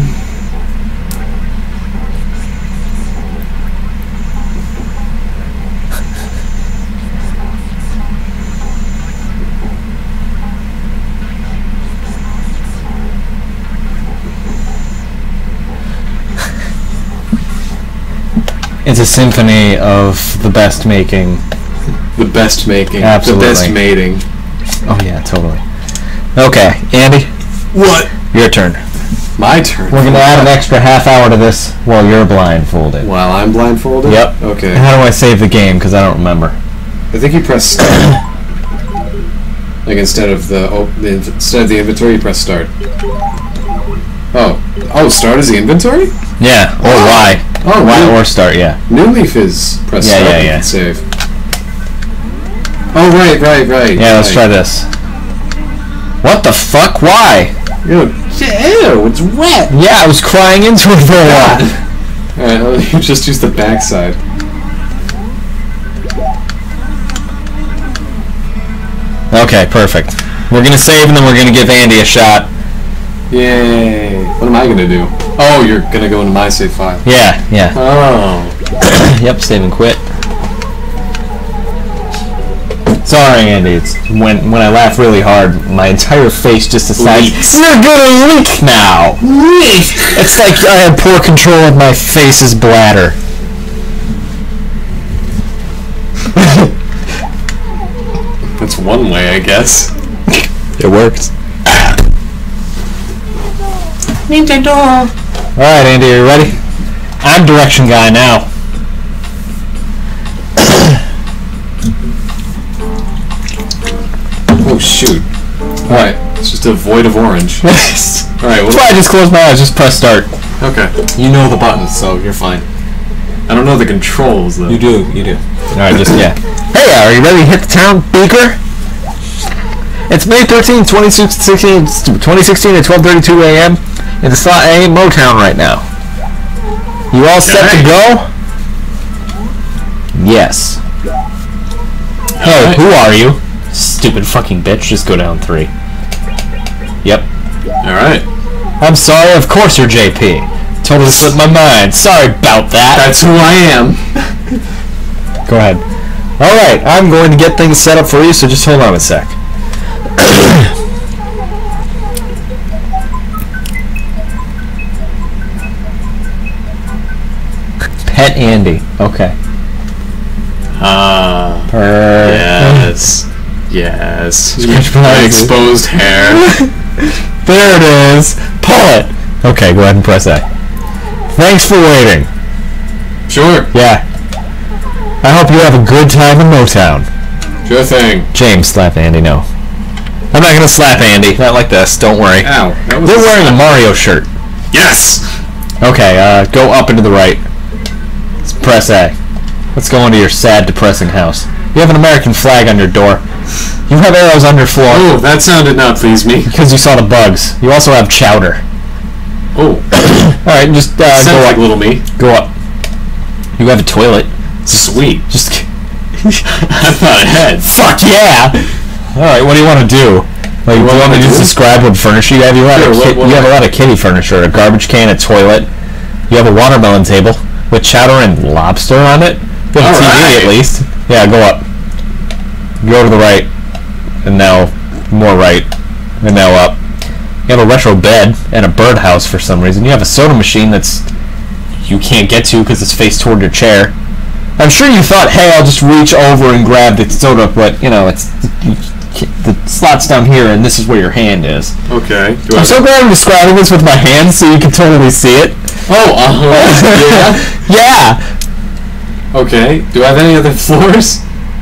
Speaker 1: It's a symphony of the best making.
Speaker 4: The best making.
Speaker 1: Absolutely.
Speaker 4: The best mating.
Speaker 1: Oh yeah, totally. Okay, Andy,
Speaker 4: What?
Speaker 1: your turn.
Speaker 4: My turn.
Speaker 1: We're gonna add an extra half hour to this while you're blindfolded.
Speaker 4: While I'm blindfolded?
Speaker 1: Yep.
Speaker 4: Okay.
Speaker 1: How do I save the game? Because I don't remember.
Speaker 4: I think you press start. Like instead of the, oh, the inv- instead of the inventory, you press start. Oh. Oh, start is the inventory?
Speaker 1: Yeah, or
Speaker 4: Oh.
Speaker 1: Y.
Speaker 4: Oh,
Speaker 1: Y
Speaker 4: really?
Speaker 1: or start, yeah.
Speaker 4: New Leaf is press
Speaker 1: Yeah,
Speaker 4: start
Speaker 1: yeah,
Speaker 4: and
Speaker 1: yeah.
Speaker 4: save. Oh, right, right, right.
Speaker 1: Yeah, let's try
Speaker 4: right.
Speaker 1: this. What the fuck? Why?
Speaker 4: Ew, ew, it's wet.
Speaker 1: Yeah, I was crying into it for a while.
Speaker 4: Alright, well, you just use the backside.
Speaker 1: Okay, perfect. We're gonna save and then we're gonna give Andy a shot.
Speaker 4: Yay. What am I gonna do? Oh, you're gonna go into my save file.
Speaker 1: Yeah, yeah.
Speaker 4: Oh.
Speaker 1: Yep, save and quit. Sorry, Andy. It's when when I laugh really hard, my entire face just decides
Speaker 4: Leaks.
Speaker 1: you're gonna leak now. Leak. It's like I have poor control of my face's bladder.
Speaker 4: one way, I guess.
Speaker 1: It works.
Speaker 4: Nintendo.
Speaker 1: Alright, Andy, are you ready? I'm direction guy now.
Speaker 4: Oh shoot. Alright, it's just a void of orange. Alright,
Speaker 1: That's why I just closed my eyes, just press start.
Speaker 4: Okay. You know the buttons, so you're fine. I don't know the controls, though.
Speaker 1: You do, you do. Alright, just, yeah. Hey, are you ready to hit the town, Beaker? It's May thirteenth, twenty sixteen, twenty sixteen at twelve thirty-two a m in the slot A in Motown right now. You all set to go? Yes. Hey,
Speaker 4: Alright.
Speaker 1: who are you? Stupid fucking bitch, just go down three. Yep.
Speaker 4: Alright.
Speaker 1: I'm sorry, of course you're J P. Totally slipped my mind. Sorry about that.
Speaker 4: That's who I am.
Speaker 1: Go ahead. Alright, I'm going to get things set up for you, so just hold on a sec. Pet Andy. Okay.
Speaker 4: Ah.
Speaker 1: Per-
Speaker 4: yes. Yes.
Speaker 1: Scratch my
Speaker 4: My
Speaker 1: eyes.
Speaker 4: exposed hair.
Speaker 1: There it is. Pull it. Okay, go ahead and press A. Thanks for waiting.
Speaker 4: Sure.
Speaker 1: Yeah. I hope you have a good time in Motown.
Speaker 4: Sure thing.
Speaker 1: James, slap Andy, no. I'm not gonna slap Andy. Not like this, don't worry.
Speaker 4: Ow. That was
Speaker 1: They're
Speaker 4: a
Speaker 1: wearing a Mario shirt.
Speaker 4: Yes!
Speaker 1: Okay, uh, go up and to the right. Let's press A. Let's go into your sad, depressing house. You have an American flag on your door. You have arrows on your floor
Speaker 4: Oh, that sounded not please me.
Speaker 1: because you saw the bugs. You also have chowder.
Speaker 4: Oh.
Speaker 1: Alright, just uh,
Speaker 4: Sounds
Speaker 1: go
Speaker 4: like
Speaker 1: up.
Speaker 4: little me.
Speaker 1: Go up. You have a toilet.
Speaker 4: Sweet.
Speaker 1: Just...
Speaker 4: I thought I had.
Speaker 1: Fuck yeah! Alright, what do you want to do? Like, do you want me to just describe what furniture you have? You have,
Speaker 4: Sure,
Speaker 1: a,
Speaker 4: what-
Speaker 1: ki-
Speaker 4: what-
Speaker 1: you have a lot of kitty furniture. A garbage can, a toilet. You have a watermelon table with chowder and lobster on it. You have a T V
Speaker 4: Alright.
Speaker 1: at least. Yeah, go up. Go to the right. And now more right. And now up. You have a retro bed and a birdhouse for some reason. You have a soda machine that's you can't get to because it's faced toward your chair. I'm sure you thought, hey, I'll just reach over and grab the soda, but you know, it's the slot's down here, and this is where your hand is.
Speaker 4: Okay. Do I
Speaker 1: I'm so glad I'm describing this with my hands, so you can totally see it.
Speaker 4: Oh, uh-huh.
Speaker 1: Yeah.
Speaker 4: Yeah. Okay. Do I have any other floors?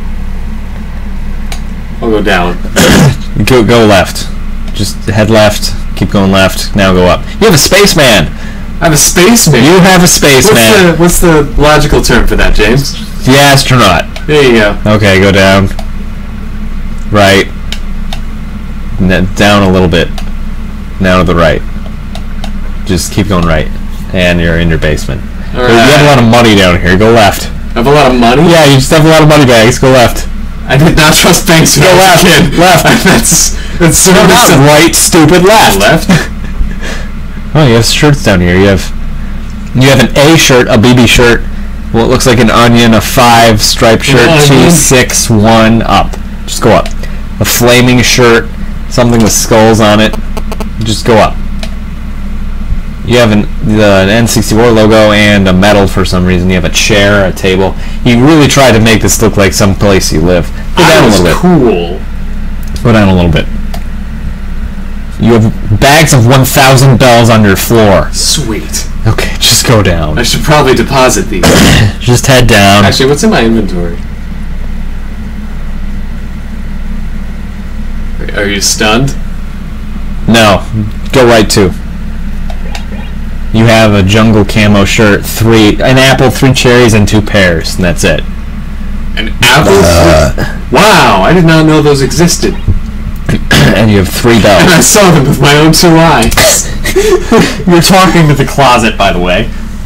Speaker 4: I'll go down.
Speaker 1: Go go left. Just head left. Keep going left. Now go up. You have a spaceman.
Speaker 4: I have a spaceman.
Speaker 1: You have a
Speaker 4: What's
Speaker 1: spaceman.
Speaker 4: the what's the logical term for that, James?
Speaker 1: The astronaut.
Speaker 4: There you go.
Speaker 1: Okay, go down. Right. N- down a little bit. Now to the right. Just keep going right. And you're in your basement.
Speaker 4: All
Speaker 1: You have a lot
Speaker 4: right.
Speaker 1: of money down here. Go left.
Speaker 4: I have a lot of money.
Speaker 1: Yeah, you just have a lot of money bags. Go left.
Speaker 4: I did not trust banks when
Speaker 1: Go
Speaker 4: I was
Speaker 1: left.
Speaker 4: a kid.
Speaker 1: Left.
Speaker 4: that's that's so
Speaker 1: No, not
Speaker 4: that's
Speaker 1: right, stupid, left.
Speaker 4: left.
Speaker 1: Oh, you have shirts down here. You have you have an A shirt, a B B shirt, what looks like an onion, a five striped shirt, two,
Speaker 4: onion?
Speaker 1: six, one, up. Just go up. A flaming shirt, something with skulls on it. Just go up. You have an the an N sixty-four logo and a medal for some reason. You have a chair, a table. You really tried to make this look like some place you live. Go down
Speaker 4: I
Speaker 1: a
Speaker 4: was
Speaker 1: little bit.
Speaker 4: cool.
Speaker 1: Go down a little bit. You have bags of one thousand bells on your floor.
Speaker 4: Sweet.
Speaker 1: Okay, just go down.
Speaker 4: I should probably deposit these.
Speaker 1: Just head down.
Speaker 4: Actually, what's in my inventory? Are you stunned?
Speaker 1: No, go right too. You have a jungle camo shirt, three, an apple, three cherries, and two pears, and that's it.
Speaker 4: An apple?
Speaker 1: Uh.
Speaker 4: Wow, I did not know those existed.
Speaker 1: And you have three
Speaker 4: And I
Speaker 1: bells.
Speaker 4: saw them with my own two eyes.
Speaker 1: You're talking to the closet, by the way.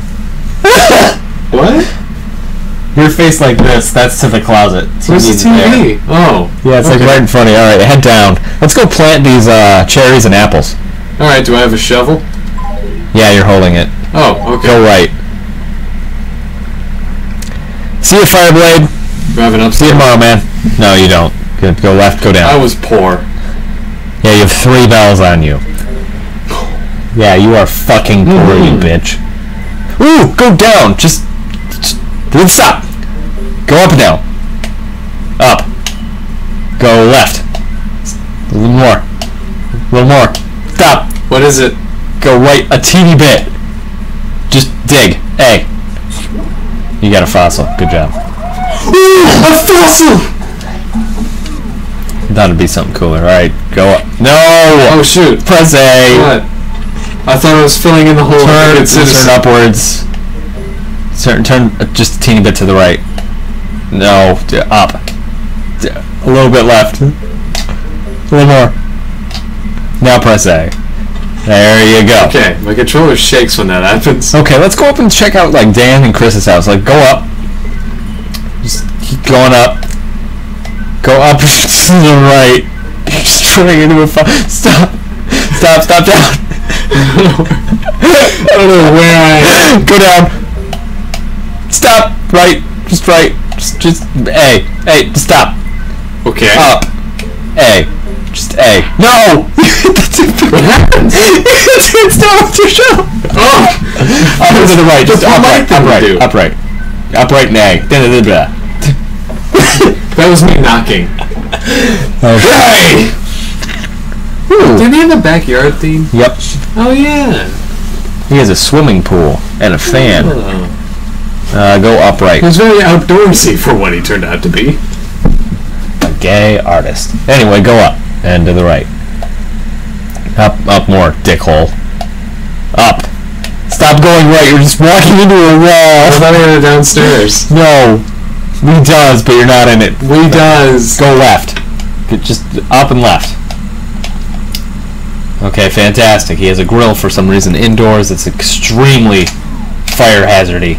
Speaker 4: What?
Speaker 1: Your face like this, that's to the closet.
Speaker 4: Where's the
Speaker 1: T V's
Speaker 4: T
Speaker 1: there.
Speaker 4: V? Oh.
Speaker 1: Yeah, it's like
Speaker 4: okay.
Speaker 1: right in front of you. Alright, head down. Let's go plant these uh, cherries and apples.
Speaker 4: Alright, do I have a shovel?
Speaker 1: Yeah, you're holding it.
Speaker 4: Oh, okay.
Speaker 1: Go right. See you, Fireblade.
Speaker 4: Do I have an
Speaker 1: See
Speaker 4: upstairs?
Speaker 1: you tomorrow, man. No, you don't. Go, go left, go down.
Speaker 4: I was poor.
Speaker 1: Yeah, you have three bells on you. Yeah, you are fucking poor, you
Speaker 4: Mm.
Speaker 1: bitch. Ooh, go down. Just, just stop. Go up and down. Up. Go left. A little more. A little more. Stop.
Speaker 4: What is it?
Speaker 1: Go right a teeny bit. Just dig. A. You got a fossil. Good job.
Speaker 4: Ooh, a fossil!
Speaker 1: That'd be something cooler. Alright, go up. No!
Speaker 4: Oh shoot.
Speaker 1: Press A.
Speaker 4: What? I thought I was filling in the hole.
Speaker 1: Turn,
Speaker 4: It's
Speaker 1: turn upwards. Turn, turn uh, just a teeny bit to the right. No, d- up. D- a little bit left. A little more. Now press A. There you go.
Speaker 4: Okay, my controller shakes when that happens.
Speaker 1: Okay, let's go up and check out like Dan and Chris's house. Like, go up. Just keep going up. Go up to the right. Straight into a fu- Stop. Stop, stop down.
Speaker 4: I don't know where I am.
Speaker 1: Go down. Stop. Right. Just right. Just, just A. A. Just stop.
Speaker 4: Okay.
Speaker 1: Up. A. Just A. No!
Speaker 4: What happened?
Speaker 1: It's not with your show.
Speaker 4: Oh!
Speaker 1: Up and to the right. Just
Speaker 4: That's what my
Speaker 1: upright.
Speaker 4: thing would
Speaker 1: Upright.
Speaker 4: do.
Speaker 1: Upright. Upright and A. Da, da, da, da.
Speaker 4: That was me knocking.
Speaker 1: Okay. Ooh.
Speaker 4: Didn't he have a backyard theme?
Speaker 1: Yep.
Speaker 4: Oh yeah.
Speaker 1: He has a swimming pool and a fan.
Speaker 4: Oh.
Speaker 1: Uh, go upright.
Speaker 4: He was very outdoorsy for what he turned out to be.
Speaker 1: A gay artist. Anyway, go up and to the right. Up, up more, dickhole. Up. Stop going right. You're just walking into a
Speaker 4: I
Speaker 1: wall.
Speaker 4: thought he had it downstairs.
Speaker 1: No. We does, but you're not in it.
Speaker 4: We does.
Speaker 1: Go left. Get just up and left. Okay, fantastic. He has a grill for some reason indoors. It's extremely fire hazardy.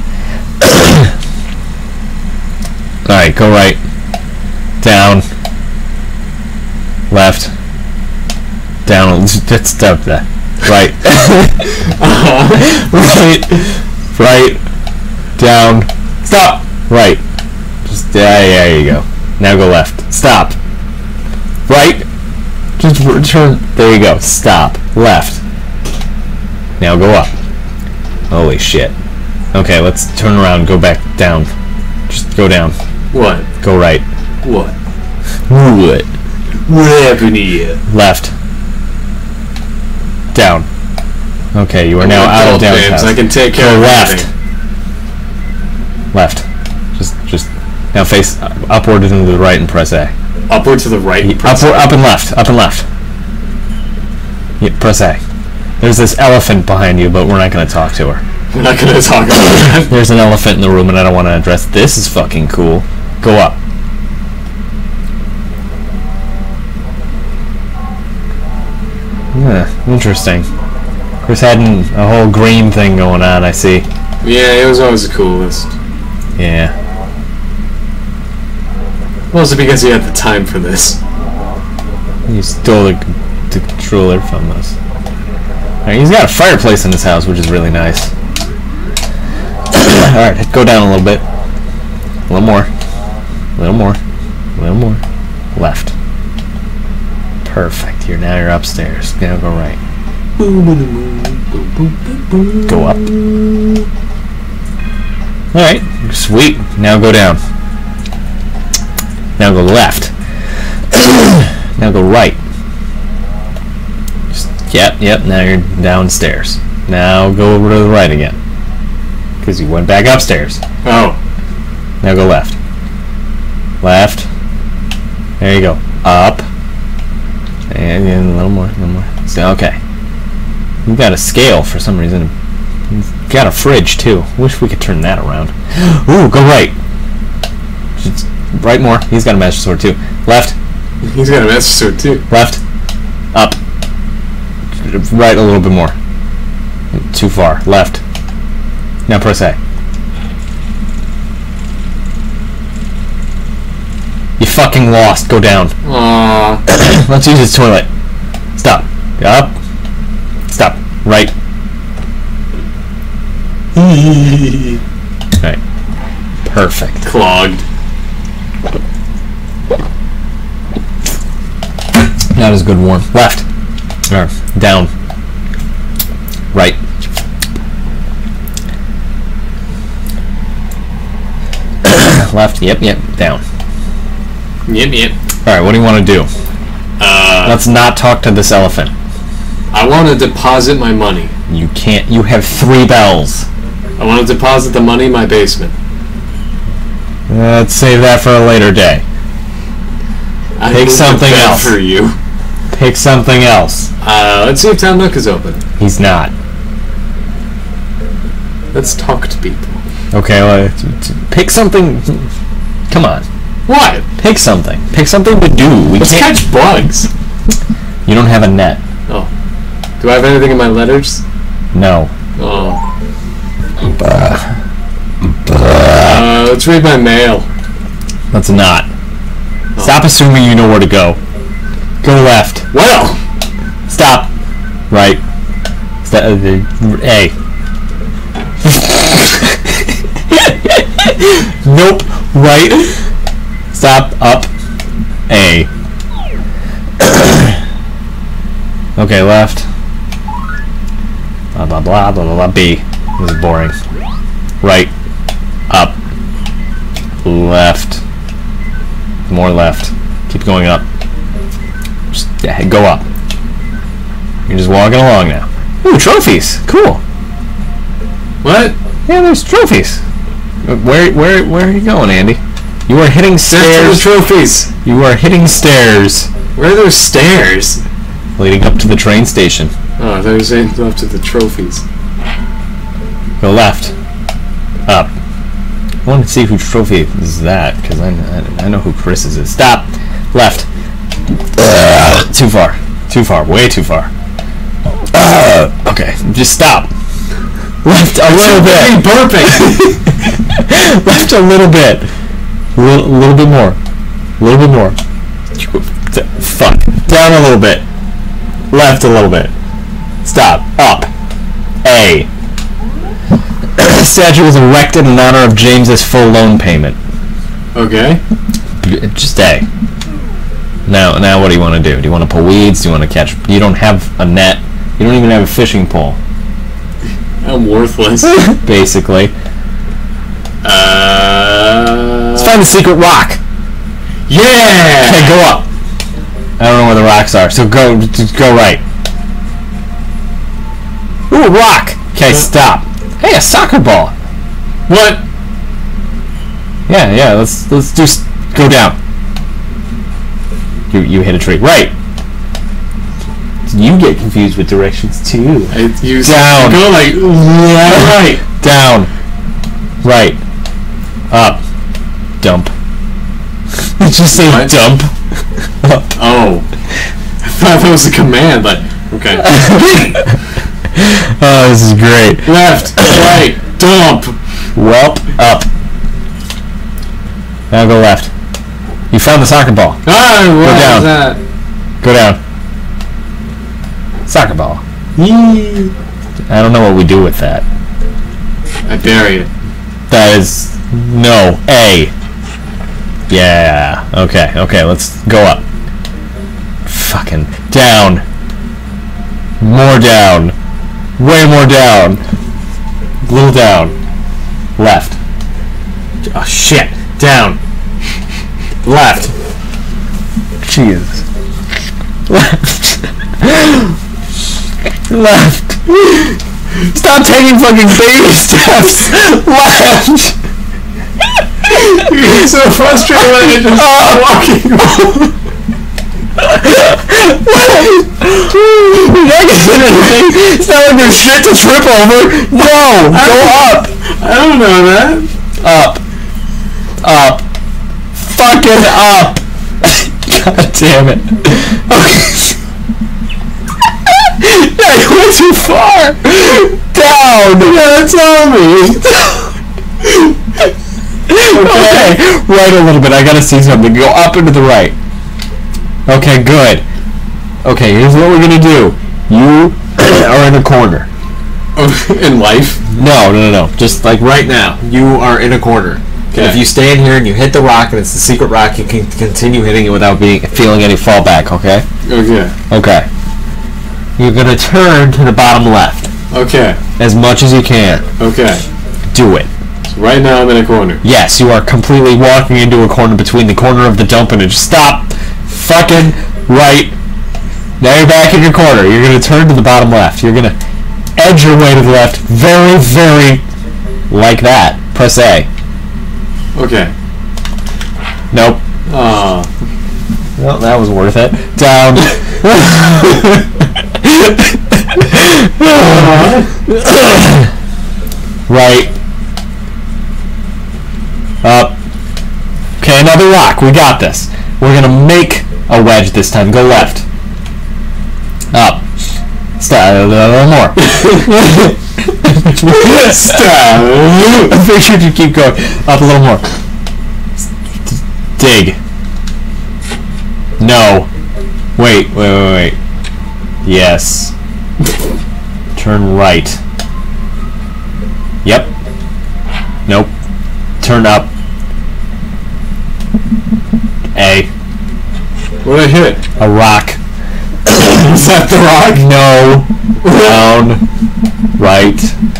Speaker 1: Alright, go right. Down. Left. Down. That's stuff that. Right. Right. Right. Down. Stop. Right. Just yeah, yeah, there you go. Now go left. Stop. Right. Just return. There you go. Stop. Left. Now go up. Holy shit. Okay, let's turn around. Go back down. Just go down.
Speaker 4: What?
Speaker 1: Go right.
Speaker 4: What?
Speaker 1: What?
Speaker 4: What happened here?
Speaker 1: Left. Down. Okay, you are now out of
Speaker 4: James,
Speaker 1: downtown.
Speaker 4: I can take care
Speaker 1: Go
Speaker 4: of
Speaker 1: left.
Speaker 4: everything.
Speaker 1: Left. Just, just now face upward and to the right and press A.
Speaker 4: Upward to the right.
Speaker 1: Up,
Speaker 4: press
Speaker 1: up
Speaker 4: A.
Speaker 1: and left. Up and left. Yeah, press A. There's this elephant behind you, but we're not going to talk to her.
Speaker 4: We're not gonna talk about that.
Speaker 1: There's an elephant in the room, and I don't want to address. This is fucking cool. Go up. Yeah, interesting. Chris had an, a whole green thing going on, I see.
Speaker 4: Yeah, it was always the coolest.
Speaker 1: Yeah.
Speaker 4: Mostly because he had the time for this.
Speaker 1: He stole the, the controller from us. Alright, he's got a fireplace in his house, which is really nice. Alright, go down a little bit. A little more. A little more. A little more. Left. Perfect. You're now you're upstairs. Now go right. Go up. Alright, sweet. Now go down. Now go left. Now go right. Just, yep, yep, now you're downstairs. Now go over to the right again. Because you went back upstairs.
Speaker 4: Oh.
Speaker 1: Now go left. Left. There you go. Up. And then a little more, a little more. So, okay. You got a scale for some reason. You've got a fridge too. Wish we could turn that around. Ooh, go right. Just right more. He's got a master sword too. Left.
Speaker 4: He's got a master sword too.
Speaker 1: Left. Up. Right a little bit more. Too far. Left. Now press A. You fucking lost. Go down.
Speaker 4: Aww.
Speaker 1: Let's use his toilet. Stop. Up. Stop. Right. Right. Perfect.
Speaker 4: Clogged.
Speaker 1: That is good warm. Left. Or down. Right. Left. Yep, yep. Down.
Speaker 4: Yep, yep.
Speaker 1: Alright, what do you want to do?
Speaker 4: Uh,
Speaker 1: Let's not talk to this elephant.
Speaker 4: I want to deposit my money.
Speaker 1: You can't. You have three bells.
Speaker 4: I want to deposit the money in my basement.
Speaker 1: Let's save that for a later day.
Speaker 4: I
Speaker 1: Pick
Speaker 4: moved a
Speaker 1: something
Speaker 4: bed
Speaker 1: else.
Speaker 4: for you.
Speaker 1: Pick something else.
Speaker 4: Uh, let's see if Tom Nook is open.
Speaker 1: He's not.
Speaker 4: Let's talk to people.
Speaker 1: Okay, well, t- t- pick something. Come on.
Speaker 4: What?
Speaker 1: Pick something. Pick something to do. We
Speaker 4: Let's
Speaker 1: can't.
Speaker 4: catch bugs.
Speaker 1: You don't have a net.
Speaker 4: Oh. Do I have anything in my letters?
Speaker 1: No.
Speaker 4: Oh. Uh, let's read my mail.
Speaker 1: Let's not. Stop assuming you know where to go. Go left.
Speaker 4: Well!
Speaker 1: Stop. Right. Sta- uh, the- A. Nope. Right. Stop. Up. A. Okay, left. Blah blah blah blah blah blah. B. This is boring. Right. Up. Left. More left. Keep going up. Just yeah, go up. You're just walking along now. Ooh, trophies. Cool.
Speaker 4: What?
Speaker 1: Yeah, there's trophies. Uh, Where where where are you going, Andy? You are hitting
Speaker 4: Stairs to the
Speaker 1: stairs.
Speaker 4: trophies.
Speaker 1: You are hitting stairs
Speaker 4: Where are those stairs?
Speaker 1: leading up to the train station.
Speaker 4: Oh, I thought you were saying go up to the trophies.
Speaker 1: Go left. Up. I want to see whose trophy is that, because I, I, I know who Chris's is. Stop. Left. Uh, too far. Too far. Way too far. Uh, okay. Just stop. Left a little bit.
Speaker 4: Burping.
Speaker 1: Left a little bit. A little, little bit more. A little bit more. Fuck. Down a little bit. Left a little bit. Stop. Up. A. Statue was erected in honor of James's full loan payment.
Speaker 4: Okay.
Speaker 1: Just A. Now, now what do you want to do? Do you want to pull weeds? Do you want to catch... You don't have a net. You don't even have a fishing pole.
Speaker 4: I'm worthless.
Speaker 1: Basically.
Speaker 4: Uh.
Speaker 1: Let's find the secret rock.
Speaker 4: Yeah.
Speaker 1: Okay, go up. I don't know where the rocks are, so go just go right. Ooh, rock. Okay, stop. Hey, a soccer ball.
Speaker 4: What?
Speaker 1: Yeah, yeah. Let's let's just go down. You you hit a tree. Right. You get confused with directions too.
Speaker 4: I use
Speaker 1: Down.
Speaker 4: Go like left, right.
Speaker 1: Down. Right. Up. Dump. Did you say
Speaker 4: What?
Speaker 1: dump? Up.
Speaker 4: Oh. I thought that was a command. Like okay.
Speaker 1: Oh, this is great.
Speaker 4: Left, right, dump.
Speaker 1: Welp. Up. Now go left. You found the soccer ball.
Speaker 4: Ah, what
Speaker 1: Go down.
Speaker 4: was that?
Speaker 1: Go down. Soccer ball. I don't know what we do with that.
Speaker 4: I bury it.
Speaker 1: That is no A. Yeah. Okay. Okay. Let's go up. Fucking down. More down. Way more down. Little down. Left. Oh shit. Down. Left. Jesus. Left. Left. Stop taking fucking baby steps. Left.
Speaker 4: You're so frustrated when I just
Speaker 1: Oh.
Speaker 4: walking.
Speaker 1: You're not gonna anything. It's not like there's shit to trip over. No, go up.
Speaker 4: I don't know that.
Speaker 1: Up. Up. Fucking up. God damn it. Yeah, you went too far. Down. Yeah, tell me. Okay. Right a little bit. I gotta see something. Go up and to the right. Okay, good. Okay, here's what we're gonna do. You are in a corner.
Speaker 4: In life?
Speaker 1: No, no, no, no. Just like right now, you are in a corner.
Speaker 4: Okay.
Speaker 1: If you stand here and you hit the rock and it's the secret rock, you can continue hitting it without being feeling any fallback. Okay.
Speaker 4: Okay.
Speaker 1: Okay. You're gonna turn to the bottom left
Speaker 4: Okay.
Speaker 1: as much as you can.
Speaker 4: Okay.
Speaker 1: Do it.
Speaker 4: So right now I'm in a corner.
Speaker 1: Yes, you are completely walking into a corner between the corner of the dump and it. Just stop. fucking right. Now you're back in your corner. You're gonna turn to the bottom left. You're gonna edge your way to the left, very, very, like that. Press A.
Speaker 4: Okay.
Speaker 1: Nope.
Speaker 4: Oh.
Speaker 1: Well, that was worth it. Down. Right. Up. Okay, another rock. We got this. We're gonna make a wedge this time. Go left. Up. Stop. A little more. Stop. Make sure you keep going. Up a little more. Dig. No. Wait, wait, wait, wait. Yes. Turn right. Yep. Nope. Turn up. A.
Speaker 4: What did I hit?
Speaker 1: A rock.
Speaker 4: Is that the rock?
Speaker 1: No. Down. Right.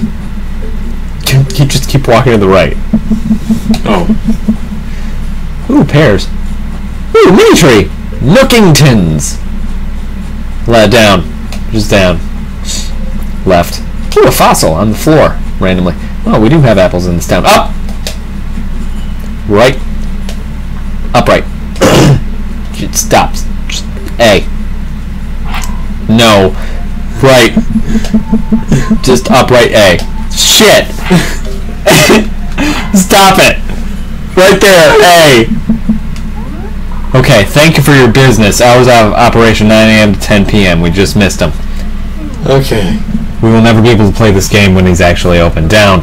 Speaker 1: You just keep walking to the right.
Speaker 4: Oh.
Speaker 1: Ooh, pears. Ooh, mini tree. Lookingtons. Let down. Just down. Left. Ooh, a fossil on the floor. Randomly. Oh, we do have apples in this town. Up! Right. Upright. It stops. Just A. No. Right. Just upright A. Shit! Stop it! Right there, A! Okay, thank you for your business. Hours of operation nine A M to ten P M We just missed him.
Speaker 2: Okay.
Speaker 1: We will never be able to play this game when he's actually open. Down.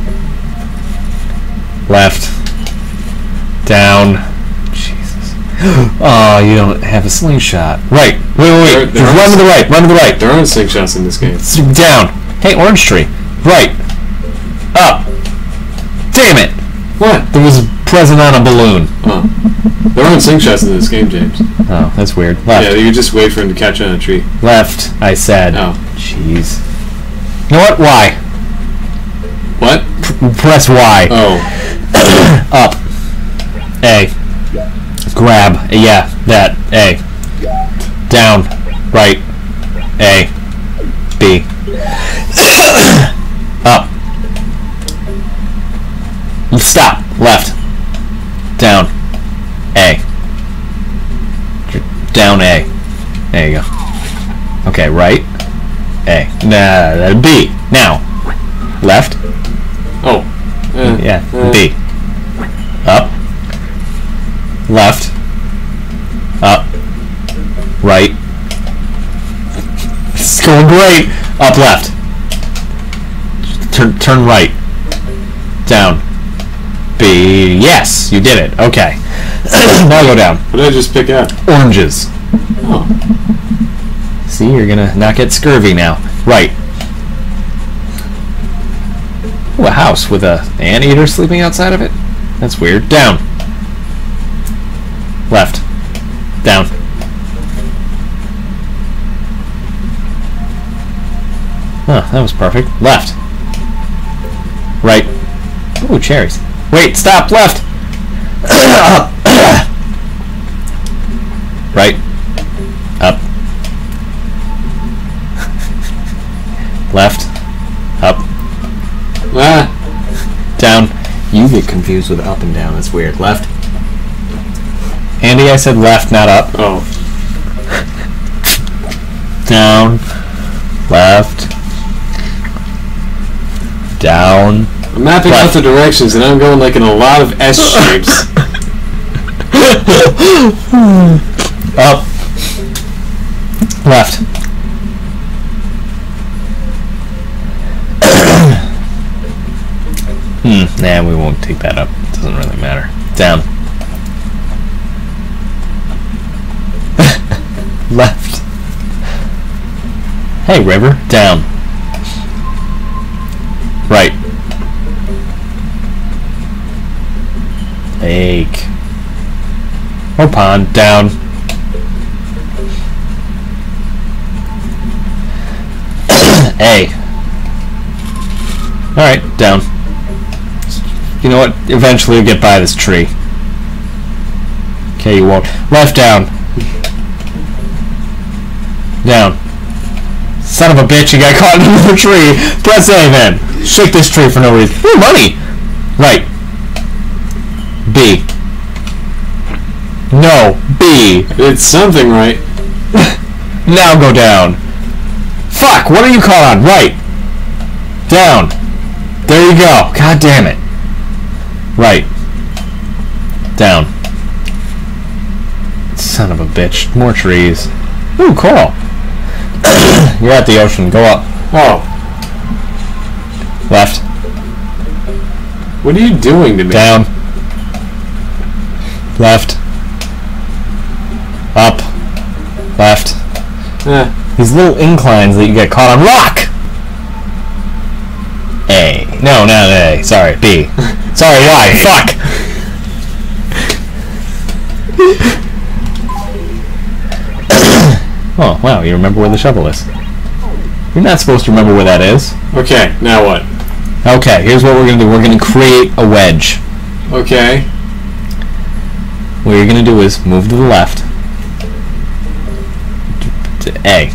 Speaker 1: Left. Down. Jesus. Oh, you don't have a slingshot. Right. Wait, wait, wait.
Speaker 4: There- there
Speaker 1: Just
Speaker 4: are
Speaker 1: run to the right. Run to the right.
Speaker 4: There aren't slingshots in this game.
Speaker 1: S- Down. Hey, orange tree. Right. Up. Damn it.
Speaker 4: What?
Speaker 1: There was a present on a balloon.
Speaker 4: Oh. There aren't slingshots in this game, James.
Speaker 1: Oh, that's weird. Left.
Speaker 4: Yeah, you just wait for him to catch on a tree.
Speaker 1: Left, I said.
Speaker 4: Oh.
Speaker 1: Jeez. You know what? Y.
Speaker 4: What?
Speaker 1: P- press Y.
Speaker 4: Oh.
Speaker 1: Up. A. Grab. Yeah, that. A. Down. Right. A. B. Up. Stop. Left. Down. A. Down A. There you go. Okay, right. A. Nah, B. Now. Left.
Speaker 4: Oh. Eh,
Speaker 1: Yeah,
Speaker 4: eh.
Speaker 1: B. Up. Left. Up. Right. It's going great. Up, left. Turn, turn right. Down. B. Yes, you did it. Okay. Now go down.
Speaker 4: What did I just pick up?
Speaker 1: Oranges.
Speaker 4: Oh.
Speaker 1: See, you're gonna not get scurvy now. Right. Ooh, a house with a anteater sleeping outside of it? That's weird. Down. Left. Down. Huh, that was perfect. Left. Right. Ooh, cherries. Wait, stop, left! Up. Right. Up. Left. Up.
Speaker 4: Ah.
Speaker 1: Down. You get confused with up and down. That's weird. Left. Andy, I said left, not up.
Speaker 4: Oh.
Speaker 1: Down. Left. Down.
Speaker 4: I'm mapping
Speaker 1: Left.
Speaker 4: out the directions and I'm going like in a lot of S shapes.
Speaker 1: Up. Left. Hmm. Nah, we won't take that up. Doesn't really matter. Down. Left. Hey, river. Down. Right. Lake. Or pond. Down. A. Alright, down. You know what? Eventually you'll get by this tree. Okay, you won't. Left, down. Down. Son of a bitch, you got caught in the tree. Press A then. Shake this tree for no reason. Ooh, money! Right. B. No. B.
Speaker 4: It's something right.
Speaker 1: Now go down. Fuck, what are you caught on? Right. Down. There you go. God damn it. Right. Down. Son of a bitch. More trees. Ooh, coral. You're at the ocean. Go up.
Speaker 4: Oh.
Speaker 1: Left.
Speaker 4: What are you doing to me?
Speaker 1: Down. Left. Up. Left.
Speaker 4: Eh.
Speaker 1: These little inclines that you get caught on. Rock! A. No, not A. Sorry, B. Sorry, Y. Fuck! Oh, wow, you remember where the shovel is. You're not supposed to remember where that is.
Speaker 4: Okay, now what?
Speaker 1: Okay, here's what we're going to do. We're going to create a wedge.
Speaker 4: Okay.
Speaker 1: What you're going to do is move to the left. To A.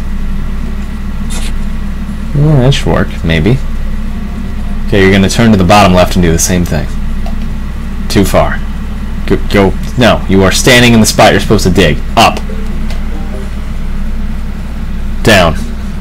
Speaker 1: Well, that should work, maybe. Okay, you're going to turn to the bottom left and do the same thing. Too far. Go, go. No, you are standing in the spot you're supposed to dig. Up. Down.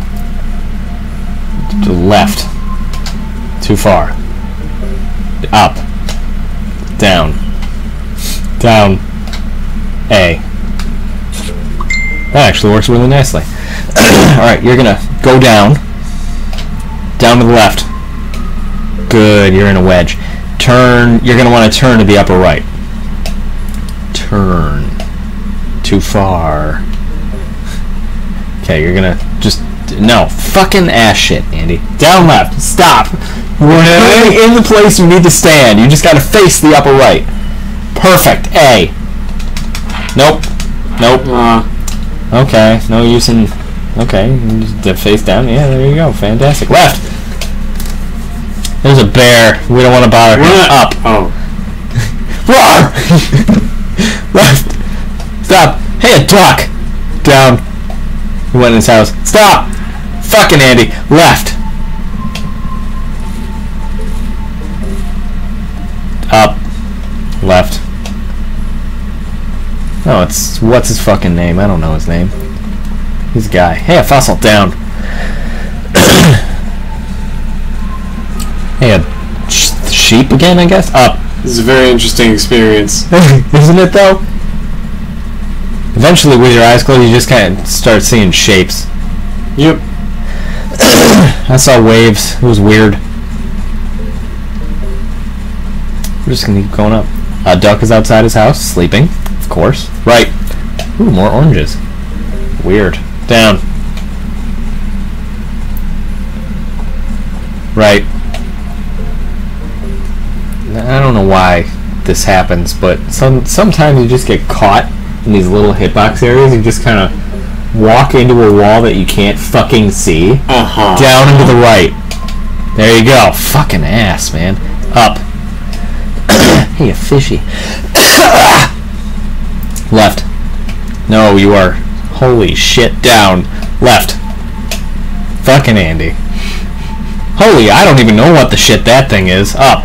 Speaker 1: To the left. Too far. Up. Down. Down. A. That actually works really nicely. Alright, you're gonna go down. Down to the left. Good, you're in a wedge. Turn, you're gonna want to turn to the upper right. Turn. Too far. Okay, you're gonna just no fucking ass shit, Andy. Down left. Stop. We're really in the place you need to stand. You just gotta face the upper right. Perfect. A. Nope. Nope.
Speaker 4: Uh,
Speaker 1: Okay. No use in. Okay. Just face down. Yeah. There you go. Fantastic. Left. There's a bear. We don't want to bother him. Up.
Speaker 4: Oh.
Speaker 1: Roar! Left. Stop. Hey, a duck. Down. He went in his house. Stop! Fucking Andy. Left. Up. Left. Oh, it's... What's his fucking name? I don't know his name. He's a guy. Hey, a fossil. Down. Hey, a sh sheep again, I guess? Up.
Speaker 4: This is a very interesting experience.
Speaker 1: Isn't it, though? Eventually, with your eyes closed, you just kind of start seeing shapes.
Speaker 4: Yep.
Speaker 1: I saw waves. It was weird. We're just gonna keep going up. A duck is outside his house, sleeping, of course. Right. Ooh, more oranges. Weird. Down. Right. I don't know why this happens, but some sometimes you just get caught in these little hitbox areas. You just kind of walk into a wall that you can't fucking see.
Speaker 4: Uh-huh.
Speaker 1: Down and to the right. There you go. Fucking ass, man. Up. Hey, a fishy. Left. No, you are. Holy shit. Down. Left. Fucking Andy. Holy, I don't even know what the shit that thing is. Up.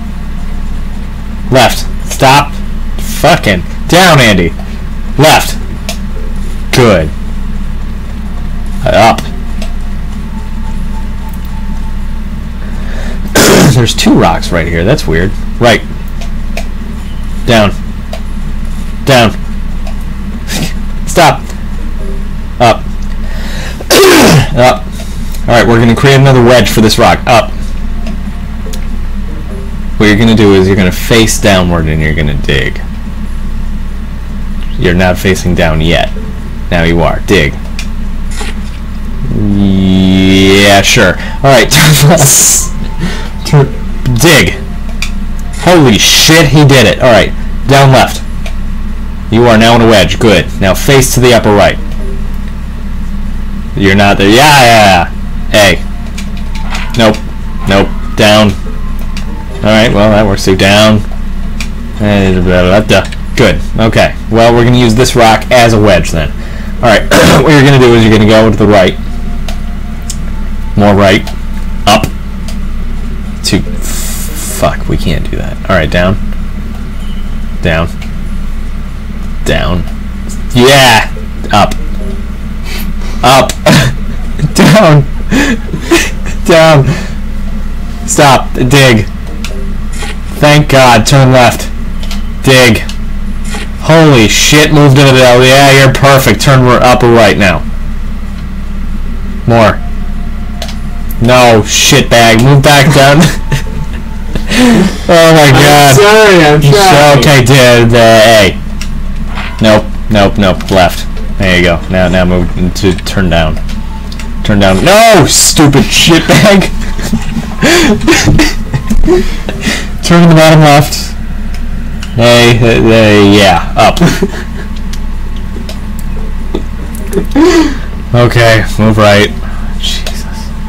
Speaker 1: Left. Stop. Fucking. Down, Andy. Left. Good. Up. There's two rocks right here. That's weird. Right. Down. Down. Stop. Up. Up. Alright, we're going to create another wedge for this rock. Up. What you're going to do is you're going to face downward and you're going to dig. You're not facing down yet. Now you are. Dig. Yeah, sure. Alright. Dig. Holy shit, he did it. Alright. Down left. You are now in a wedge. Good. Now face to the upper right. You're not there. Yeah, yeah, yeah. A. Nope. Nope. Down. Alright, well, that works too. Down. Good. Okay. Well, we're going to use this rock as a wedge then. Alright, what you're going to do is you're going to go to the right. More right. Up. To... Fuck, we can't do that. Alright, down. Down. Down. Yeah! Up. Up. Down. Down. Stop. Dig. Thank God. Turn left. Dig. Holy shit, moved into the... Yeah, you're perfect. Turn up or right now. More. No, shitbag. Move back down. Oh my God.
Speaker 4: I'm sorry, I'm trying.
Speaker 1: Okay, did the A. Nope, nope, nope. Left. There you go. Now, now move to turn down. Turn down. No, stupid shitbag. Turn to the bottom left. Hey, hey, yeah, up. Okay, move right. Jesus.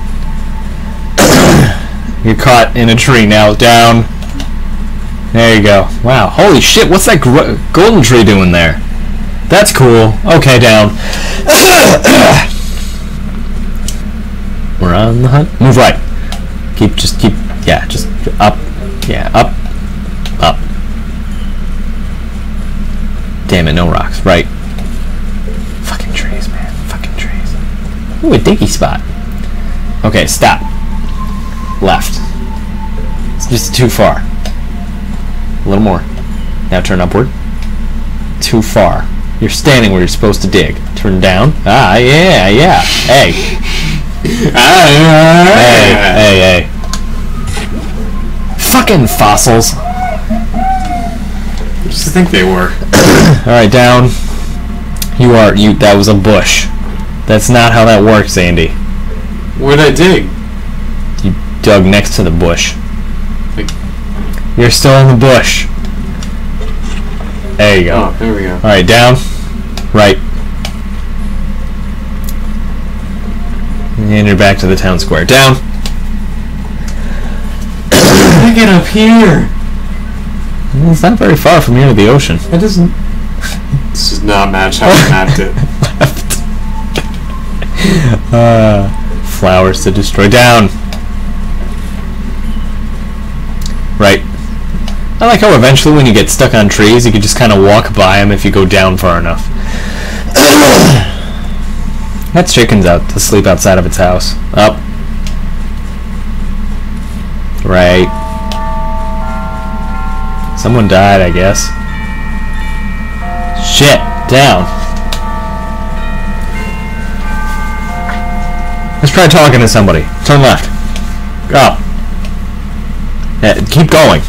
Speaker 1: You're caught in a tree now. Down. There you go. Wow. Holy shit, what's that gr golden tree doing there? That's cool. Okay, down. We're on the hunt. Move right. Keep, just keep, yeah, just up. Yeah, up. Up. Damn it, no rocks. Right. Fucking trees, man. Fucking trees. Ooh, a dinky spot. Okay, stop. Left. It's just too far. A little more. Now turn upward. Too far. You're standing where you're supposed to dig. Turn down. Ah, yeah, yeah. Hey. Hey, hey, hey. Fucking fossils.
Speaker 4: I just think they were.
Speaker 1: Alright, down. You are, you, that was a bush. That's not how that works, Andy.
Speaker 4: Where'd I dig?
Speaker 1: You dug next to the bush.
Speaker 4: Like,
Speaker 1: you're still in the bush. There you go.
Speaker 4: oh, there we go.
Speaker 1: Alright, down. Right. And you're back to the town square. Down.
Speaker 4: I get up here.
Speaker 1: Well, it's not very far from here to the ocean.
Speaker 4: That doesn't... This does not match how I mapped it.
Speaker 1: uh, flowers to destroy. Down. Right. I like how eventually when you get stuck on trees, you can just kind of walk by them if you go down far enough. That chicken's out to sleep outside of its house. Up. Right. Someone died, I guess. Shit. Down. Let's try talking to somebody. Turn left. Up. Yeah, keep going.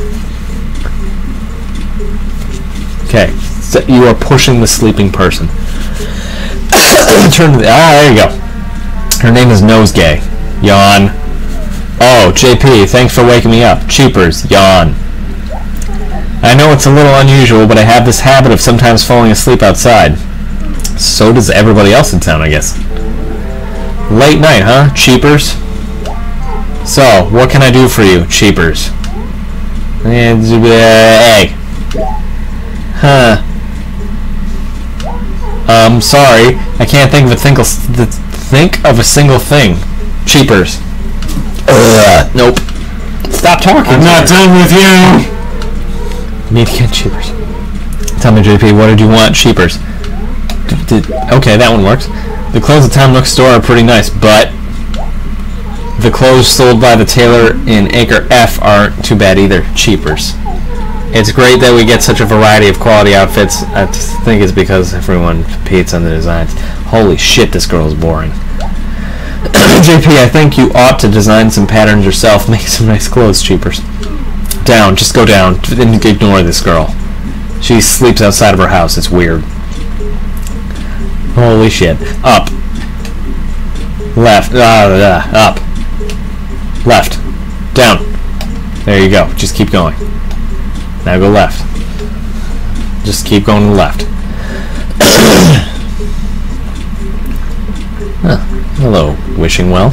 Speaker 1: Okay. So you are pushing the sleeping person. Turn to the... Ah, there you go. Her name is Nosegay. Yawn. Oh, J P, thanks for waking me up. Cheapers. Yawn. I know it's a little unusual, but I have this habit of sometimes falling asleep outside. So does everybody else in town, I guess. Late night, huh? Cheapers? So, what can I do for you, Cheapers? Hey. Huh. Um, sorry. I can't think of a single think of a single thing. Cheapers. Ugh. Nope. Stop talking.
Speaker 4: I'm not done with you.
Speaker 1: Need to get Cheapers. Tell me, J P, what did you want? Cheapers. D did, okay, that one works. The clothes at Tom Nook's store are pretty nice, but the clothes sold by the tailor in Acre F aren't too bad either. Cheapers. It's great that we get such a variety of quality outfits. I think it's because everyone competes on the designs. Holy shit, this girl is boring. J P, I think you ought to design some patterns yourself. Make some nice clothes, Cheapers. Down, just go down. Ignore this girl. She sleeps outside of her house. It's weird. Holy shit. Up. Left. Uh, uh, up. Left. Down. There you go. Just keep going. Now go left. Just keep going to the left. Huh. Hello, wishing well.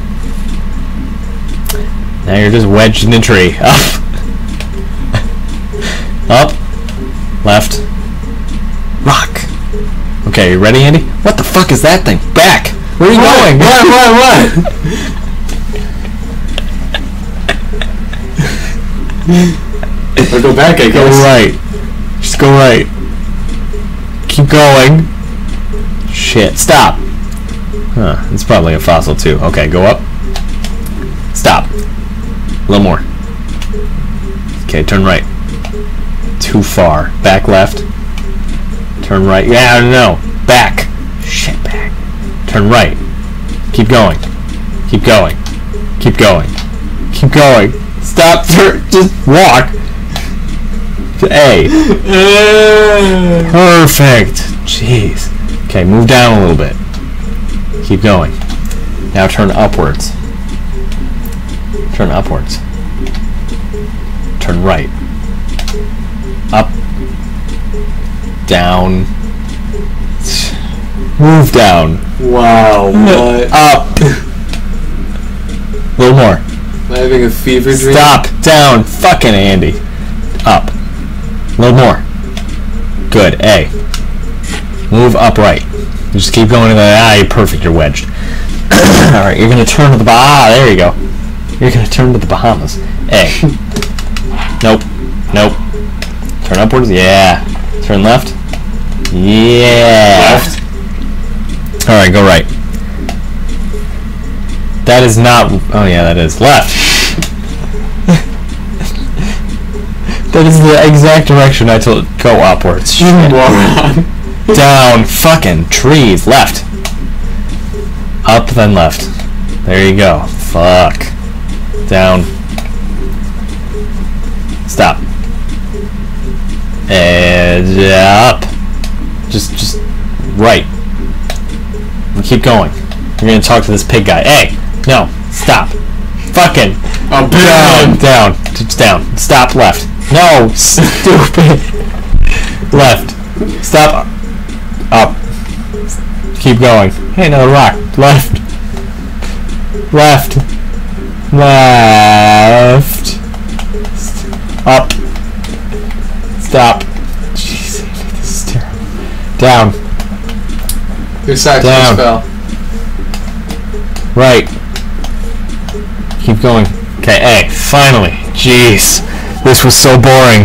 Speaker 1: Now you're just wedged in a tree. Up. Up. Left. Rock. Okay, you ready, Andy? What the fuck is that thing? Back! Where are you
Speaker 4: What?
Speaker 1: going?
Speaker 4: What? What? What? Or go back, I
Speaker 1: Go
Speaker 4: guess.
Speaker 1: right. Just go right. Keep going. Shit. Stop. Huh. It's probably a fossil too. Okay, go up. Stop. A little more. Okay, turn right. Too far. Back left. Turn right. Yeah, no. Back. Shit, back. Turn right. Keep going. Keep going. Keep going. Keep going. Stop. Turn. Just walk. A. Perfect. Jeez. Okay, move down a little bit. Keep going. Now turn upwards. Turn upwards. Turn right. Up. Down. Move down.
Speaker 4: Wow, what?
Speaker 1: Up. A little more.
Speaker 4: Am I having a fever dream?
Speaker 1: Stop. Down. Fucking Andy. Up. A little more. Good. A. Move upright. Just keep going to the... Ah, you're perfect. You're wedged. Alright, you're going to turn to the... Ah, there you go. You're going to turn to the Bahamas. A. Nope. Nope. Turn upwards. Yeah. Turn left. Yeah.
Speaker 4: Left.
Speaker 1: Alright, go right. That is not... Oh, yeah, that is. Left. That is the exact direction I told... Go upwards. Shit.
Speaker 4: Moron.
Speaker 1: Down. Fucking trees. Left. Up, then left. There you go. Fuck. Down. Stop. And up. Just, just right. Keep going. You're gonna talk to this pig guy. Hey, no, stop. Fucking.
Speaker 4: I'm
Speaker 1: Down,
Speaker 4: down.
Speaker 1: down, just down. Stop. Left. No, stupid. Left. Stop. Up. Keep going. Hey, another rock. Left. Left. Left. Up. Stop. Jeez, this is terrible. Down.
Speaker 4: Your socks
Speaker 1: Down.
Speaker 4: just fell.
Speaker 1: Right. Keep going. Okay, A. Finally. Jeez. This was so boring.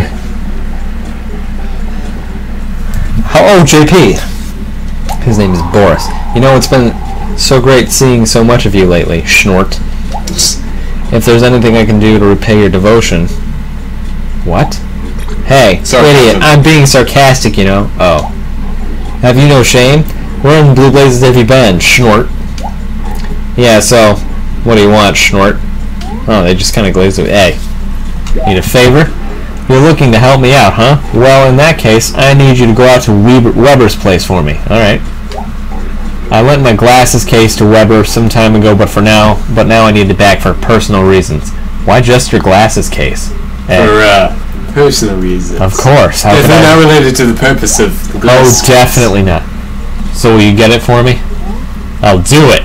Speaker 1: How, oh, J P. His name is Boris. You know, it's been so great seeing so much of you lately, Schnort. If there's anything I can do to repay your devotion... What? Hey,
Speaker 4: Sarcasm.
Speaker 1: idiot, I'm being sarcastic, you know. Oh. Have you no shame? Where in Blue Blazes have you been, Schnort? Yeah, so, what do you want, Schnort? Oh, they just kind of glazed it. Hey, need a favor? You're looking to help me out, huh? Well, in that case, I need you to go out to Weber, Weber's place for me. Alright. I lent my glasses case to Weber some time ago, but for now, but now I need it back for personal reasons. Why just your glasses case? Hey.
Speaker 4: For, uh, personal reasons.
Speaker 1: Of course. How
Speaker 4: If
Speaker 1: could
Speaker 4: they're
Speaker 1: I-
Speaker 4: not related to the purpose of the
Speaker 1: Oh,
Speaker 4: glasses.
Speaker 1: definitely not. So will you get it for me? I'll do it.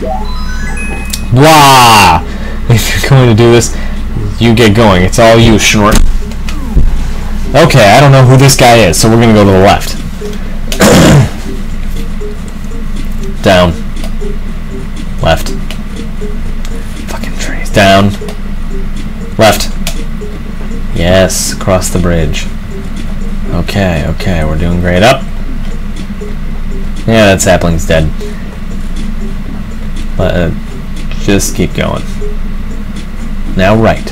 Speaker 1: Wah! If you're going to do this, you get going. It's all you, Schnort. Okay, I don't know who this guy is, so we're gonna go to the left. Down. Left. Fucking trees. Down. Left. Yes, across the bridge. Okay, okay, we're doing great. Up. Yeah, that sapling's dead. But, uh, just keep going. Now right.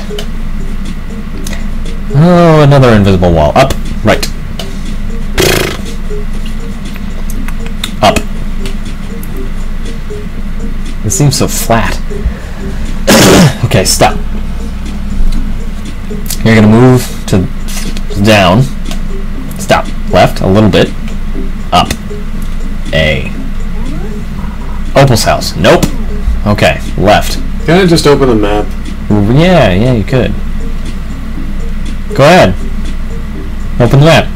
Speaker 1: Oh, another invisible wall. Up. Right. Up. It seems so flat. Okay, stop. You're gonna move to down. Stop. Left a little bit. Up. A. Opal's house. Nope. Okay. Left.
Speaker 4: Can I just open the map?
Speaker 1: Yeah, yeah, you could. Go ahead. Open the map.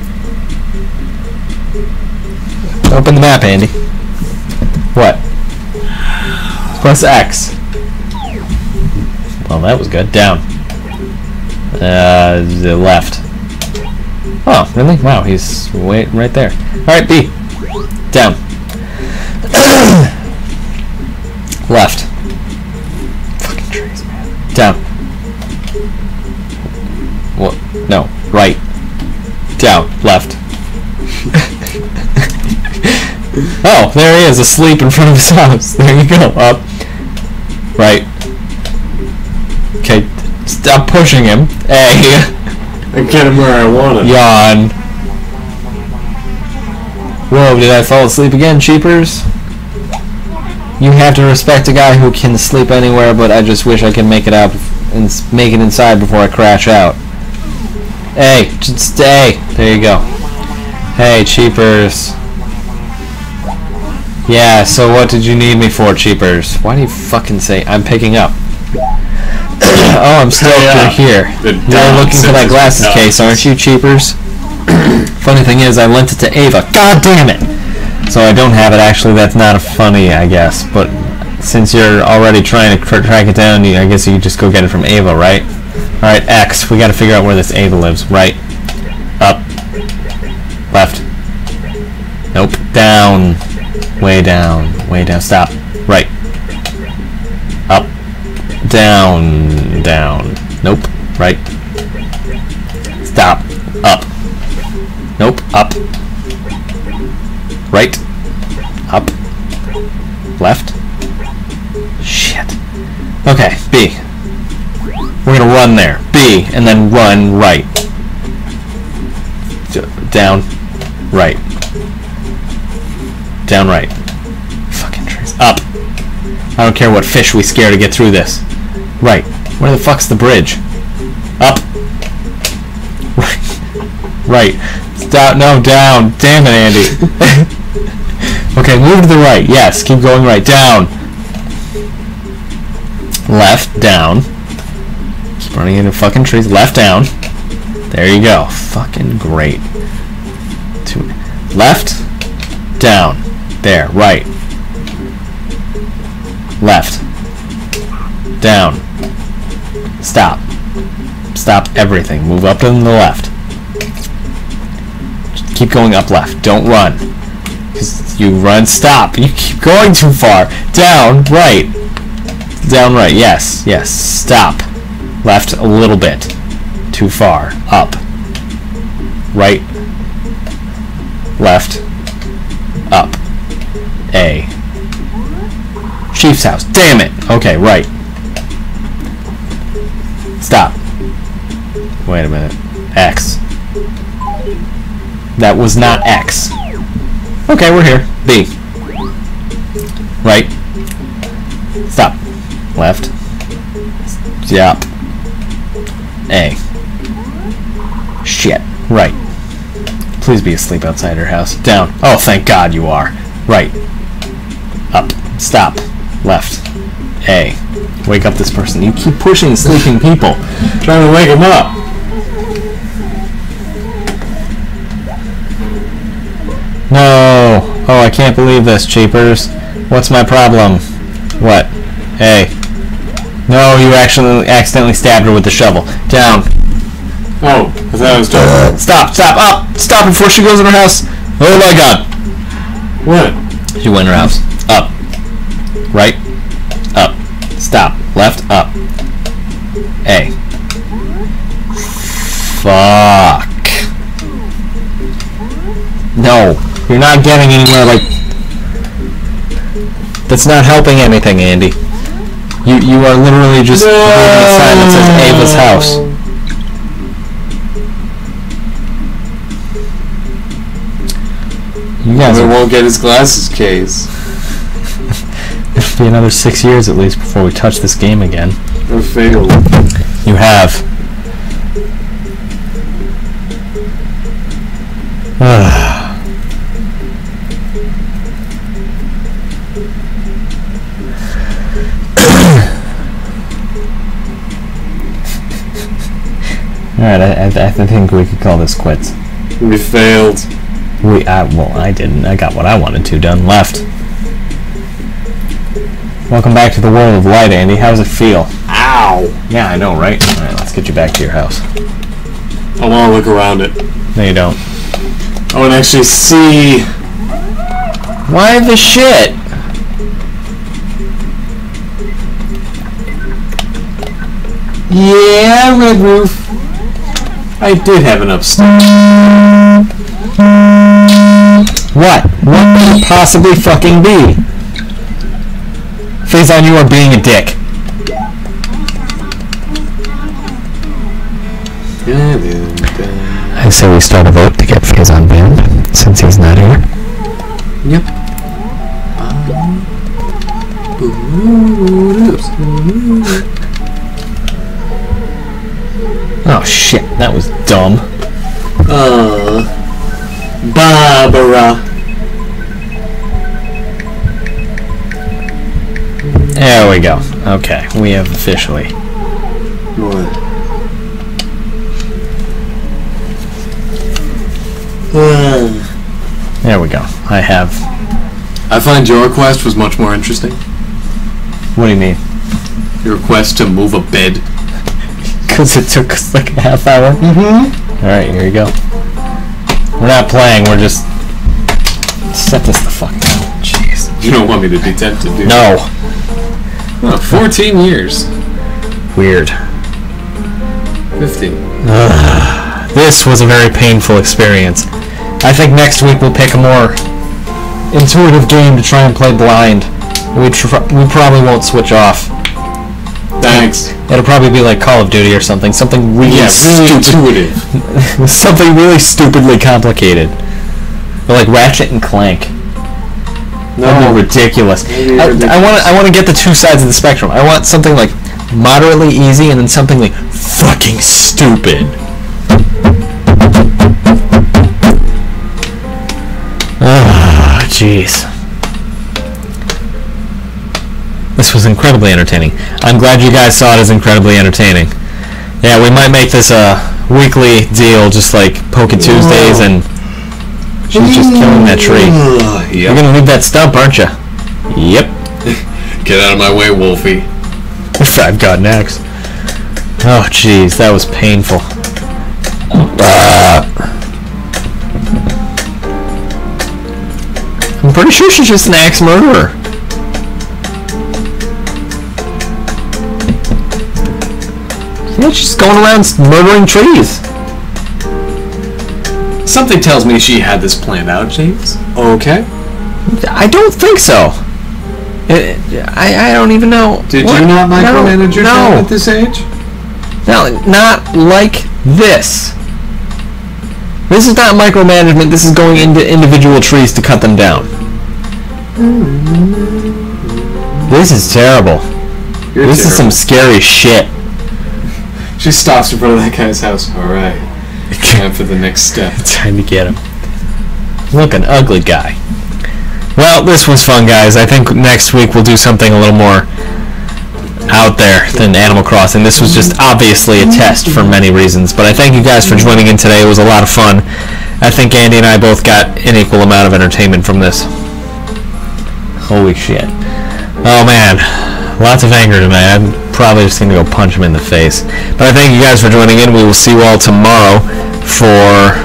Speaker 1: Open the map, Andy. What? Press X. Well, that was good. Down. Uh, the left. Oh, really? Wow, he's way right there. Alright, B. Down. Left. Fucking trees, man. Down. What? No. Right. Down. Left. Oh, there he is, asleep in front of his house. There you go. Up. Right. Okay. Stop pushing him. A.
Speaker 4: I get him where I want him.
Speaker 1: Yawn. Whoa, did I fall asleep again, cheapers? You have to respect a guy who can sleep anywhere, but I just wish I could make it out and s- make it inside before I crash out. Hey, just stay. There you go. Hey, cheapers. Yeah, so what did you need me for, cheapers? Why do you fucking say I'm picking up? Oh, I'm stoked
Speaker 4: Yeah.
Speaker 1: you're here.
Speaker 4: The
Speaker 1: You're
Speaker 4: dog
Speaker 1: looking for that
Speaker 4: says
Speaker 1: glasses
Speaker 4: dog.
Speaker 1: case, aren't you, cheapers? Funny thing is, I lent it to Ava. God damn it! So I don't have it. Actually, that's not funny, I guess. But since you're already trying to cr- track it down, you, I guess you could just go get it from Ava, right? All right, X. We got to figure out where this Ava lives. Right. Up. Left. Nope. Down. Way down. Way down. Stop. Right. Up. Down. Down. Nope. Right. Stop. Up. Nope. Up. Right. Up. Left. Shit. Okay. B. We're gonna run there. B. And then run right. D- down. Right. Down right. Fucking trees. Up. I don't care what fish we scare to get through this. Right. Where the fuck's the bridge? Up. Right. Right. Stop. No, down. Damn it, Andy. Okay, move to the right. Yes, keep going right. Down. Left. Down. Keep running into fucking trees. Left. Down. There you go. Fucking great. Two. Left. Down. There. Right. Left. Down. Stop. Stop everything. Move up and the left. Just keep going up left. Don't run. Because you run, stop. You keep going too far. Down, right. Down, right. Yes, yes. Stop. Left a little bit. Too far. Up. Right. Left. Up. A. Chief's house. Damn it. Okay, right. Stop. Wait a minute. X. That was not X. Okay, we're here. B. Right. Stop. Left. Stop. A. Shit. Right. Please be asleep outside your house. Down. Oh, thank God you are. Right. Up. Stop. Left. A. Wake up this person. You keep pushing sleeping people.
Speaker 4: Trying to wake him up.
Speaker 1: No. Oh, I can't believe this, cheapers. What's my problem? What? A. No, you actually accidentally stabbed her with the shovel. Down.
Speaker 4: Oh, I thought I was talking.
Speaker 1: Stop, stop, up! Stop before she goes in her house! Oh my God!
Speaker 4: What?
Speaker 1: She went in her house. Up. Right. Up. Stop. Left. Up. A. Fuck. No. You're not getting anywhere, like... That's not helping anything, Andy. You you are literally just
Speaker 4: No.
Speaker 1: holding a sign that says Ava's house. You guys
Speaker 4: He
Speaker 1: are...
Speaker 4: won't get his glasses case.
Speaker 1: It'll be another six years at least before we touch this game again.
Speaker 4: I failed.
Speaker 1: You have. Alright, I, I, I think we could call this quits.
Speaker 4: We failed.
Speaker 1: We, I, well, I didn't. I got what I wanted to done. Left. Welcome back to the world of light, Andy. How does it feel?
Speaker 4: Ow!
Speaker 1: Yeah, I know, right? Alright, let's get you back to your house.
Speaker 4: I want to look around it.
Speaker 1: No, you don't.
Speaker 4: I want to actually see
Speaker 1: Why the shit?
Speaker 4: Yeah, Red Roof. I did have an upstairs.
Speaker 1: What? What could it possibly fucking be? Faison, you are being a dick. I say we start a vote to get Faison banned, since he's not here.
Speaker 4: Yep.
Speaker 1: Oh shit, that was dumb.
Speaker 4: Uh, Barbara.
Speaker 1: There we go. Okay, we have officially.
Speaker 4: What?
Speaker 1: There we go. I have.
Speaker 4: I find your request was much more interesting.
Speaker 1: What do you mean?
Speaker 4: Your request to move a bed.
Speaker 1: Because it took us like a half hour? Mm-hmm. Alright, here you go. We're not playing, we're just... Set this the fuck down. Jeez.
Speaker 4: You don't want me to be tempted, do you?
Speaker 1: No.
Speaker 4: Oh, fourteen years.
Speaker 1: Weird.
Speaker 4: fifteen.
Speaker 1: Ugh. This was a very painful experience. I think next week we'll pick a more intuitive game to try and play blind. We, tr we probably won't switch off.
Speaker 4: Thanks.
Speaker 1: It'll probably be like Call of Duty or something. Something really,
Speaker 4: Yeah, really
Speaker 1: stupid.
Speaker 4: intuitive.
Speaker 1: Something really stupidly complicated. Or like Ratchet and Clank. That'd be ridiculous.
Speaker 4: That'd be
Speaker 1: I,
Speaker 4: ridiculous.
Speaker 1: I want I want to get the two sides of the spectrum. I want something like moderately easy and then something like fucking stupid. Ah, jeez. This was incredibly entertaining. I'm glad you guys saw it as incredibly entertaining. Yeah, we might make this a weekly deal, just like Poke Tuesdays, and she's just killing that tree.
Speaker 4: Yep.
Speaker 1: You're gonna leave that stump, aren't you? Yep.
Speaker 4: Get out of my way, Wolfie.
Speaker 1: I've got next. Oh, jeez, that was painful. Ah. I'm pretty sure she's just an axe murderer. Yeah, she's going around murdering trees.
Speaker 4: Something tells me she had this planned out, James. Okay.
Speaker 1: I don't think so. It, I, I don't even know.
Speaker 4: Did
Speaker 1: What?
Speaker 4: you not micromanage your
Speaker 1: no,
Speaker 4: child
Speaker 1: no.
Speaker 4: at this age?
Speaker 1: No, not like this. This is not micromanagement. This is going into individual trees to cut them down. This is terrible.
Speaker 4: You're
Speaker 1: this is some
Speaker 4: terrible.
Speaker 1: scary shit.
Speaker 4: She stops in front of that guy's house. All right. Time for the next step.
Speaker 1: Time to get him. Look, an ugly guy. Well, this was fun, guys. I think next week we'll do something a little more out there than Animal Crossing. This was just obviously a test for many reasons, but I thank you guys for joining in today. It was a lot of fun. I think Andy and I both got an equal amount of entertainment from this. Holy shit. Oh man, lots of anger tonight. I'm probably just going to go punch him in the face. But I thank you guys for joining in. We will see you all tomorrow for,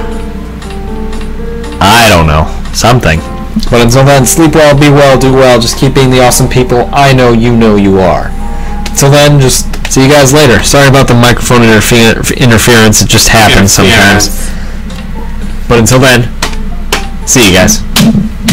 Speaker 1: I don't know, something. But until then, sleep well, be well, do well, just keep being the awesome people I know you know you are. Until then, just see you guys later. Sorry about the microphone interfe interference, it just happens sometimes. But until then, see you guys.